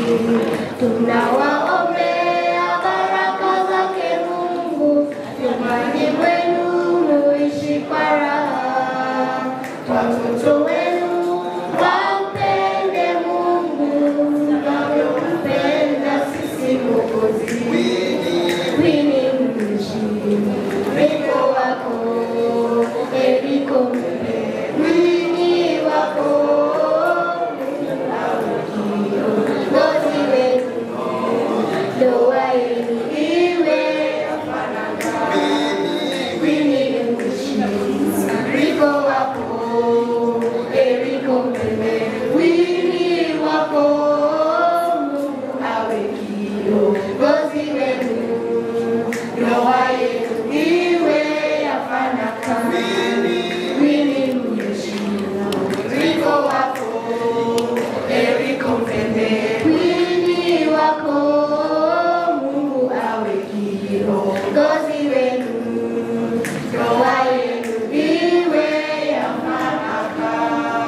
Tunawaombea baraka zake Mungu nyumbani mwenu, muishi kwa raha. Watoto wenu wampende Mungu, tunavyompenda sisi Mwokozi. Wini mheshimu Eriko wako, Eriko mpe wini wako. Mungu awe kiongozi wenu, ndoa yenu iwe ya fanaka. Wini mheshimu Eriko wako, Eriko mpe wini wako. Mungu awe kiongozi wenu, ndoa yenu iwe ya fanaka. Wini mheshimu Eriko wako, Eriko mpe wini wako. Mungu awe kiongozi wenu, ndoa yenu iwe ya fanaka.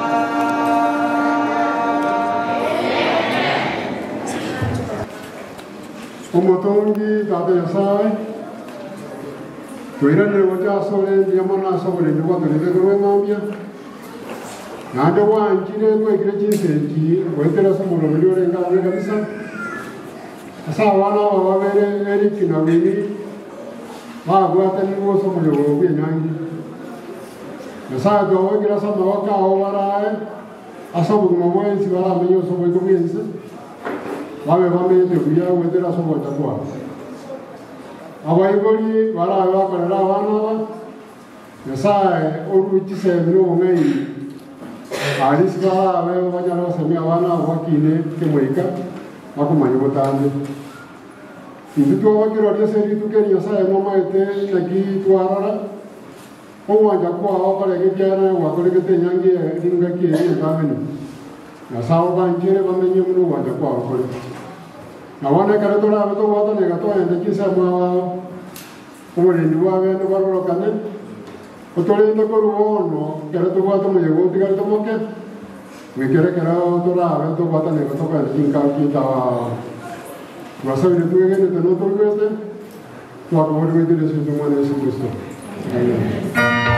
Umutungi tata Nyasaye twiranire gujasore ndiyamona asogore ndigwa turirwe ngambia nande wanjire twekire chinseki wetera somoro miliore ngare kabisa asa wana babere Eric na Wini bagwata ni goso mulyo byenyangi Nyasaye twawagira sama waka obarae asobu mumwenzi baramenyo sobo ikubiense babe bamenye kuya wetera sobo takwa abaigori barabe bakorera abana ba Nyasaye oruchise bino ngai arisi barabe banyara basemya abana bakine kemweka bakumanya butande indu twabakira ryose ritukeri Nyasaye momaete naki twarara owanja kwa abakorege cyane wakorege nyange ringa kiye ngamene Nyasaye banjire bamenye muno wanja kwa abakorege nabone kare torabe to watane gato ende kisa mwa umurindi wawe no barorokane otolende ko ruono kare to wato mu yego tikare to moke wikere kare torabe to watane gato ka kinka kita wasabire tuwege ne no tolwete to akomori de Yesu tumane Yesu Kristo amen.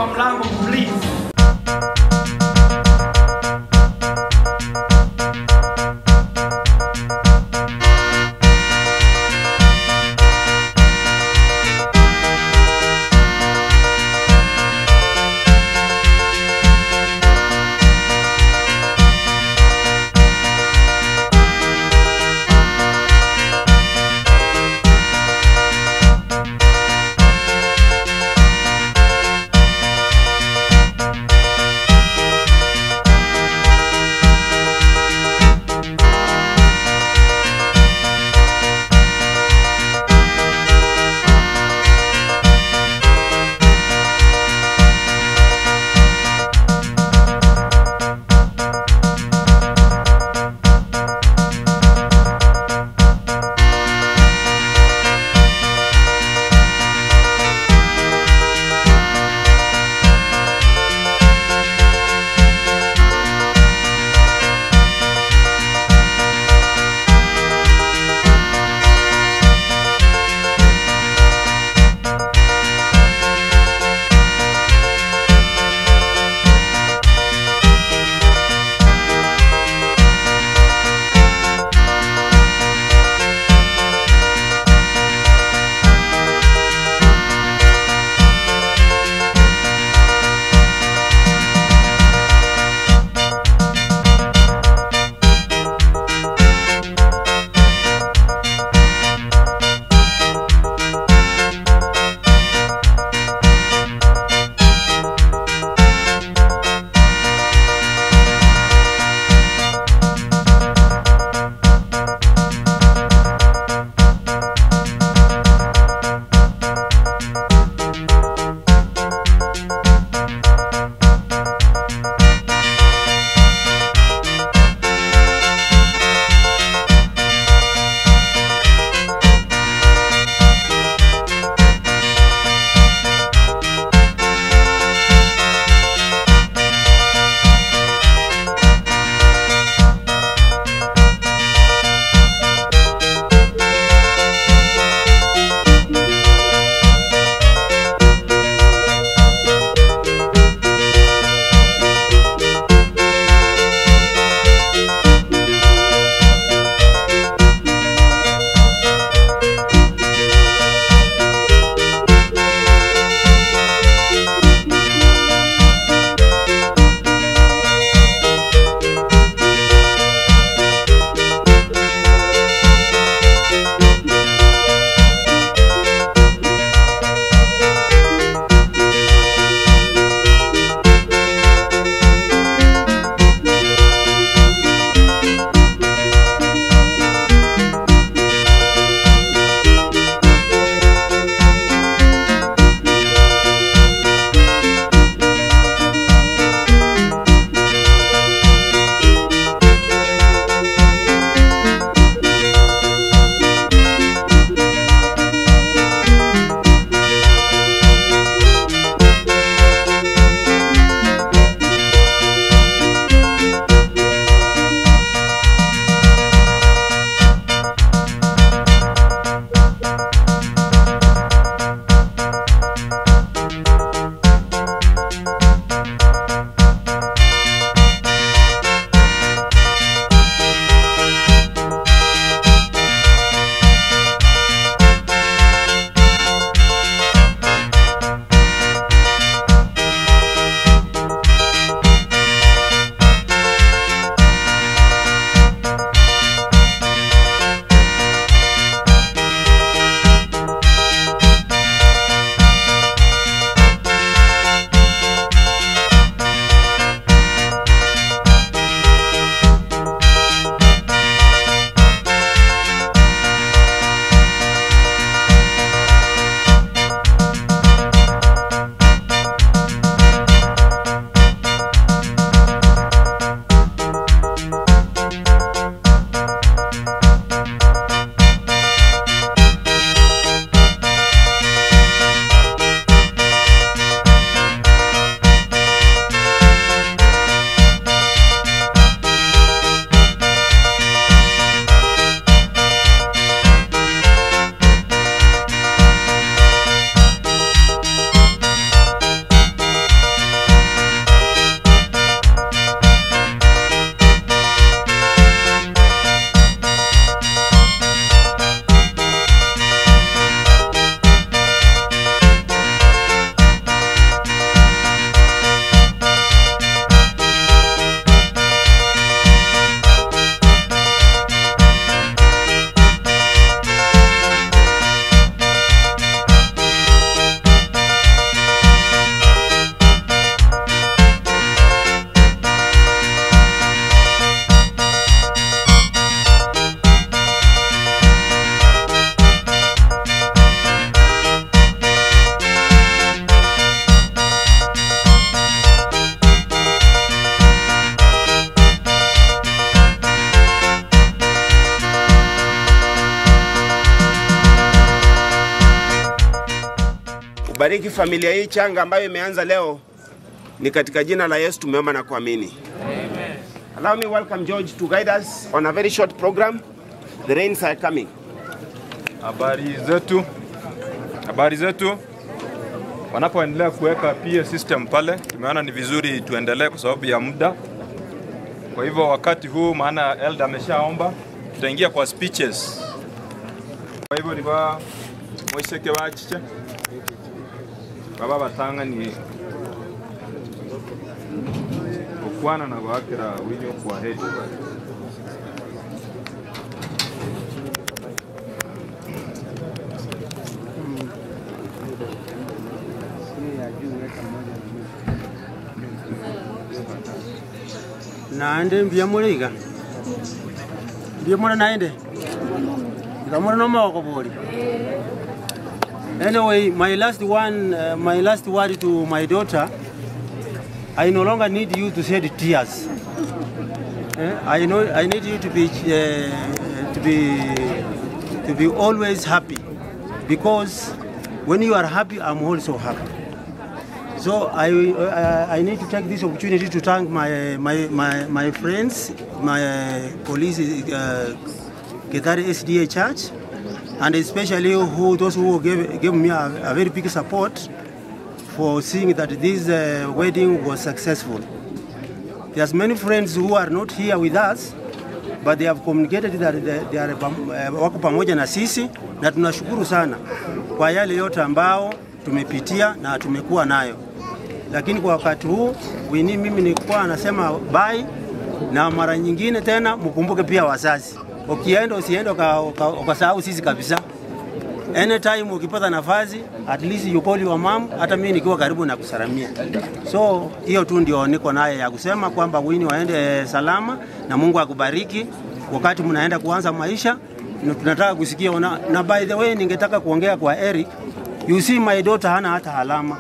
kwa mlango please. kubariki familia hii changa ambayo imeanza leo. Ni katika jina la Yesu tumeomba na kuamini. Amen. Allow me welcome George to guide us on a very short program. The rains are coming. Habari zetu. Wanapoendelea kuweka PA system pale, tumeona ni vizuri tuendelee kwa sababu ya muda. Kwa hivyo wakati huu, maana elder ameshaomba, tutaingia kwa speeches. Kwa hivyo ni ba moiseke wachiche. Baba batanga ni okwana na bakira winyo kwa hedi. Naende mbiyamuriga. Mbiyamura naende. Ngamura no mako bori. Anyway, my last word to my daughter, I no longer need you to shed tears. I need you to be always happy, because when you are happy, I'm also happy. So I need to take this opportunity to thank my friends, my police, Gethari SDA Church, and especially those who gave me a very big support for seeing that this wedding was successful. There's many friends who are not here with us, but they have communicated that they are wako pamoja na sisi, na tunashukuru sana kwa yale yote ambao tumepitia na tumekuwa nayo. Lakini kwa wakati huu mimi nilikuwa nasema bye, na mara nyingine tena mkumbuke pia wazazi. Ukienda usiende ukasahau sisi kabisa. Anytime ukipata nafasi, at least you call your mom, hata mimi nikiwa karibu na kusalamia. So hiyo tu ndio niko naye ya kusema kwamba Winnie waende salama na Mungu akubariki wakati mnaenda kuanza maisha. Tunataka kusikia na by the way ningetaka kuongea kwa Eric. You see my daughter hana hata alama.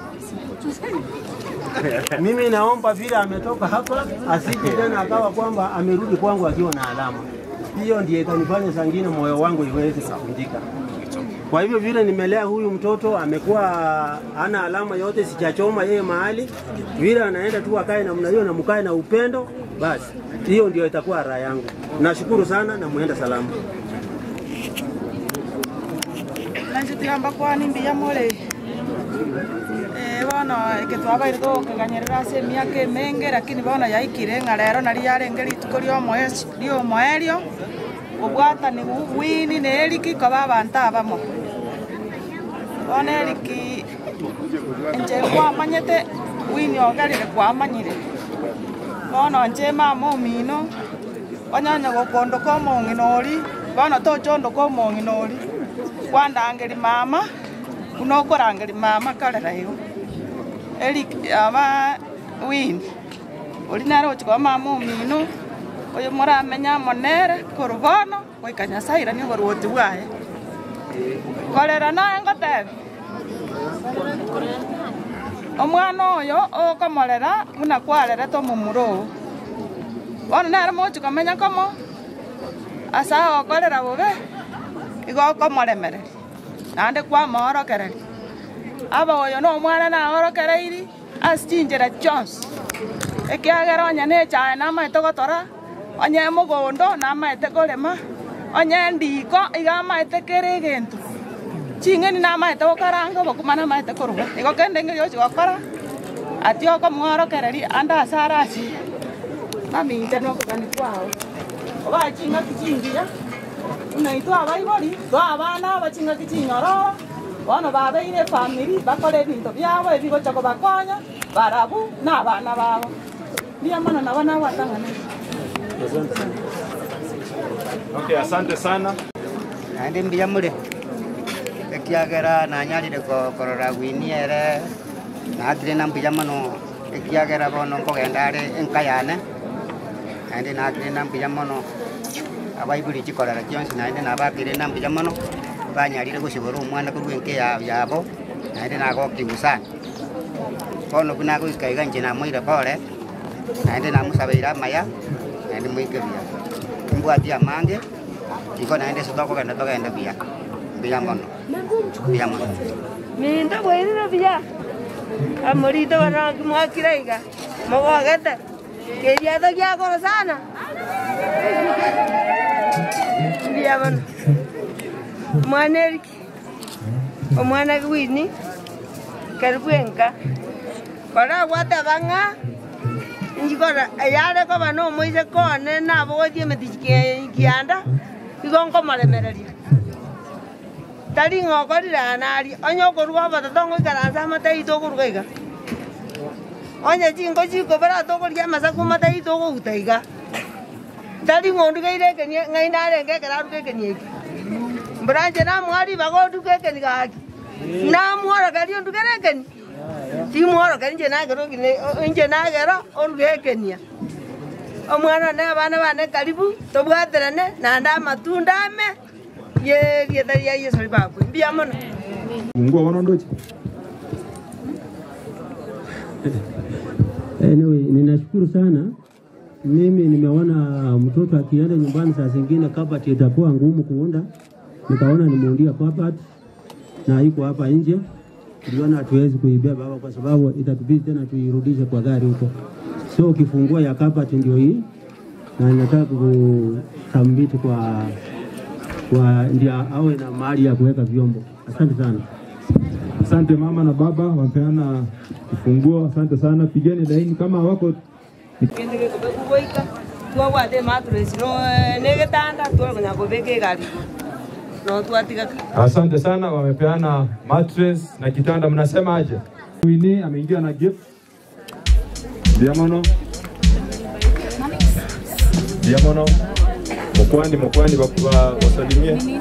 Mimi naomba vile ametoka hapa asije tena akawa kwamba amerudi kwangu akiwa na alama. Hiyo ndiyo itanifanya sangine moyo wangu iweze kuvunjika. Kwa hivyo vile nimelea huyu mtoto amekuwa hana alama yote, sijachoma yeye mahali. Vile anaenda tu akae namna hiyo na mkae na upendo, basi hiyo ndio itakuwa raha yangu. Nashukuru sana na muenda salama. Nanjitamba kwa nimbiya mole. Bona iketwaba irdo kaganyerera se miaka menge, lakini bona yaikire ngarero nari yarengeri tukorio moyes rio moerio ubwata ni Winnie ne Eric kaba banta abamo. Bona Eric nje kwa manyete Winnie ogarire kwa manyire. Bona nje mama mino onyanya gokondo ko monginori, bona to chondo ko monginori. Kwanda angeli mama unokora angeli mama kalera hiyo. Eric ama Winnie olinaro chiko mama mino oyo muramenya monere kurubono goikanya saira ni gorwoti bwae kolera na ngote omwana oyo okomorera una kwarere to mumuro bona nere mochu kamenya komo asa okorera bobe igo komoremere nande kwa morokereri aba oyo no mwana na orokereiri astinjera Jones ekiagera onya ne chae na maito gotora onye mugondo na maite kolema onye ndiko iga maite kere gento chingeni na maite okaranga bokumana maite koruga igo kende ngyo chokora ati oko mworokereri anda sarasi mami inteno kokani kwao oba chinga kichingira unaitwa abaibori ba abana bachinga kichinyoro bono babeire family bakore bintu byabo ebigo chako bakonya barabu na abana babo ndia mana na bana watangana. Okay, asante sana. Ande mbiyamure. Ekiagera na nyalire ko korora Winnie ere na atire na mbiyamano ekiagera bono kogendare enkayane. Ande na atire na mbiyamano abaibuli chikorara Jones na ande na bakire na mbiyamano banyalire gusibora umwana kurwenke yabo na ande na gokiusana. Bono kuna kuikaiga nje na moire pole. Na ande na musabeira maya na ande muikebia. Mbwatia mange iko naende sotoko kana toka enda bia mono Minta bwini na pia. Amorito wana kimwakiraiga. Mawagata. Kedia ta kya koro sana. Dia bana. Mwaneriki. Omwana gwini. Karbuenka. Kora wata banga. Njikora ayare ko bano moise kone na boje metike kianda. Igonko malemereria. Tari ngokorira nari onyoko ruwa batatongo ikaranza matai to kurugaiga. Onya jingo jiko bara to kurya masaku matai to utaiga. Tari ngondu gaire kenya ngai nare ngekera rukekenya. Branje na mwari bago dukekenya gaki. Na mwara gari ondukerekenya. Ti mwara gari nje na gero nje na gero orugekenya. Omwana na bana bana karibu to bwaterane na nda matunda me. Ye yetaria ye sababu. Mbia mona. Mungu wanaondoje? Anyway, ninashukuru sana. Mimi nimeona mtoto akienda nyumbani saa zingine kabati itakuwa ngumu kuunda. Nikaona nimeundia kabati na iko hapa nje. Tuliona hatuwezi kuibeba hapa kwa sababu itatubidi tena tuirudishe kwa gari huko. So ukifungua ya kabati ndio hii. Na nataka kutambiti kwa ndio awe na mahali ya kuweka vyombo. Asante sana. Asante mama na baba wapeana ufunguo. Asante sana. Pigeni laini kama wako. Kende kubekuboika. Tuwa de matres no negetanda tuwa kwenye kubeke gari. No tuatika. Asante sana wamepeana mattress na kitanda. Mnasema aje? Wini ameingia na gift. Diamono. Diamono. Mokwani wasalimie.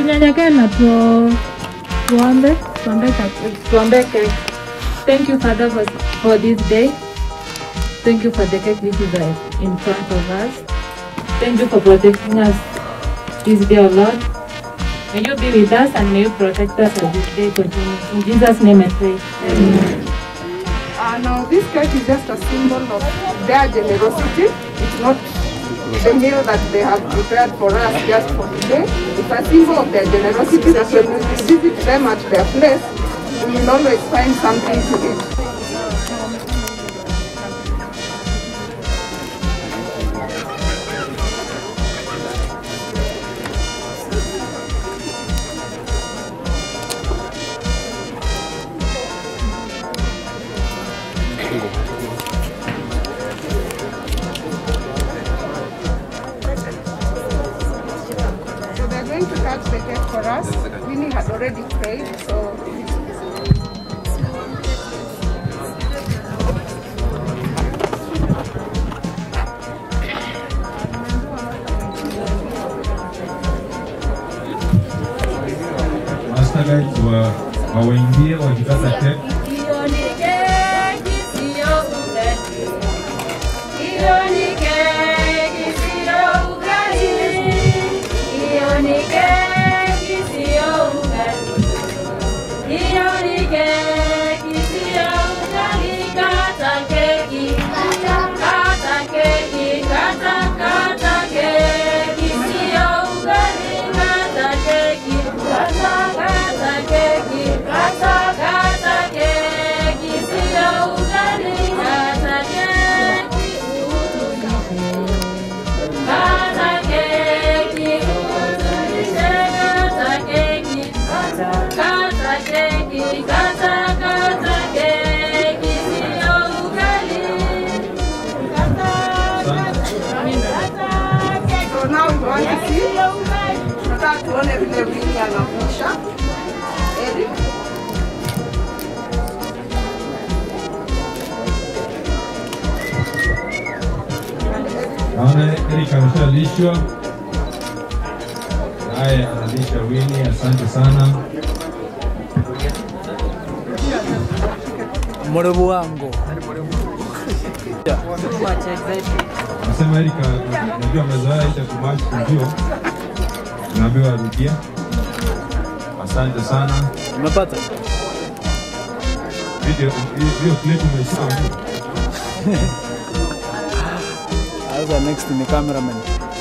Tunyenyekee na tuombe cake. Thank you, Father, for this day. Thank you for the cake which is in front of us. Thank you for protecting us this day, O Lord. May you be with us and may you protect us as this day continues. In Jesus' name I pray. Amen. Now this cake is just a symbol of their generosity. It's not the meal that they have prepared for us just for today. It's a symbol of their generosity that when we visit them at their place, we will always find something to eat. Winnie had already prayed, so Master guys waingie wakikata keki. tuone vile Winnie anavusha Eric. Naona Eric ameshalishwa, naye analisha Winnie. Asante sana mrevu wangu. Nasema Eric, najua amezoea ile kumachi kujua, naambiwa arudia. Asante sana. Umepata video clip umesema. Sasa next ni cameraman.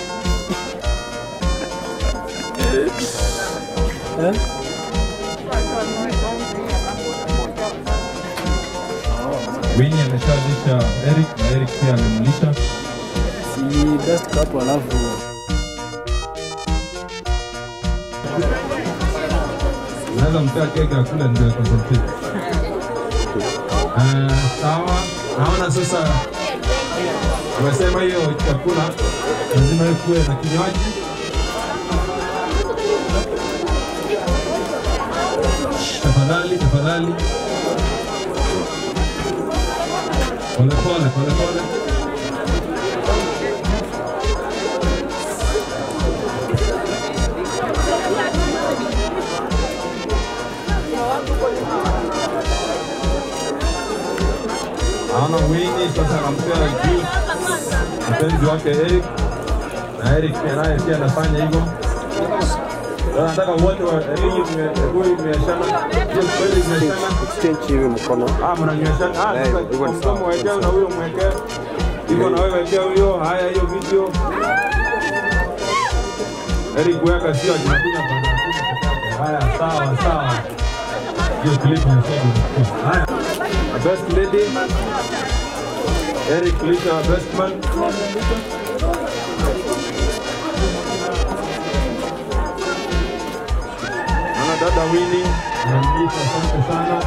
Winnie ameshalisha Eric na Eric pia amemlisha. Si best couple alafu naweza mpea keki akule ndio concentrate. Sawa, naona sasa umesema hiyo chakula lazima ikuwe na kinywaji. Tafadhali. Pole. Naona Winnie sasa anampea juice mpenzi wake Eric, na Eric naye pia anafanya hivyo. Nataka wote wa mnyweshana exchange hiyo mkono. Mnanyweshana. Mkono wekea na huyo mwekea. Hivyo na wewe wekea huyo. Haya, hiyo video. Eric weka sio ajinakuja bana. Haya, sawa. Hiyo clip ni sawa. Haya. Best lady. Eric Lisha, best man. Ana dada Winnie, anamlisha. Asante sana.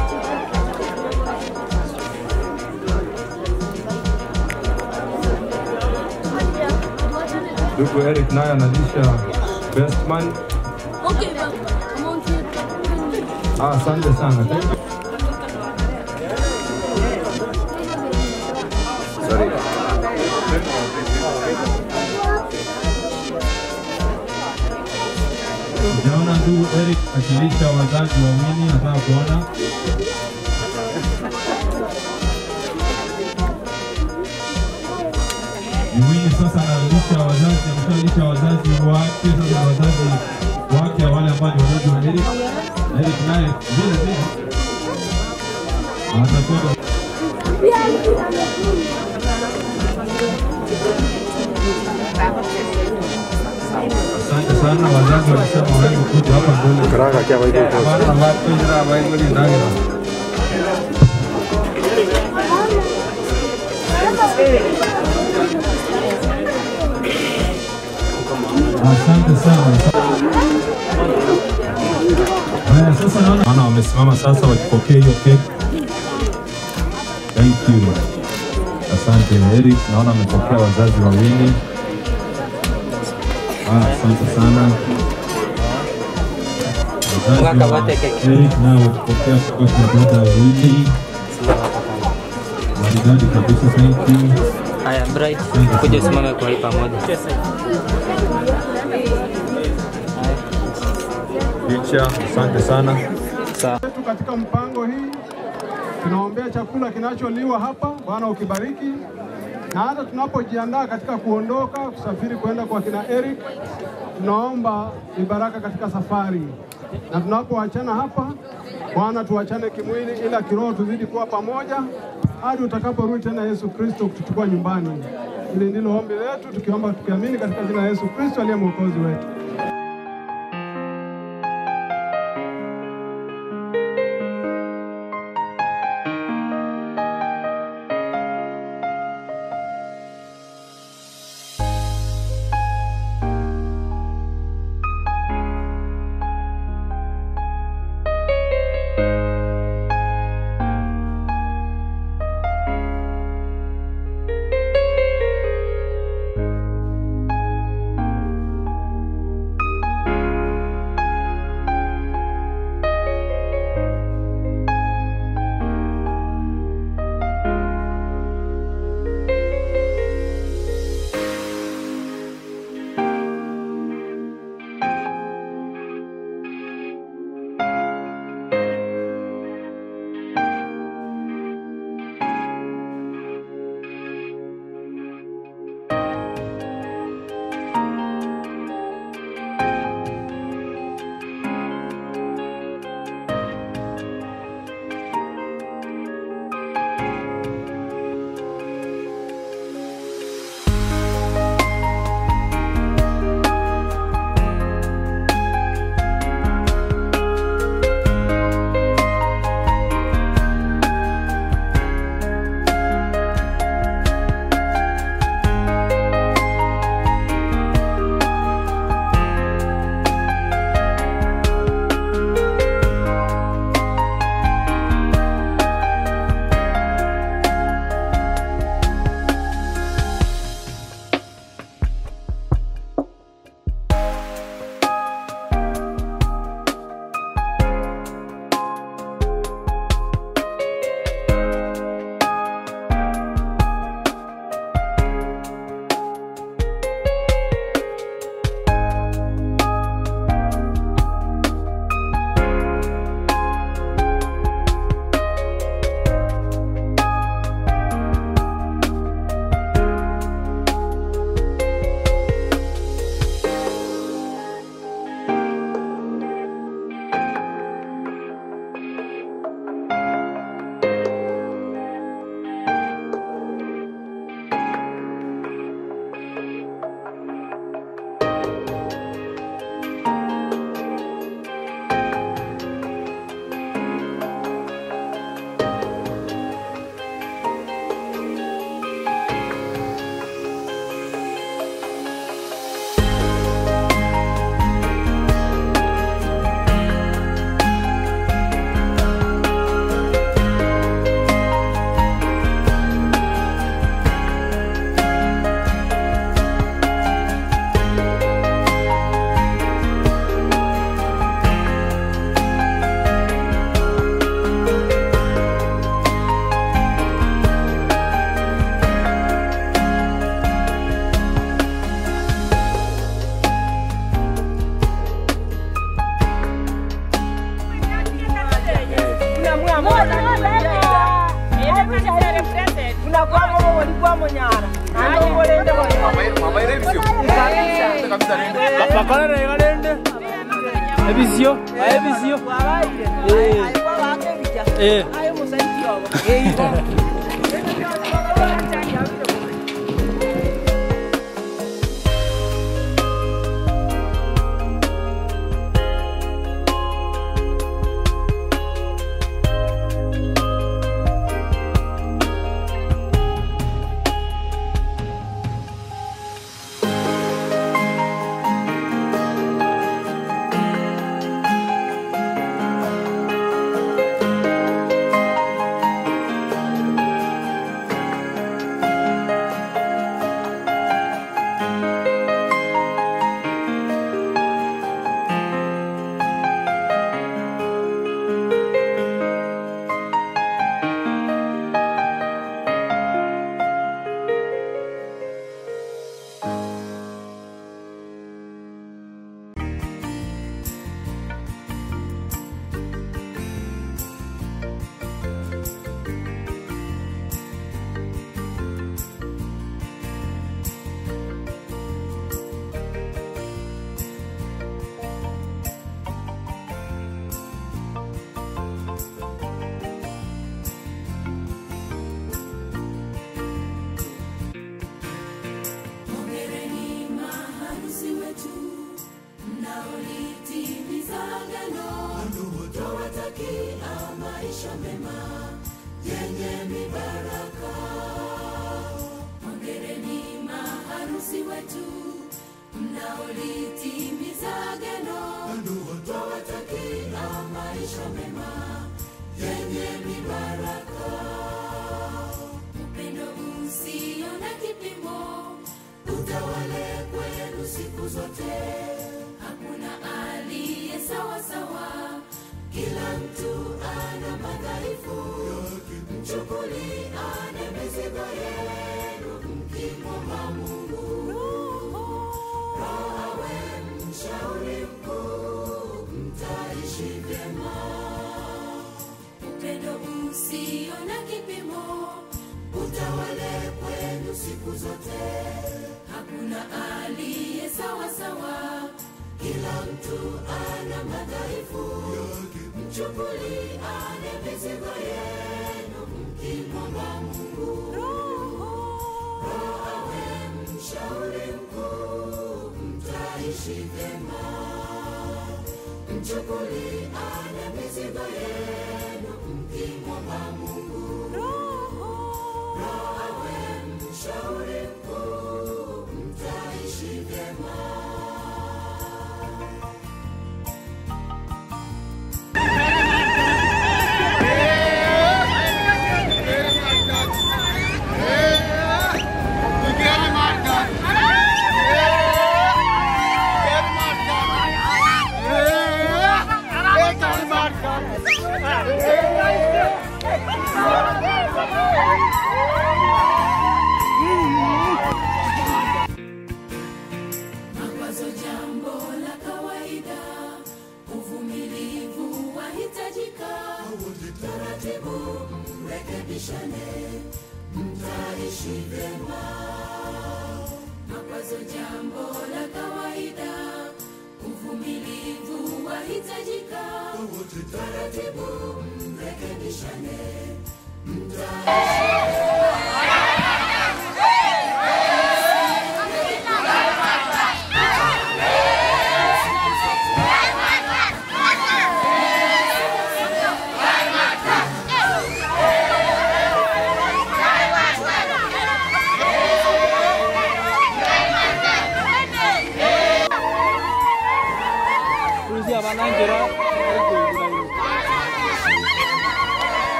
Ndugu Eric naye analisha best man. Okay, asante sana. Thank you. Sorry. Naona ndugu Eric akilisha wazazi wawili, nataka kuona. Mwini sasa analisha wazazi, ameshalisha wazazi wake, sasa wazazi wake wale ambao ni wazazi wa Eric. Eric naye vile vile atakwenda. Asante sana, wazazi walisema wewe kuja hapa mbele. Karaka kia Bible course. Bana ngapi ndio Bible ndani. Asante sana. Sasa naona wamesimama sasa wakipokea hiyo cake. Thank you. Asante Eric, naona amepokea wazazi wawili. Asante sana. Eric nao wakipokea kwa dada wawili. Maridadi kabisa, thank you. Haya, Bright, kuja usimame kwa hii pamoja. Picha, asante sana. Sawa. Katika mpango hii tunaombea chakula kinacholiwa hapa, Bwana ukibariki. Na hata tunapojiandaa katika kuondoka kusafiri kwenda kwa kina Eric, tunaomba baraka katika safari. Na tunapoachana hapa, Bwana tuachane kimwili ila kiroho tuzidi kuwa pamoja hadi utakaporudi tena Yesu Kristo kutuchukua nyumbani. Hili ndilo ombi letu tukiomba tukiamini katika jina la Yesu Kristo aliye mwokozi wetu. na kwa mama walikuwa monyara. Ndio ngolende kwa. Mama ile visio. Kabisa nende. Bakala na ngalende. Ebisio, ebisio. Ayo musaidie.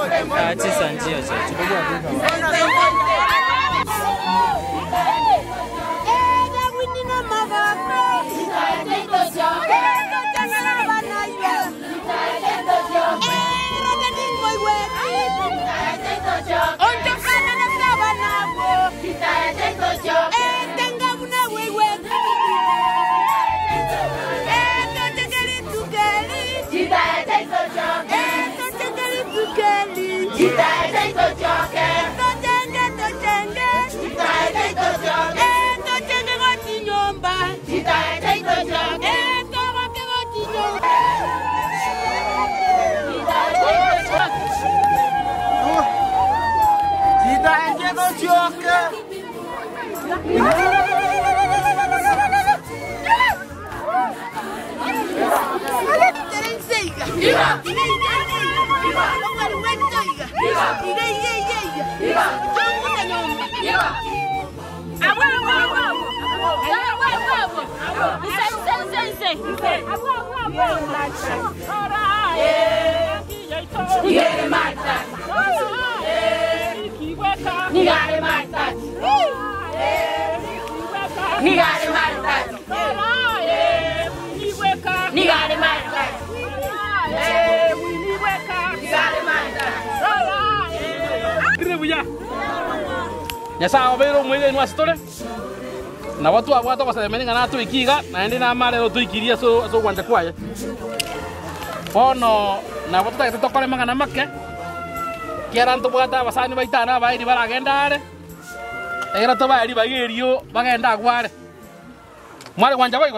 Nyasa obero mwege ni wasitore na watu abwata basemeni ngana tu ikiga na ndi na mare tu ikiria so gwanja kwaye ono na watu ta tokore mangana make kera nto bwata basani baitana bairi baragenda are era to bairi bagerio bagenda gware mware gwanja boigo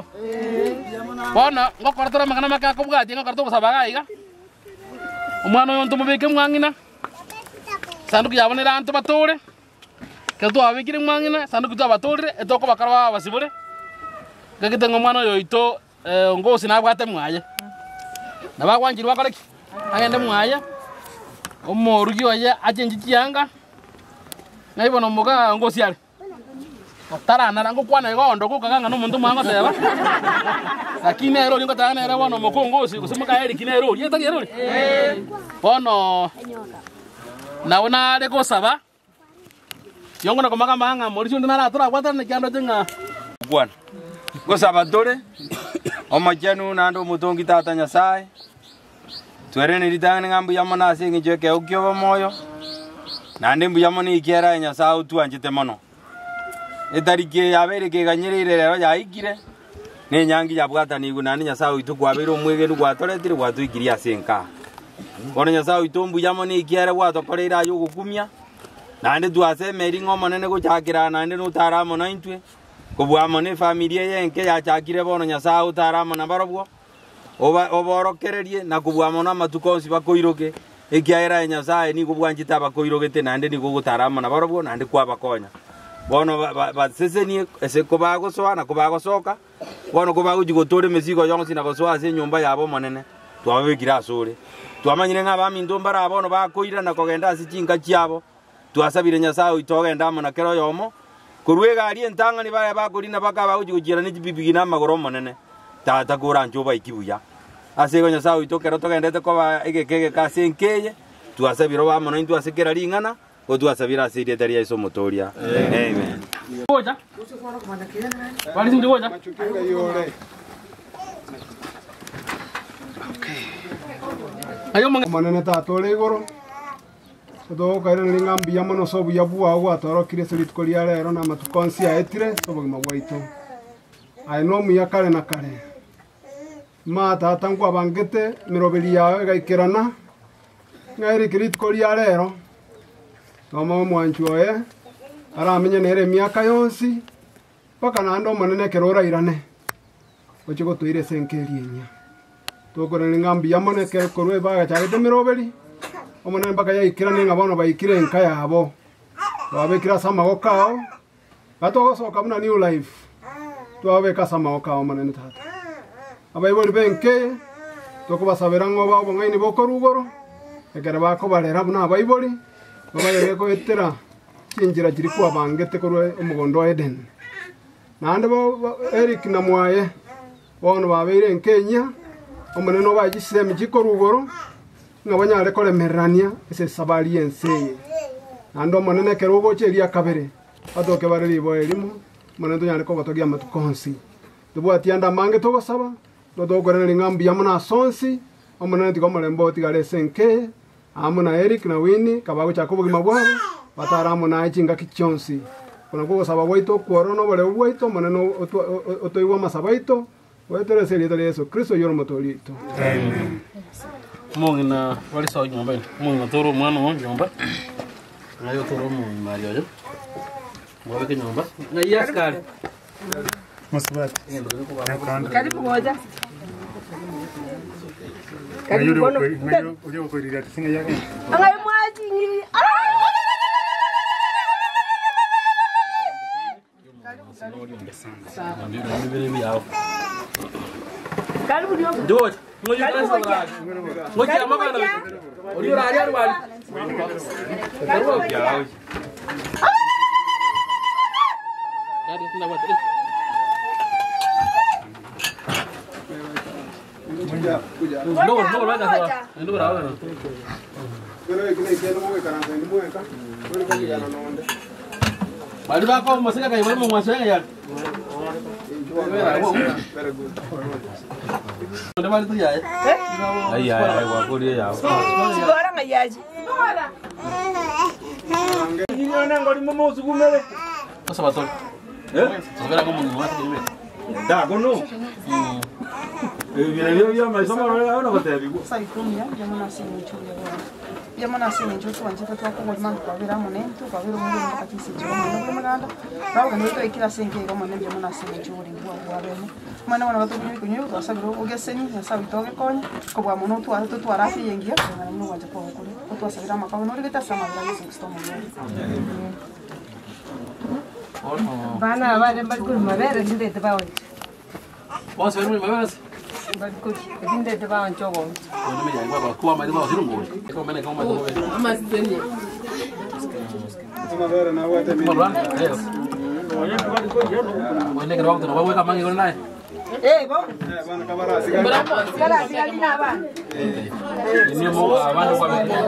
ono ngokora tore mangana make akobwati ngokora to basabaga iga umwana yo nto mubeke mwangina sanduku yabonera nto batore Ketu abikire mwangina sanduku tu abatore etoko bakarwa basibure gagitengo mwana yo ito ngosi na bwate mwaye na bagwanjirwa koreki agende mwaye omorugi oye ajenji kianga na ibono muga ngosi yale tarana nango kwana igondo kukaganga no muntu mwango teba lakini ero lingo tana era bono mokongosi kusimuka eri kinero yeta yero bono naona ale kosaba Yongo na kumaka manga moricho ndina na tora kwata ne kyando tenga bwana gosaba dore omajanu nando mutongi tata Nyasaye twerene litanga ngambu yamona asingi jeke ukyo moyo nande mbu yamona ikera Nyasaye tuanjite mono etarike yabere ke ganyirire rero yaigire ne nyangi yabwata ni gunani Nyasaye itukwa omwege ndugwatoretire gwatuikiria asenka bono Nyasaye itombu yamona ikera gwatokorera yo gukumia nande duase meri ngomo nene guchakira nande nutaramo na intwe kubwamo ne familia yenke yachakire bono Nyasaye utaramo na barobwo oborokererie na kubwamo na matukonsi bakoiroke ekiaira Nyasaye ni kubwanjita bakoirogete nande ni gutaramo na barobwo nande kwa bakonya bono baseseni ese kubago soa na kubago soka bono kubago jigotore mezigo yonsi na gosoa ase nyumba yabo monene twabekira asore twamanyire ngabami ndombara abono bakoira na kogenda asichinga chiabo tuasabire Nyasaye itogenda mona kero yomo kurwega ali entanga ni baya bakorina baka bagugira ni bibigina magoro monene tata kura njoba ikibuya asego Nyasaye itokero togendete ko ba egekege kasenkeye tuasabire ba mona intu asekera lingana o tuasabira asiri daria iso motoria amen boja wali ndi boja ayo monene tatore igoro Todo kaira ngambi yamono sobu yabu awu atoro kire solit kolia rero na matukonsi aetire sobu mabwaito aino muya kale na kale ma tatangu abangete mirobeli yawe gaikirana ngairi kirit kolia rero mama mwanchuoye aramenye nere miaka yonsi paka nando manene kerora irane ochigo toire senkerienya tokore ngambi yamone ke korwe baga chagete mirobeli omwana mpaka yaikira ninga bono baikire enka yabo babekira samago kao batogosoka muna new life twabeka samago kao manene tata abayiboli benke tokubasabira ngo babo ngaini bokorugoro ekere bako balera muna abayiboli babayere ko etera kinjira kiri kwa bangete korwe omugondo Eden nande bo Eric na mwaye bono babeire enkenya omene no bajiseme kikorugoro ngabanyare koremerania ese sabari ense ando manene kerogo cheria kabere atoke bareri bo elimo manendo nyare ko gotogia matukonsi tubwati anda mange togo saba no dogorene ngambi yamuna sonsi omanene tikomole mboti gale senke amuna Eric na Winnie kabago chakubo gimabwabo bataramu na ichinga kichonsi kuna kugo saba waito kuorono bale waito maneno otoiwa masabaito wetere serie de Yesu Kristo yoro motolito amen mongina wali saw nyomba mongina toro mwana on nyomba ngayo toro mo mario yo mwabe ke nyomba na yaskari Musbat. Karibu moja. Karibu kono. Uje ukoirira tisinga yake. Angai mwaji ngiri. Karibu ndio. George, ngoja kwanza bwana. Ngoja ama bwana. Ndio rari arwali. Karibu yao. Gari tuna watu. Kuja. No, bada sawa. Ndio bora. Pero kile kile mo karanga ndio mo eka. Wewe kwa kijana naonde. Bali bako masika kai wale mwaswenga ya. Very good. Ndio bali tu ya. Ai wa kuri ya. Bora ngayaji. Bora. Niona ngori momo usugumele. Sasa bato. Sasa kama mungu watu kimbe. Da gono. Vile maisoma wala batebi. Sai kumya jamana sinchule wa. Jamana sinchule wanje kwa kwa mwana kwa vira monento kwa vira mungu mtakatifu sijua mungu mwana. Bawo nito ikira senke kwa mwana jamana sinchule wa bene. Mwana wana watu kunyo kwa sababu ugeseni sasa bitoke konya kwa muno tu arafi yengia na mungu wanje kwa kule. Kwa sababu makao no ligeta sama bila Yesu Kristo mungu. Bana bale mbali mabere ndite tabawo. Wasa wewe mabere. Balikuti, edinde te ba nchogo. Ono me yangwa ba kuwa mali ba sirungo. Eko mena kama mali ba. Ama siteni. Tuma vera na wate mimi. Mara. Wene kero wakati no weka mangi gona naye. Bo. Bana kabara sigara. Kala sigara dina ba. Ni mo abana kwa be.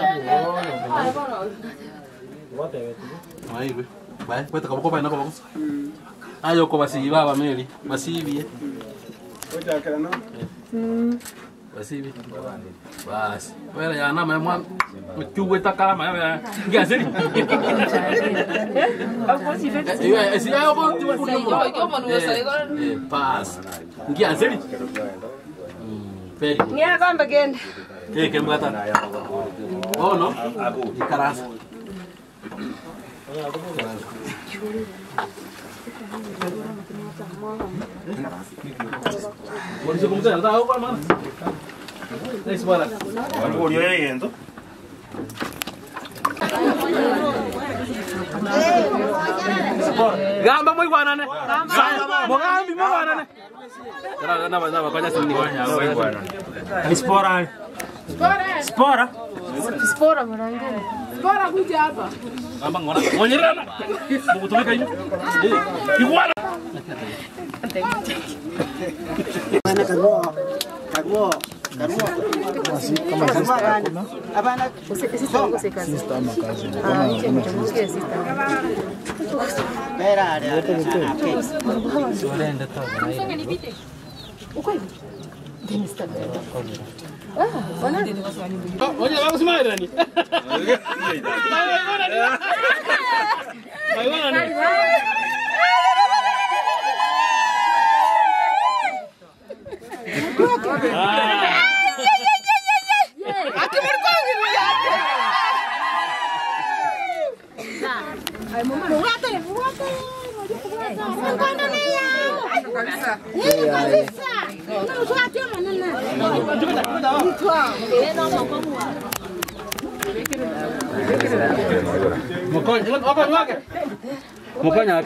Mai be. Bai, kweta kama kwa ina kwa. Ayo kwa basi baba meli, basi Oja kala no. Basi basi. Wewe ya nama mwa mchugwe takama ya. Ngiazeli. Hapo si vete. Si ya hapo tu kuna. Kama ni wasale kwa. Pass. Ngiazeli. Peri. Ni akamba genda. Kemgata. Oh no. Ikarasa. Boleh kumpulan, tahu apa mana? Ini sebarang. Walau dia yang itu. Gamba mau iguana ne? Mau gambi mau iguana ne? Nama kau sini mau iguana. Spora. Spora. Spora merangka. Spora kuja apa? Gamba ngora. Mau nyerah nak? Mau betul kayaknya. Iguana. Mana karwo. Abana Sista makazi. Bera ada. Suarenda tahu. Oh, dia bagus semua ni. Bagaimana ni? Mukanya.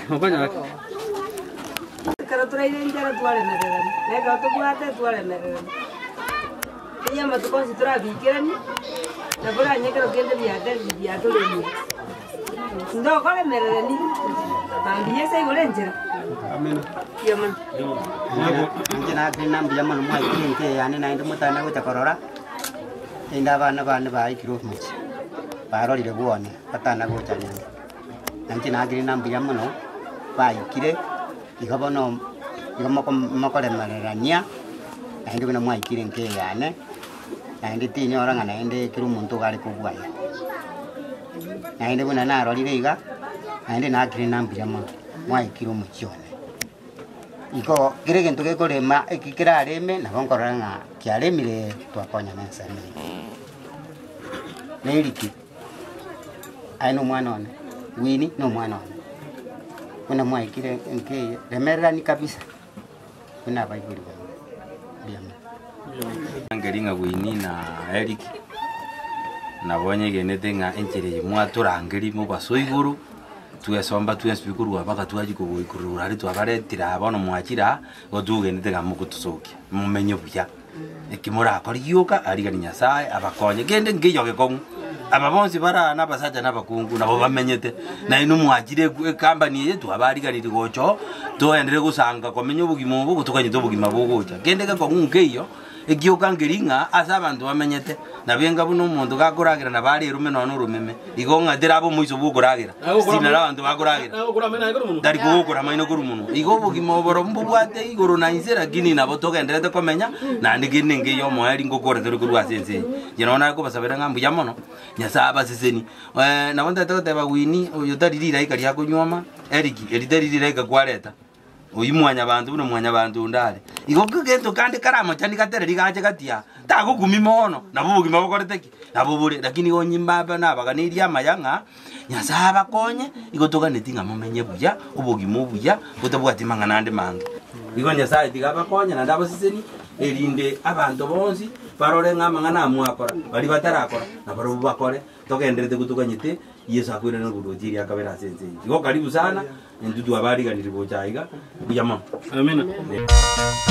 Kalau turai ini cara tuare mereka. Mereka tu buat tuare mereka. Iya matu kau si turai bikiran ni. Tapi orang ni kalau kita biar tu lagi. Sudah kau le mereka ni. Tapi dia saya boleh encer. Amin. Iya man. Nanti nak kena biar mana mai kini ke, ane nanti muta nak ucap korora. inda abana bane baikirwo muci barorire guone batana gocha nyanja nanti nagiri nambuya muno baikire igabono makoremererania naende buna mwaikire nkeyane naende tinyoranga naende kiri omonto gari kobwaya naende buna narorire iga naende nakire nambuya muno mwaikire omochione iko kire gento gekorema ekikira areme nabo nkorora ng'a kiaremire twakonya nensani neriki aino mwana one wini no mwana one kuna mwaikire nkeye remerani kabisa kuna baibuli biama ngeringa wini na Eric nabonye genete ng'a enchire mwaturangeri mu basoiguru tuesomba tuesbikurwa baka twaji kuguikurura ari twabaretira abono mwachira gotugenete ga mukutusokia mumenye buya ekimura akoriyoka arigani nyasaye abakonye gende ngiyoge kongu ababonzi bara nabasaja nabakungu nabo bamenyete na inu mwachire company yetu abariganiri gocho toendere gusanga komenya ubugimo bugo tukanyite ubugima bugocha gende ga kongu ngiyo egioka ngeringa asa abantu bamenyete nabenga buno umuntu gakuragira nabari rume no rumeme igonga derabo muizo buguragira sina abantu baguragira dari gukura maino kurumuno igo bugimo boro mbubwate igoro na inzera gini nabo togenderete komenya na ndigine ngiyo moyari ngokore turi kurwa sense yinona ko basabera ngambu yamono nyasaba seseni nabonda tote bagwini uyo daririra ikari yakunyoma Eric eridaririra ikakwareta uyimwanya abantu buno mwanya abantu ndale igo kugento kandi karamo cyane katere rigaje gatia tago gumimono nabubugi mabokoreteki nabubure lakini onyimbaba nabaganiria mayanga nyasaba konye igo toganetinga mumenye buya ubugi mubuya butabwati manganande mange igo nyasaye tigaba konye na ndabo siseni erinde abantu bonsi barore ngamangana mwakora bari batarakora na baro bakore togenderete kutuganyite Yesu akwira no gudojiri akabera sense igo karibu sana ndudu abari ganiri bochaiga buyama amina